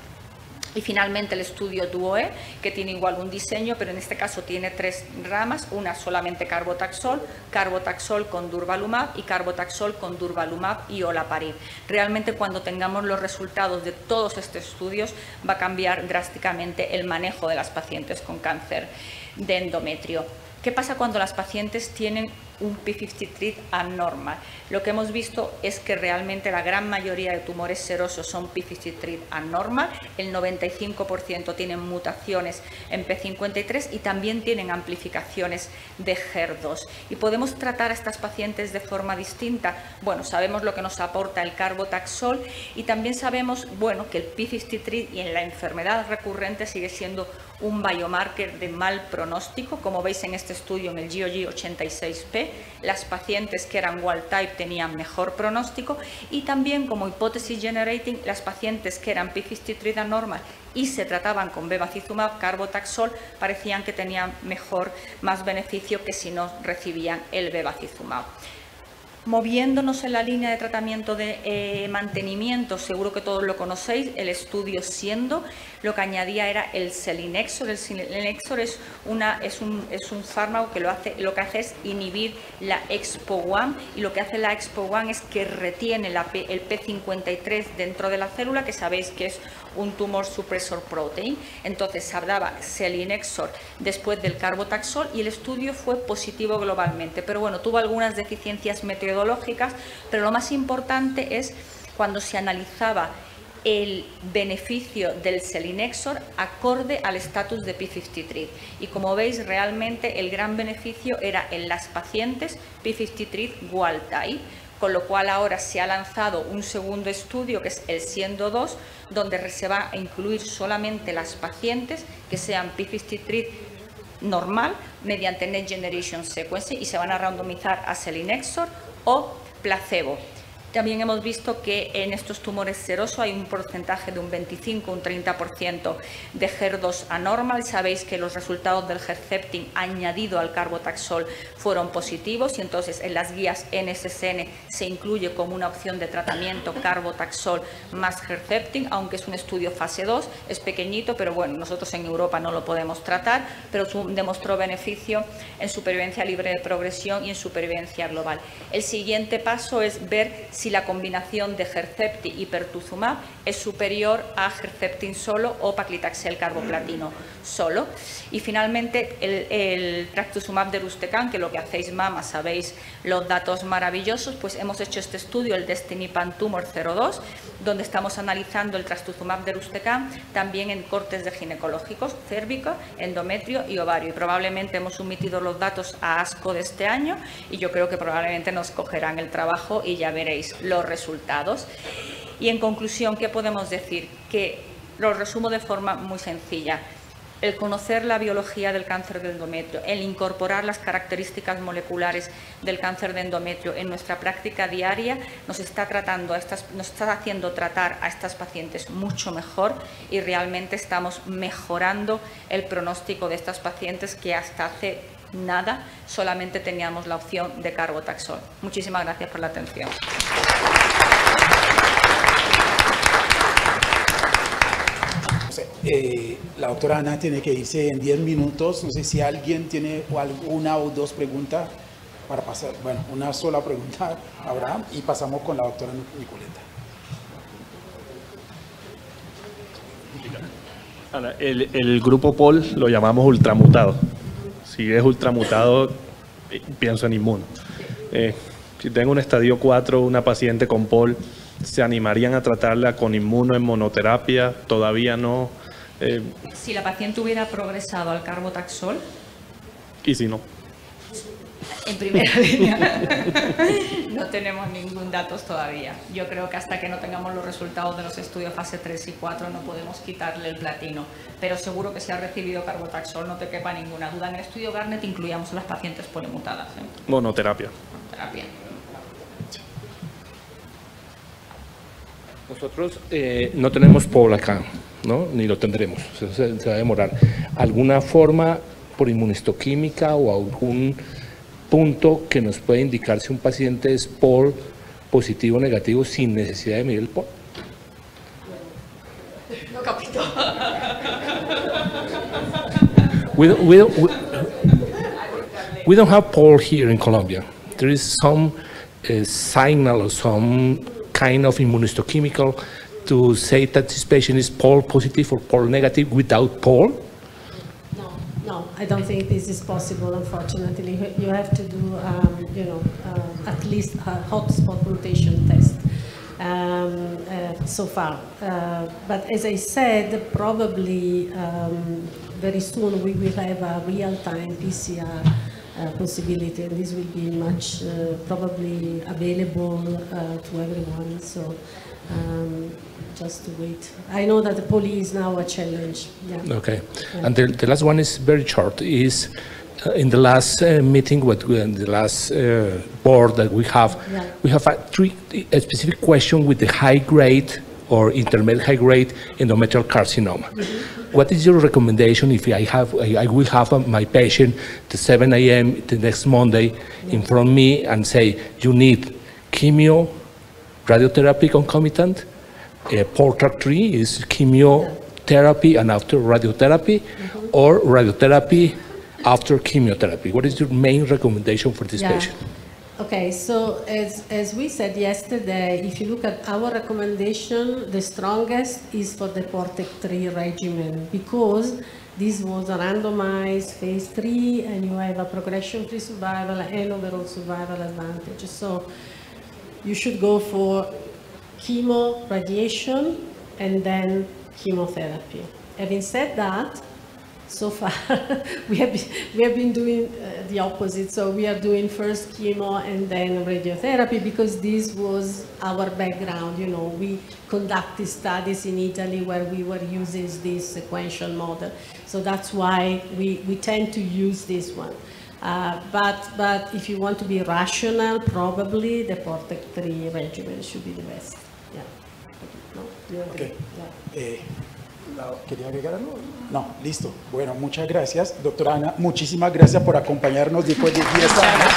Y finalmente el estudio DUOE, que tiene igual un diseño, pero en este caso tiene tres ramas, una solamente carbotaxol, carbotaxol con durvalumab y carbotaxol con durvalumab y olaparib. Realmente cuando tengamos los resultados de todos estos estudios va a cambiar drásticamente el manejo de las pacientes con cáncer de endometrio. ¿Qué pasa cuando las pacientes tienen un P cincuenta y tres anormal? Lo que hemos visto es que realmente la gran mayoría de tumores serosos son P cincuenta y tres anormal, el noventa y cinco por ciento tienen mutaciones en P cincuenta y tres y también tienen amplificaciones de H E R dos. ¿Y podemos tratar a estas pacientes de forma distinta? Bueno, sabemos lo que nos aporta el carbotaxol y también sabemos, bueno, que el P cincuenta y tres y en la enfermedad recurrente sigue siendo un biomarker de mal pronóstico. Como veis en este estudio, en el G O G ochenta y seis P, las pacientes que eran wild type tenían mejor pronóstico y también como hipótesis generating, las pacientes que eran P cincuenta y tres anormal y se trataban con bevacizumab, carbotaxol, parecían que tenían mejor, más beneficio que si no recibían el bevacizumab. Moviéndonos en la línea de tratamiento de eh, mantenimiento, seguro que todos lo conocéis, el estudio Siendo, lo que añadía era el selinexor. El selinexor es, una, es, un, es un fármaco que lo, hace, lo que hace es inhibir la expo uno y lo que hace la expo uno es que retiene la, el P cincuenta y tres dentro de la célula, que sabéis que es un tumor suppressor protein. Entonces se daba selinexor después del carbotaxol y el estudio fue positivo globalmente, pero bueno, tuvo algunas deficiencias metodológicas, pero lo más importante es cuando se analizaba el beneficio del selinexor acorde al estatus de P cincuenta y tres. Y como veis, realmente el gran beneficio era en las pacientes P cincuenta y tres wild type, con lo cual ahora se ha lanzado un segundo estudio que es el Siendo dos, donde se va a incluir solamente las pacientes que sean P cincuenta y tres normal mediante Next Generation Sequencing y se van a randomizar a selinexor o placebo. También hemos visto que en estos tumores serosos hay un porcentaje de un veinticinco a un treinta por ciento de H E R dos anormal. Sabéis que los resultados del Herceptin añadido al carbotaxol fueron positivos y entonces en las guías N S S N se incluye como una opción de tratamiento carbotaxol más Herceptin, aunque es un estudio fase dos, es pequeñito, pero bueno, nosotros en Europa no lo podemos tratar, pero demostró beneficio en supervivencia libre de progresión y en supervivencia global. El siguiente paso es ver si la combinación de Herceptin y pertuzumab es superior a Herceptin solo o paclitaxel carboplatino solo. Y finalmente el, el trastuzumab deruxtecan, que lo que hacéis mama, sabéis los datos maravillosos, pues hemos hecho este estudio, el Destiny Pan Tumor cero dos, donde estamos analizando el trastuzumab deruxtecan también en cortes de ginecológicos, cérvico, endometrio y ovario. Y probablemente hemos sometido los datos a ASCO de este año y yo creo que probablemente nos cogerán el trabajo y ya veréis los resultados. Y en conclusión, ¿qué podemos decir? Que lo resumo de forma muy sencilla. El conocer la biología del cáncer de endometrio, el incorporar las características moleculares del cáncer de endometrio en nuestra práctica diaria nos está, tratando a estas, nos está haciendo tratar a estas pacientes mucho mejor y realmente estamos mejorando el pronóstico de estas pacientes que hasta hace nada solamente teníamos la opción de carbotaxol. Muchísimas gracias por la atención. Eh, la doctora Ana tiene que irse en diez minutos. No sé si alguien tiene una o dos preguntas para pasar. Bueno, una sola pregunta, Abraham, y pasamos con la doctora Nicoleta. Ana, el, el grupo P O L lo llamamos ultramutado. Si es ultramutado, pienso en inmuno. Eh, Si tengo un estadio cuatro, una paciente con P O L, ¿se animarían a tratarla con inmuno en monoterapia? ¿Todavía no? Eh, Si la paciente hubiera progresado al carbotaxol, ¿Y si no? en primera línea, no tenemos ningún datos todavía. Yo creo que hasta que no tengamos los resultados de los estudios fase tres y cuatro no podemos quitarle el platino. Pero seguro que si ha recibido carbotaxol, no te quepa ninguna duda. En el estudio Garnet incluíamos a las pacientes polimutadas. ¿eh? Monoterapia. Terapia. Nosotros eh, no tenemos P O L acá, ¿no? Ni lo tendremos, se, se, se va a demorar. ¿Alguna forma por inmunistoquímica o algún punto que nos puede indicar si un paciente es P O L positivo o negativo sin necesidad de medir el P O L? No capito. We don't, we, don't, we, we don't have P O L here in Colombia. There is some uh, signal or some kind of immunohistochemical to say that this patient is P O L positive or P O L negative without P O L? No, no, I don't think this is possible, unfortunately. You have to do, um, you know, uh, at least a hotspot mutation test um, uh, so far. Uh, but as I said, probably um, very soon we will have a real-time P C R Uh, possibility, and this will be much uh, probably available uh, to everyone. So um, just to wait. I know that the poly is now a challenge. Yeah. Okay, Yeah. and the, the last one is very short. Is uh, in the last uh, meeting with we, in the last uh, board that we have, Yeah. we have a, three, a specific question with the high grade or intermediate high grade endometrial carcinoma. Mm-hmm. What is your recommendation if I have, I, I will have uh, my patient at seven A M the next Monday yeah. in front of me and say, you need chemo, radiotherapy concomitant, uh, Portal three is chemotherapy and after radiotherapy, mm-hmm. or radiotherapy after chemotherapy. What is your main recommendation for this Yeah. patient? Okay, so as, as we said yesterday, if you look at our recommendation, the strongest is for the Portec three regimen because this was a randomized phase three and you have a progression-free survival and overall survival advantage. So you should go for chemo, radiation, and then chemotherapy. Having said that, so far, we have been, we have been doing uh, the opposite. So we are doing first chemo and then radiotherapy because this was our background. You know, we conducted studies in Italy where we were using this sequential model. So that's why we, we tend to use this one. Uh, but, but if you want to be rational, probably the Portec three regimen should be the best. Yeah. No, you agree? Okay. Yeah. Eh, ¿Quería agregar algo? No, listo. Bueno, muchas gracias, doctora Ana. Muchísimas gracias por acompañarnos después de diez años.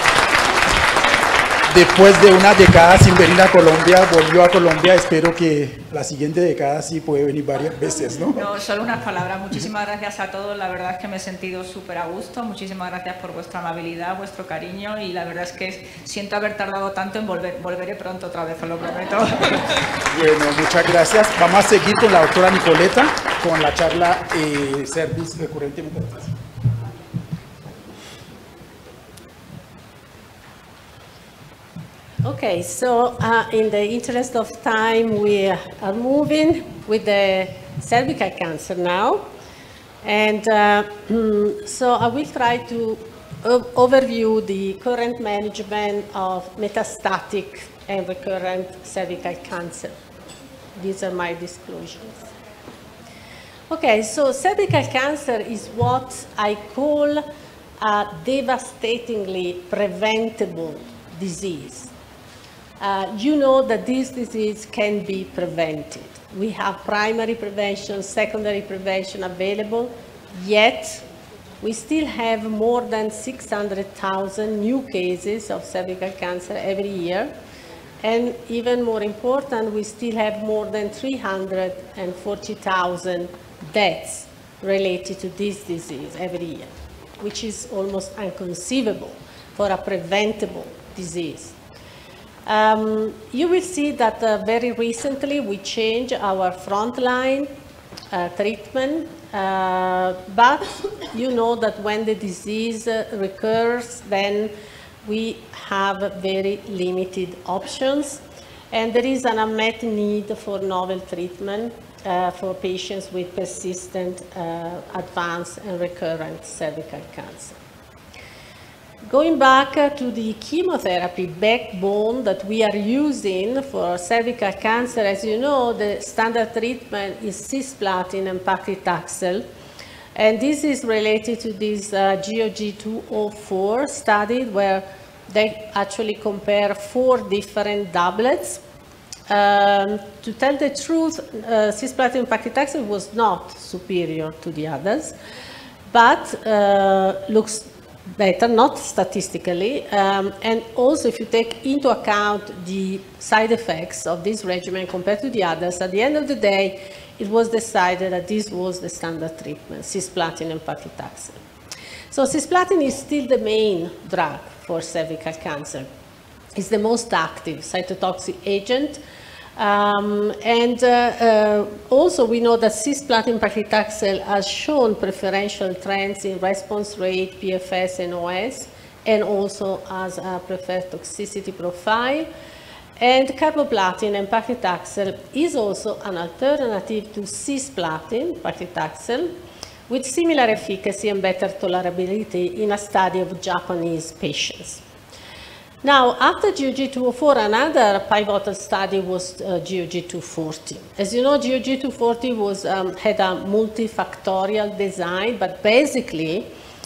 Después de una década sin venir a Colombia, volvió a Colombia. Espero que la siguiente década sí puede venir varias veces, ¿no? No, solo unas palabras. Muchísimas gracias a todos. La verdad es que me he sentido súper a gusto. Muchísimas gracias por vuestra amabilidad, vuestro cariño y la verdad es que siento haber tardado tanto en volver. Volveré pronto otra vez, os lo prometo. Bueno, muchas gracias. Vamos a seguir con la doctora Nicoleta con la charla eh, Service recurrentemente. Okay, so uh, in the interest of time, we are moving with the cervical cancer now. And uh, so I will try to overview the current management of metastatic and recurrent cervical cancer. These are my disclosures. Okay, so cervical cancer is what I call a devastatingly preventable disease. Uh, you know that this disease can be prevented. We have primary prevention, secondary prevention available, yet we still have more than six hundred thousand new cases of cervical cancer every year. And even more important, we still have more than three hundred forty thousand deaths related to this disease every year, which is almost inconceivable for a preventable disease. Um, you will see that uh, very recently we changed our frontline uh, treatment, uh, but you know that when the disease uh, recurs, then we have very limited options, and there is an unmet need for novel treatment uh, for patients with persistent, uh, advanced, and recurrent cervical cancer. Going back uh, to the chemotherapy backbone that we are using for cervical cancer, as you know, the standard treatment is cisplatin and paclitaxel. And this is related to this uh, G O G two oh four study where they actually compare four different doublets. Um, to tell the truth, uh, cisplatin and paclitaxel was not superior to the others, but uh, looks better, not statistically. Um, and also, if you take into account the side effects of this regimen compared to the others, at the end of the day, it was decided that this was the standard treatment, cisplatin and paclitaxel. So cisplatin is still the main drug for cervical cancer. It's the most active cytotoxic agent. Um, and uh, uh, also we know that cisplatin paclitaxel has shown preferential trends in response rate, P F S, and O S, and also as a preferred toxicity profile. And carboplatin and paclitaxel is also an alternative to cisplatin, paclitaxel, with similar efficacy and better tolerability in a study of Japanese patients. Now, after G O G two oh four, another pivotal study was uh, G O G two forty. As you know, G O G two forty was, um, had a multifactorial design, but basically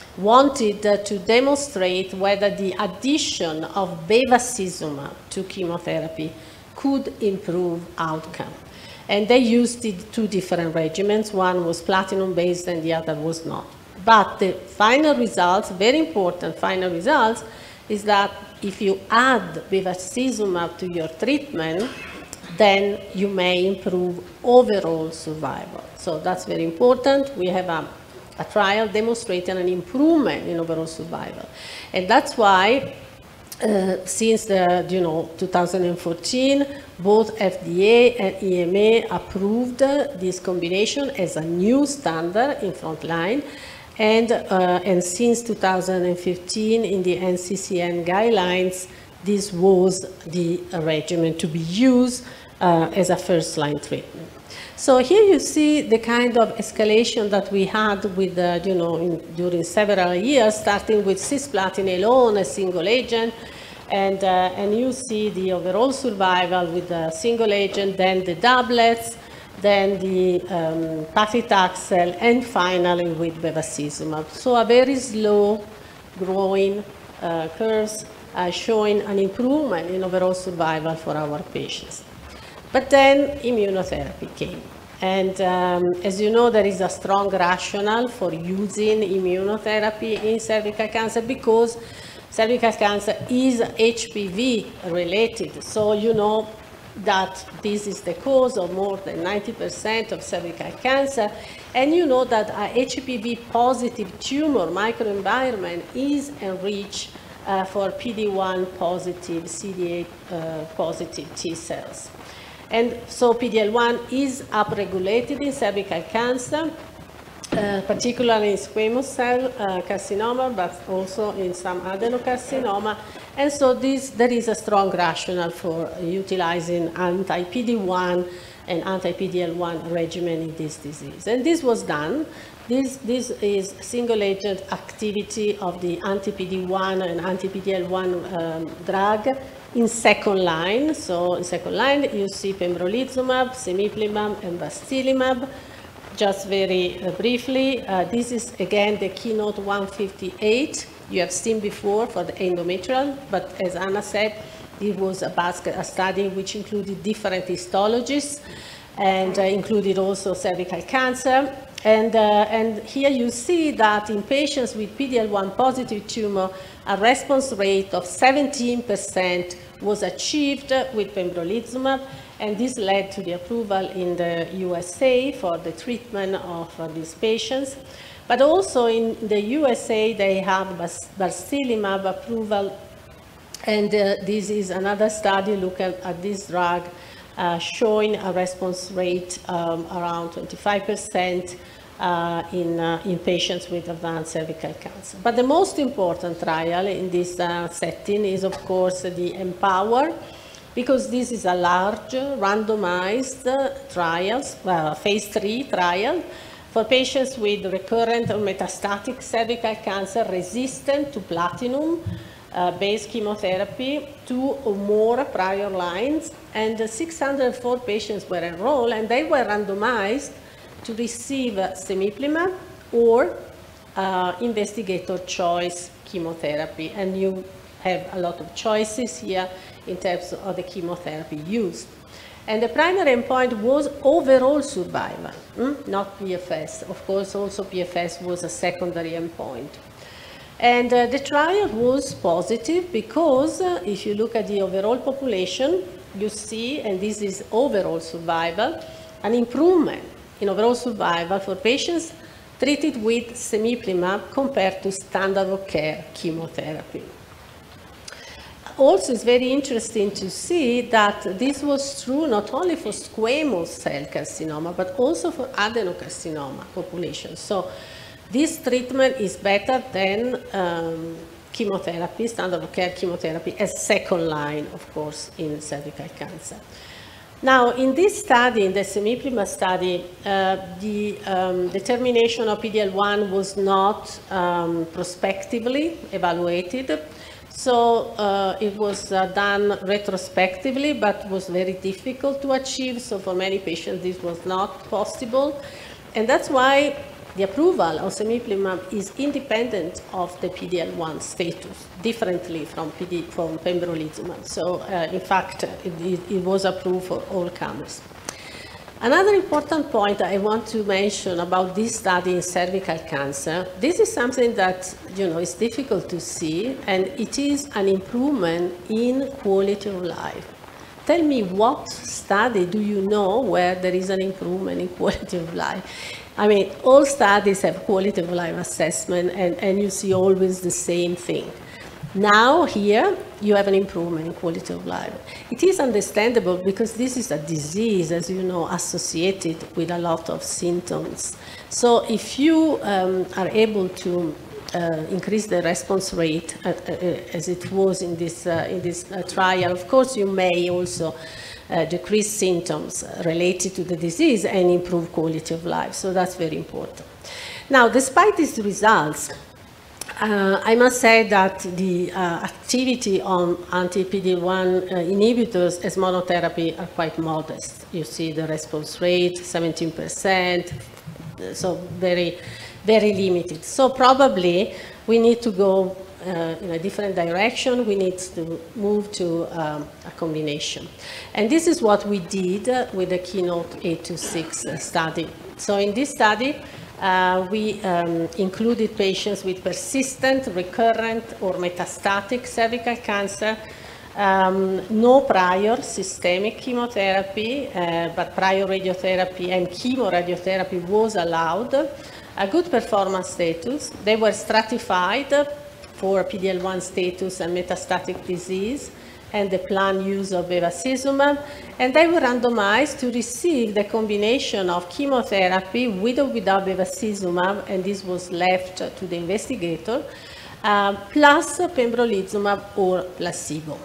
wanted uh, to demonstrate whether the addition of bevacizumab to chemotherapy could improve outcome. And they used it two different regimens. One was platinum-based and the other was not. But the final results, very important final results, is that if you add bevacizumab to your treatment, then you may improve overall survival. So that's very important. We have a, a trial demonstrating an improvement in overall survival. And that's why uh, since the, you know, two thousand fourteen, both F D A and E M A approved uh, this combination as a new standard in frontline. And, uh, and since two thousand fifteen, in the N C C N guidelines, this was the regimen to be used uh, as a first-line treatment. So here you see the kind of escalation that we had with, uh, you know, in, during several years, starting with cisplatin alone, a single agent, and, uh, and you see the overall survival with the single agent, then the doublets, then the um, paclitaxel, and finally with bevacizumab. So a very slow growing uh, curves uh, showing an improvement in overall survival for our patients. But then immunotherapy came. And um, as you know, there is a strong rationale for using immunotherapy in cervical cancer because cervical cancer is H P V related. So you know that this is the cause of more than ninety percent of cervical cancer. And you know that a H P V positive tumor microenvironment is enriched uh, for P D one positive, C D eight uh, positive T cells. And so P D L one is upregulated in cervical cancer, uh, particularly in squamous cell uh, carcinoma, but also in some adenocarcinoma. And so this, there is a strong rationale for utilizing anti-P D one and anti-P D L one regimen in this disease. And this was done. This, this is single-agent activity of the anti-P D one and anti-P D L one um, drug in second line. So in second line, you see pembrolizumab, cemiplimab, and balstilimab. Just very uh, briefly, uh, this is again the Keynote one fifty-eight you have seen before for the endometrial, but as Anna said, it was a basket, a study which included different histologies and uh, included also cervical cancer. And, uh, and here you see that in patients with P D L one positive tumor, a response rate of seventeen percent was achieved with pembrolizumab, and this led to the approval in the U S A for the treatment of uh, these patients. But also in the U S A, they have balstilimab approval, and uh, this is another study looking at this drug, uh, showing a response rate um, around twenty-five percent uh, in, uh, in patients with advanced cervical cancer. But the most important trial in this uh, setting is, of course, the EMPOWER, because this is a large randomized uh, trial, uh, phase three trial, for patients with recurrent or metastatic cervical cancer resistant to platinum-based uh, chemotherapy, two or more prior lines, and uh, six hundred four patients were enrolled, and they were randomized to receive uh, cemiplimab or uh, investigator choice chemotherapy. And you have a lot of choices here in terms of the chemotherapy used. And the primary endpoint was overall survival, mm? not P F S. Of course, also P F S was a secondary endpoint. And uh, the trial was positive because uh, if you look at the overall population, you see, and this is overall survival, an improvement in overall survival for patients treated with cemiplimab compared to standard of care chemotherapy. Also, it's very interesting to see that this was true not only for squamous cell carcinoma, but also for adenocarcinoma populations. So this treatment is better than um, chemotherapy, standard of care chemotherapy, as second line, of course, in cervical cancer. Now, in this study, in the cemiplimab study, uh, the um, determination of P D L one was not um, prospectively evaluated. So uh, it was uh, done retrospectively, but was very difficult to achieve. So for many patients, this was not possible. And that's why the approval of cemiplimab is independent of the P D L one status, differently from, P D, from pembrolizumab. So uh, in fact, it, it, it was approved for all comers. Another important point I want to mention about this study in cervical cancer, this is something that, you know, is difficult to see, and it is an improvement in quality of life. Tell me, what study do you know where there is an improvement in quality of life? I mean, all studies have quality of life assessment, and, and you see always the same thing. Now here, you have an improvement in quality of life. It is understandable because this is a disease, as you know, associated with a lot of symptoms. So if you um, are able to uh, increase the response rate uh, uh, as it was in this, uh, in this uh, trial, of course, you may also uh, decrease symptoms related to the disease and improve quality of life. So that's very important. Now, despite these results, Uh, I must say that the uh, activity on anti-P D L one uh, inhibitors as monotherapy are quite modest. You see the response rate, seventeen percent, so very, very limited. So probably we need to go uh, in a different direction. We need to move to um, a combination. And this is what we did uh, with the Keynote eight two six uh, study. So in this study, Uh, we um, included patients with persistent, recurrent, or metastatic cervical cancer, um, no prior systemic chemotherapy, uh, but prior radiotherapy and chemoradiotherapy was allowed, a good performance status. They were stratified for P D L one status and metastatic disease, and the planned use of bevacizumab, and they were randomized to receive the combination of chemotherapy with or without bevacizumab, and this was left to the investigator, uh, plus pembrolizumab or placebo.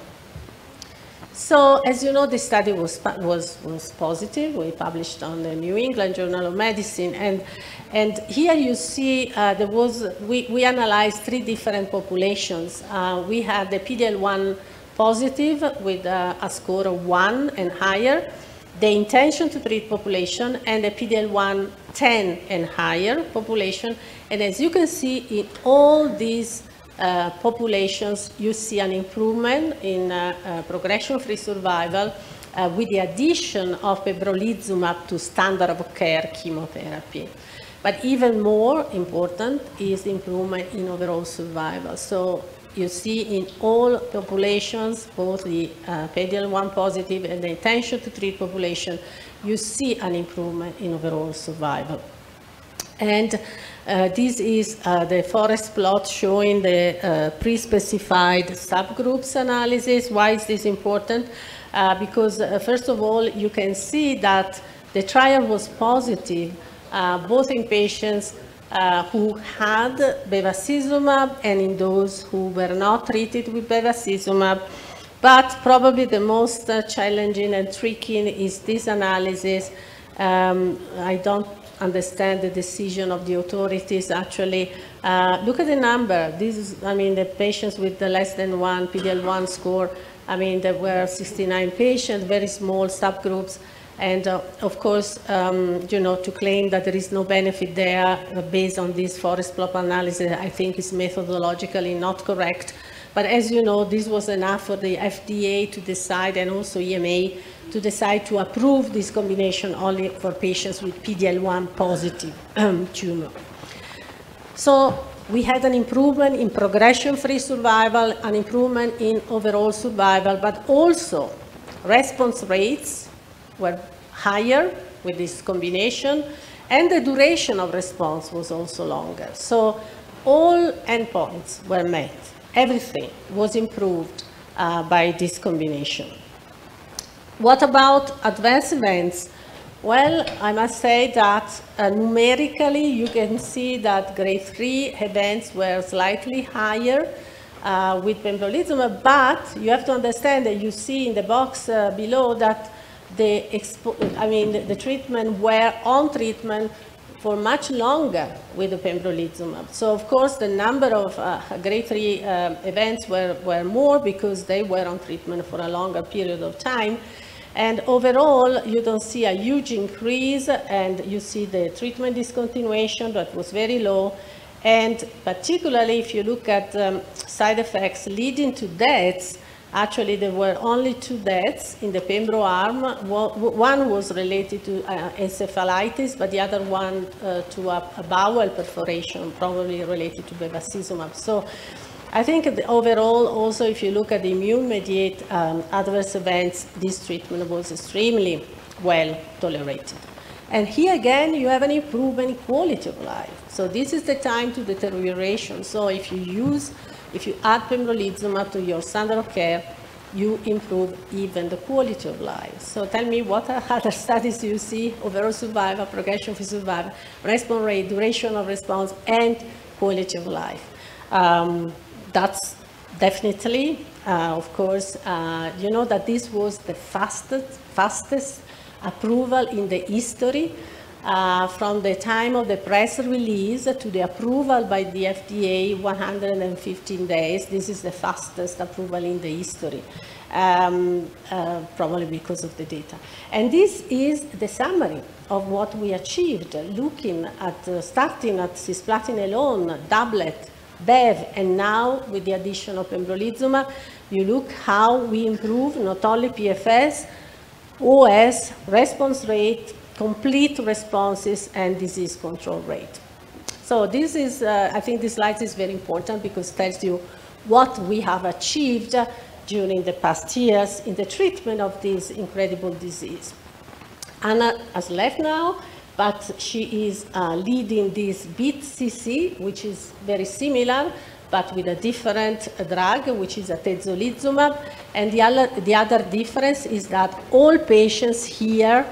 So, as you know, the study was, was, was positive. We published on the New England Journal of Medicine, and, and here you see uh, there was, we, we analyzed three different populations. Uh, we had the P D L one positive with uh, a score of one and higher, the intention to treat population, and the P D L one ten and higher population. And as you can see, in all these uh, populations, you see an improvement in uh, uh, progression-free survival uh, with the addition of pembrolizumab to standard of care chemotherapy. But even more important is the improvement in overall survival. So you see in all populations, both the uh, P D L one positive and the intention to treat population, you see an improvement in overall survival. And uh, this is uh, the forest plot showing the uh, pre-specified subgroups analysis. Why is this important? Uh, because uh, first of all, you can see that the trial was positive uh, both in patients uh, who had bevacizumab and in those who were not treated with bevacizumab. But probably the most uh, challenging and tricky is this analysis. Um, I don't understand the decision of the authorities. Actually, uh, look at the number. This is, I mean, the patients with the less than one P D L one score. I mean, there were sixty-nine patients, very small subgroups. And uh, of course, um, you know, to claim that there is no benefit there uh, based on this forest plot analysis, I think is methodologically not correct. But as you know, this was enough for the F D A to decide, and also E M A, to decide to approve this combination only for patients with P D L one positive um, tumor. So we had an improvement in progression-free survival, an improvement in overall survival, but also response rates were higher with this combination, and the duration of response was also longer. So all endpoints were met. Everything was improved uh, by this combination. What about adverse events? Well, I must say that uh, numerically you can see that grade three events were slightly higher uh, with pembrolizumab, but you have to understand that you see in the box uh, below that the, expo I mean, the, the treatment were on treatment for much longer with the pembrolizumab. So of course the number of uh, grade three uh, events were, were more because they were on treatment for a longer period of time. And overall, you don't see a huge increase, and you see the treatment discontinuation that was very low. And particularly if you look at um, side effects leading to deaths, actually there were only two deaths in the pembro arm. One was related to uh, encephalitis, but the other one uh, to a, a bowel perforation, probably related to bevacizumab. So I think overall, also, if you look at the immune-mediated um, adverse events, this treatment was extremely well tolerated. And here again, you have an improvement in quality of life. So this is the time to deterioration. So if you use, if you add pembrolizumab to your standard of care, you improve even the quality of life. So tell me, what other studies do you see? Overall survival, progression-free survival, response rate, duration of response, and quality of life. Um, That's definitely, uh, of course, uh, you know that this was the fastest, fastest approval in the history. Uh, from the time of the press release to the approval by the F D A, one hundred fifteen days. This is the fastest approval in the history, um, uh, probably because of the data. And this is the summary of what we achieved, looking at, uh, starting at cisplatin alone, doublet, Bev, and now with the addition of pembrolizumab, you look how we improve not only P F S, O S, response rate, complete responses, and disease control rate. So this is, uh, I think this slide is very important because it tells you what we have achieved during the past years in the treatment of this incredible disease. Anna has left now, but she is uh, leading this BEAT C C, which is very similar, but with a different uh, drug, which is atezolizumab. And the other, the other difference is that all patients here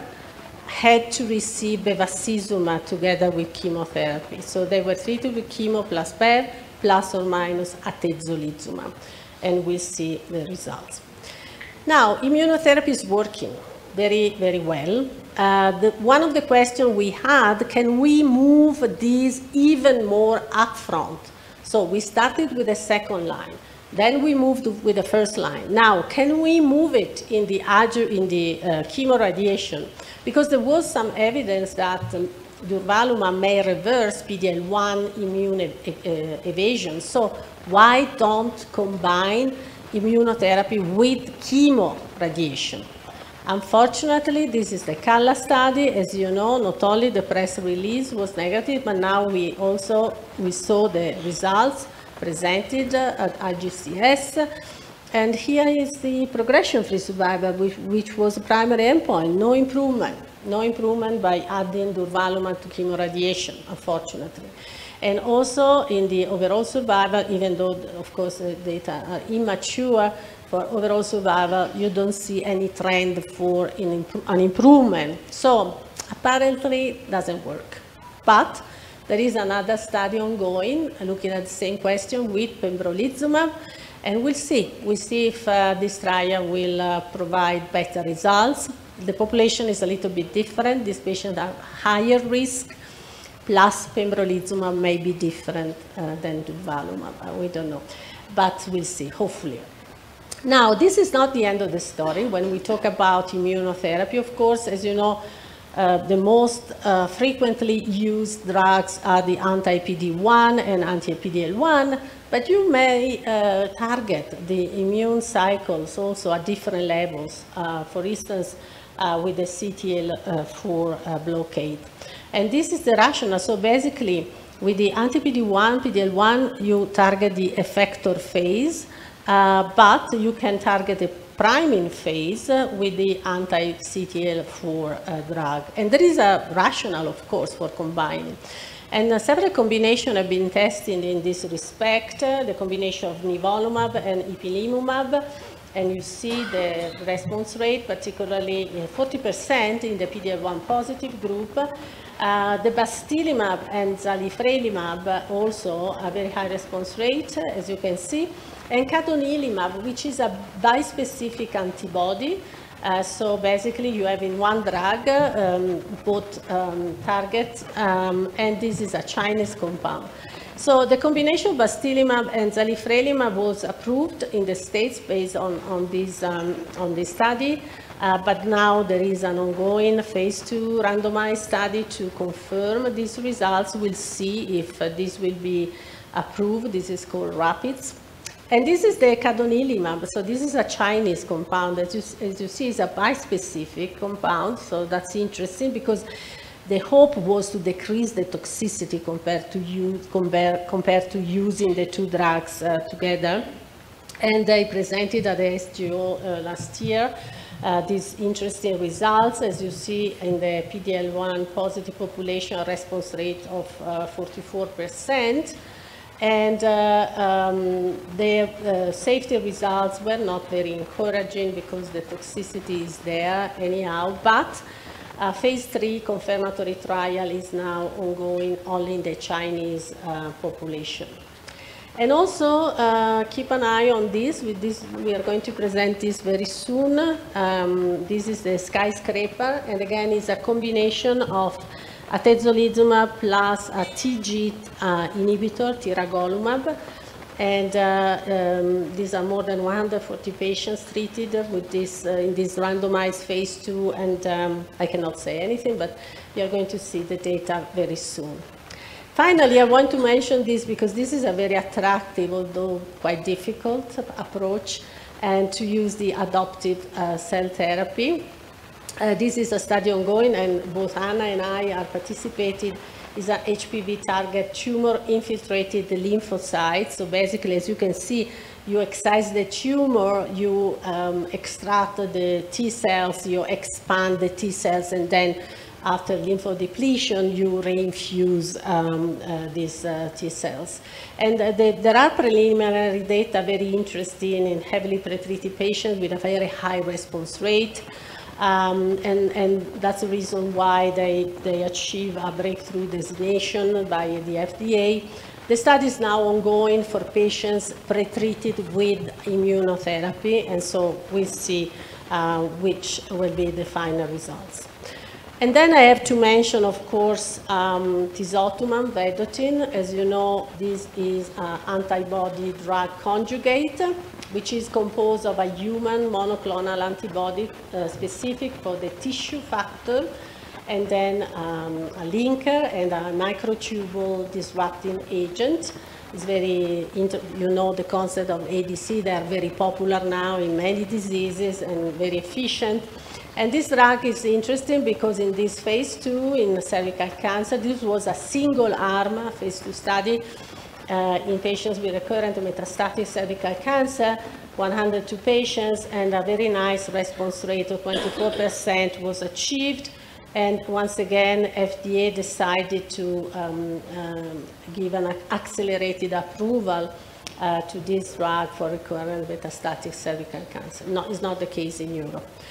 had to receive bevacizumab together with chemotherapy. So they were treated with chemo plus Bev, plus or minus atezolizumab. And we'll see the results. Now, immunotherapy is working very, very well. Uh, the, one of the questions we had, can we move these even more upfront? So we started with the second line, then we moved with the first line. Now, can we move it in the, in the uh, chemoradiation? Because there was some evidence that um, durvalumab may reverse P D L one immune ev uh, evasion. So why don't combine immunotherapy with chemoradiation? Unfortunately, this is the CALLA study. As you know, not only the press release was negative, but now we also we saw the results presented at I G C S. And here is the progression-free survival, which, which was the primary endpoint. No improvement, no improvement by adding durvalumab to chemoradiation, unfortunately. And also in the overall survival, even though, of course, the data are immature, for overall survival, you don't see any trend for an, imp an improvement. So apparently it doesn't work. But there is another study ongoing looking at the same question with pembrolizumab, and we'll see. We'll see if uh, this trial will uh, provide better results. The population is a little bit different. These patients are higher risk, plus pembrolizumab may be different uh, than durvalumab. Uh, we don't know, but we'll see, hopefully. Now, this is not the end of the story. When we talk about immunotherapy, of course, as you know, uh, the most uh, frequently used drugs are the anti-P D one and anti-P D L one, but you may uh, target the immune cycles also at different levels. Uh, for instance, uh, with the C T L four uh, blockade. And this is the rationale. So basically, with the anti-P D one, P D L one, you target the effector phase, uh, but you can target the priming phase uh, with the anti-C T L four uh, drug. And there is a rationale, of course, for combining. And uh, several combinations have been tested in this respect, uh, the combination of nivolumab and ipilimumab. And you see the response rate, particularly forty percent in the P D L one positive group. Uh, the bastilimab and zalifrelimab also a very high response rate, as you can see. And cadonilimab, which is a bispecific antibody. Uh, so basically you have in one drug um, both um, targets, um, and this is a Chinese compound. So the combination of bastilimab and zalifrelimab was approved in the States based on, on, this, um, on this study, uh, but now there is an ongoing phase two randomized study to confirm these results. We'll see if uh, this will be approved. This is called RAPIDS. And this is the cadonilimab. So this is a Chinese compound. As you, as you see, it's a bispecific compound, so that's interesting because the hope was to decrease the toxicity compared to, use, compare, compared to using the two drugs uh, together. And they presented at the S G O uh, last year uh, these interesting results. As you see in the P D L one positive population, a response rate of uh, forty-four percent. And uh, um, the uh, safety results were not very encouraging because the toxicity is there anyhow, but a phase three confirmatory trial is now ongoing only in the Chinese uh, population. And also uh, keep an eye on this. With this, we are going to present this very soon. Um, this is the skyscraper, and again, it's a combination of atezolizumab plus a T G uh, inhibitor, tiragolumab. And uh, um, these are more than one hundred forty patients treated with this uh, in this randomized phase two, and um, I cannot say anything, but you're going to see the data very soon. Finally, I want to mention this because this is a very attractive, although quite difficult approach, and to use the adoptive uh, cell therapy. Uh, this is a study ongoing, and both Anna and I are participating. Is an H P V target tumor-infiltrated lymphocytes. So basically, as you can see, you excise the tumor, you um, extract the T cells, you expand the T cells, and then after lymphodepletion, you reinfuse um, uh, these uh, T cells. And uh, the, there are preliminary data very interesting in heavily pretreated patients with a very high response rate. Um, and, and that's the reason why they, they achieve a breakthrough designation by the F D A. The study is now ongoing for patients pretreated with immunotherapy, and so we'll see uh, which will be the final results. And then I have to mention, of course, um, tisotumab vedotin. As you know, this is an antibody drug conjugate, which is composed of a human monoclonal antibody uh, specific for the tissue factor, and then um, a linker and a microtubule disrupting agent. It's very, you know the concept of A D C, they are very popular now in many diseases and very efficient. And this drug is interesting because in this phase two in cervical cancer, this was a single arm phase two study uh, in patients with recurrent metastatic cervical cancer, one hundred two patients, and a very nice response rate of twenty-four percent was achieved. And once again, F D A decided to um, um, give an accelerated approval uh, to this drug for recurrent metastatic cervical cancer. No, it's not the case in Europe.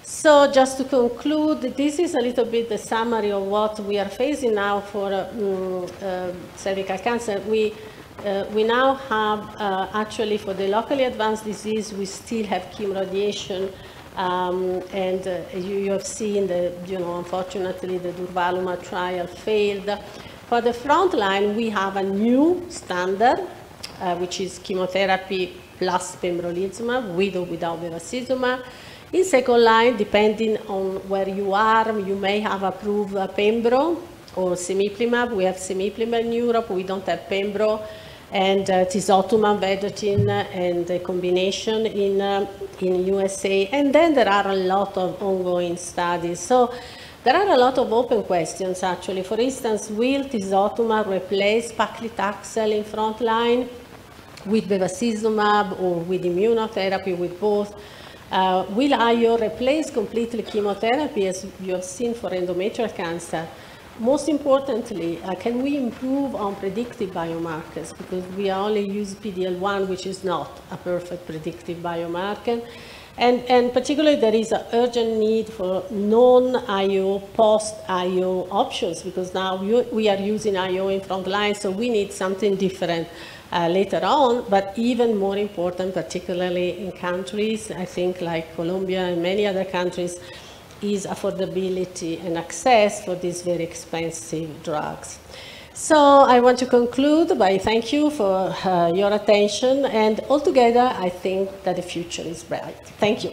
So just to conclude, this is a little bit the summary of what we are facing now for uh, um, uh, cervical cancer. We, uh, we now have, uh, actually for the locally advanced disease, we still have chemoradiation, um, and uh, you, you have seen the, you know, unfortunately the durvalumab trial failed. For the front line, we have a new standard, uh, which is chemotherapy plus pembrolizumab, with or without bevacizumab. In second line, depending on where you are, you may have approved uh, pembro or cemiplimab. We have cemiplimab in Europe, we don't have pembro, and uh, tisotumab vedotin and the combination in, uh, in U S A. And then there are a lot of ongoing studies. So there are a lot of open questions, actually. For instance, will tisotumab replace paclitaxel in front line with bevacizumab or with immunotherapy, with both? Uh, will I O replace completely chemotherapy, as you have seen for endometrial cancer? Most importantly, uh, can we improve on predictive biomarkers? Because we only use P D L one, which is not a perfect predictive biomarker. And, and particularly, there is an urgent need for non-I O, post-I O options, because now we, we are using I O in front line, so we need something different uh, later on. But even more important, particularly in countries, I think like Colombia and many other countries, is affordability and access for these very expensive drugs. So I want to conclude by thank you for uh, your attention, and altogether I think that the future is bright. Thank you.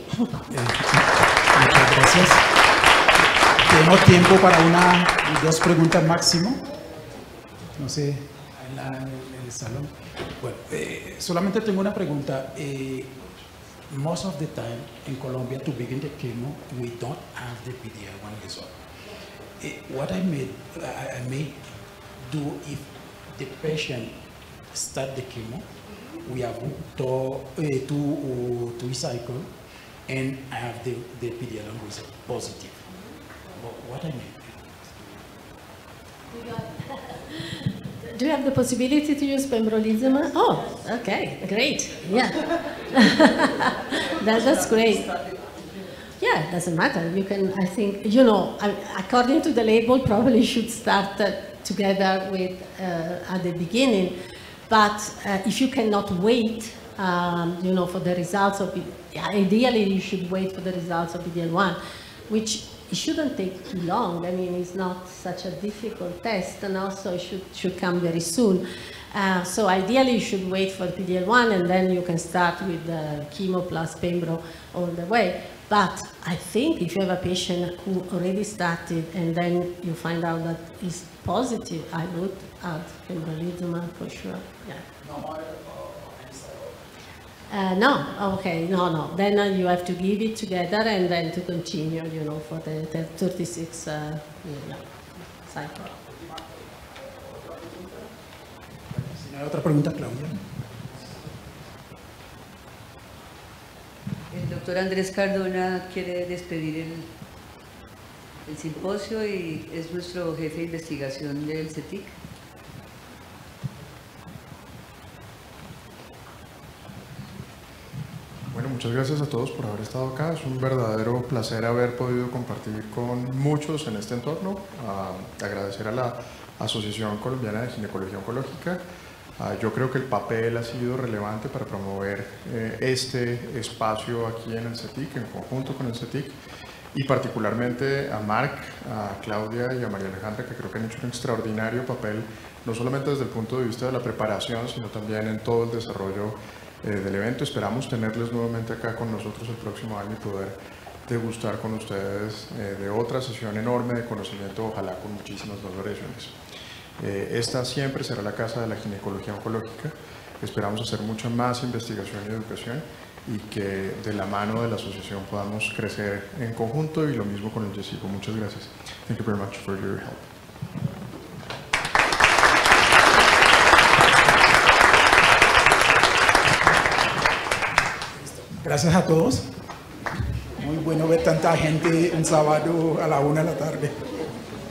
Muchas gracias. Tenemos tiempo para una y dos preguntas máximo. No sé, en, la, en el salón. Bueno, eh, solamente tengo una pregunta. Eh, most of the time in Colombia, to begin the chemo, we don't have the P D L one result. Eh, what I made, I, I may do if the patient start the chemo, we have two, uh, two, uh, two cycle, and I have the, the P D L one result positive. But what I mean? Do you have the possibility to use pembrolizumab? Oh, okay, great, yeah. that, that's great. Yeah, it doesn't matter. You can, I think, you know, according to the label, probably should start uh, together with uh, at the beginning. But uh, if you cannot wait, um, you know, for the results of it, ideally you should wait for the results of P D L one, which it shouldn't take too long. I mean, it's not such a difficult test, and also it should, should come very soon. Uh, so ideally, you should wait for P D L one, and then you can start with the chemo plus pembro all the way. But I think if you have a patient who already started, and then you find out that it's positive, I would add pembrolizumab for sure. Yeah. Uh, no, okay, no, no. Then uh, you have to give it together and then to continue, you know, for the, the thirty-six uh, you know, cycle. Otra pregunta, Claudia. El doctor Andrés Cardona quiere despedir el, el simposio y es nuestro jefe de investigación del CETIC. Bueno, muchas gracias a todos por haber estado acá. Es un verdadero placer haber podido compartir con muchos en este entorno. Uh, agradecer a la Asociación Colombiana de Ginecología Oncológica. Uh, yo creo que el papel ha sido relevante para promover eh, este espacio aquí en el CETIC, en conjunto con el CETIC, y particularmente a Marc, a Claudia y a María Alejandra, que creo que han hecho un extraordinario papel, no solamente desde el punto de vista de la preparación, sino también en todo el desarrollo eh, del evento. Esperamos tenerles nuevamente acá con nosotros el próximo año y poder degustar con ustedes eh, de otra sesión enorme de conocimiento, ojalá con muchísimas más variaciones. Eh, esta siempre será la casa de la ginecología oncológica. Esperamos hacer mucha más investigación y educación y que de la mano de la asociación podamos crecer en conjunto, y lo mismo con el YESICO. Muchas gracias. Thank you very much for your help. Gracias a todos. Muy bueno ver tanta gente un sábado a la una de la tarde.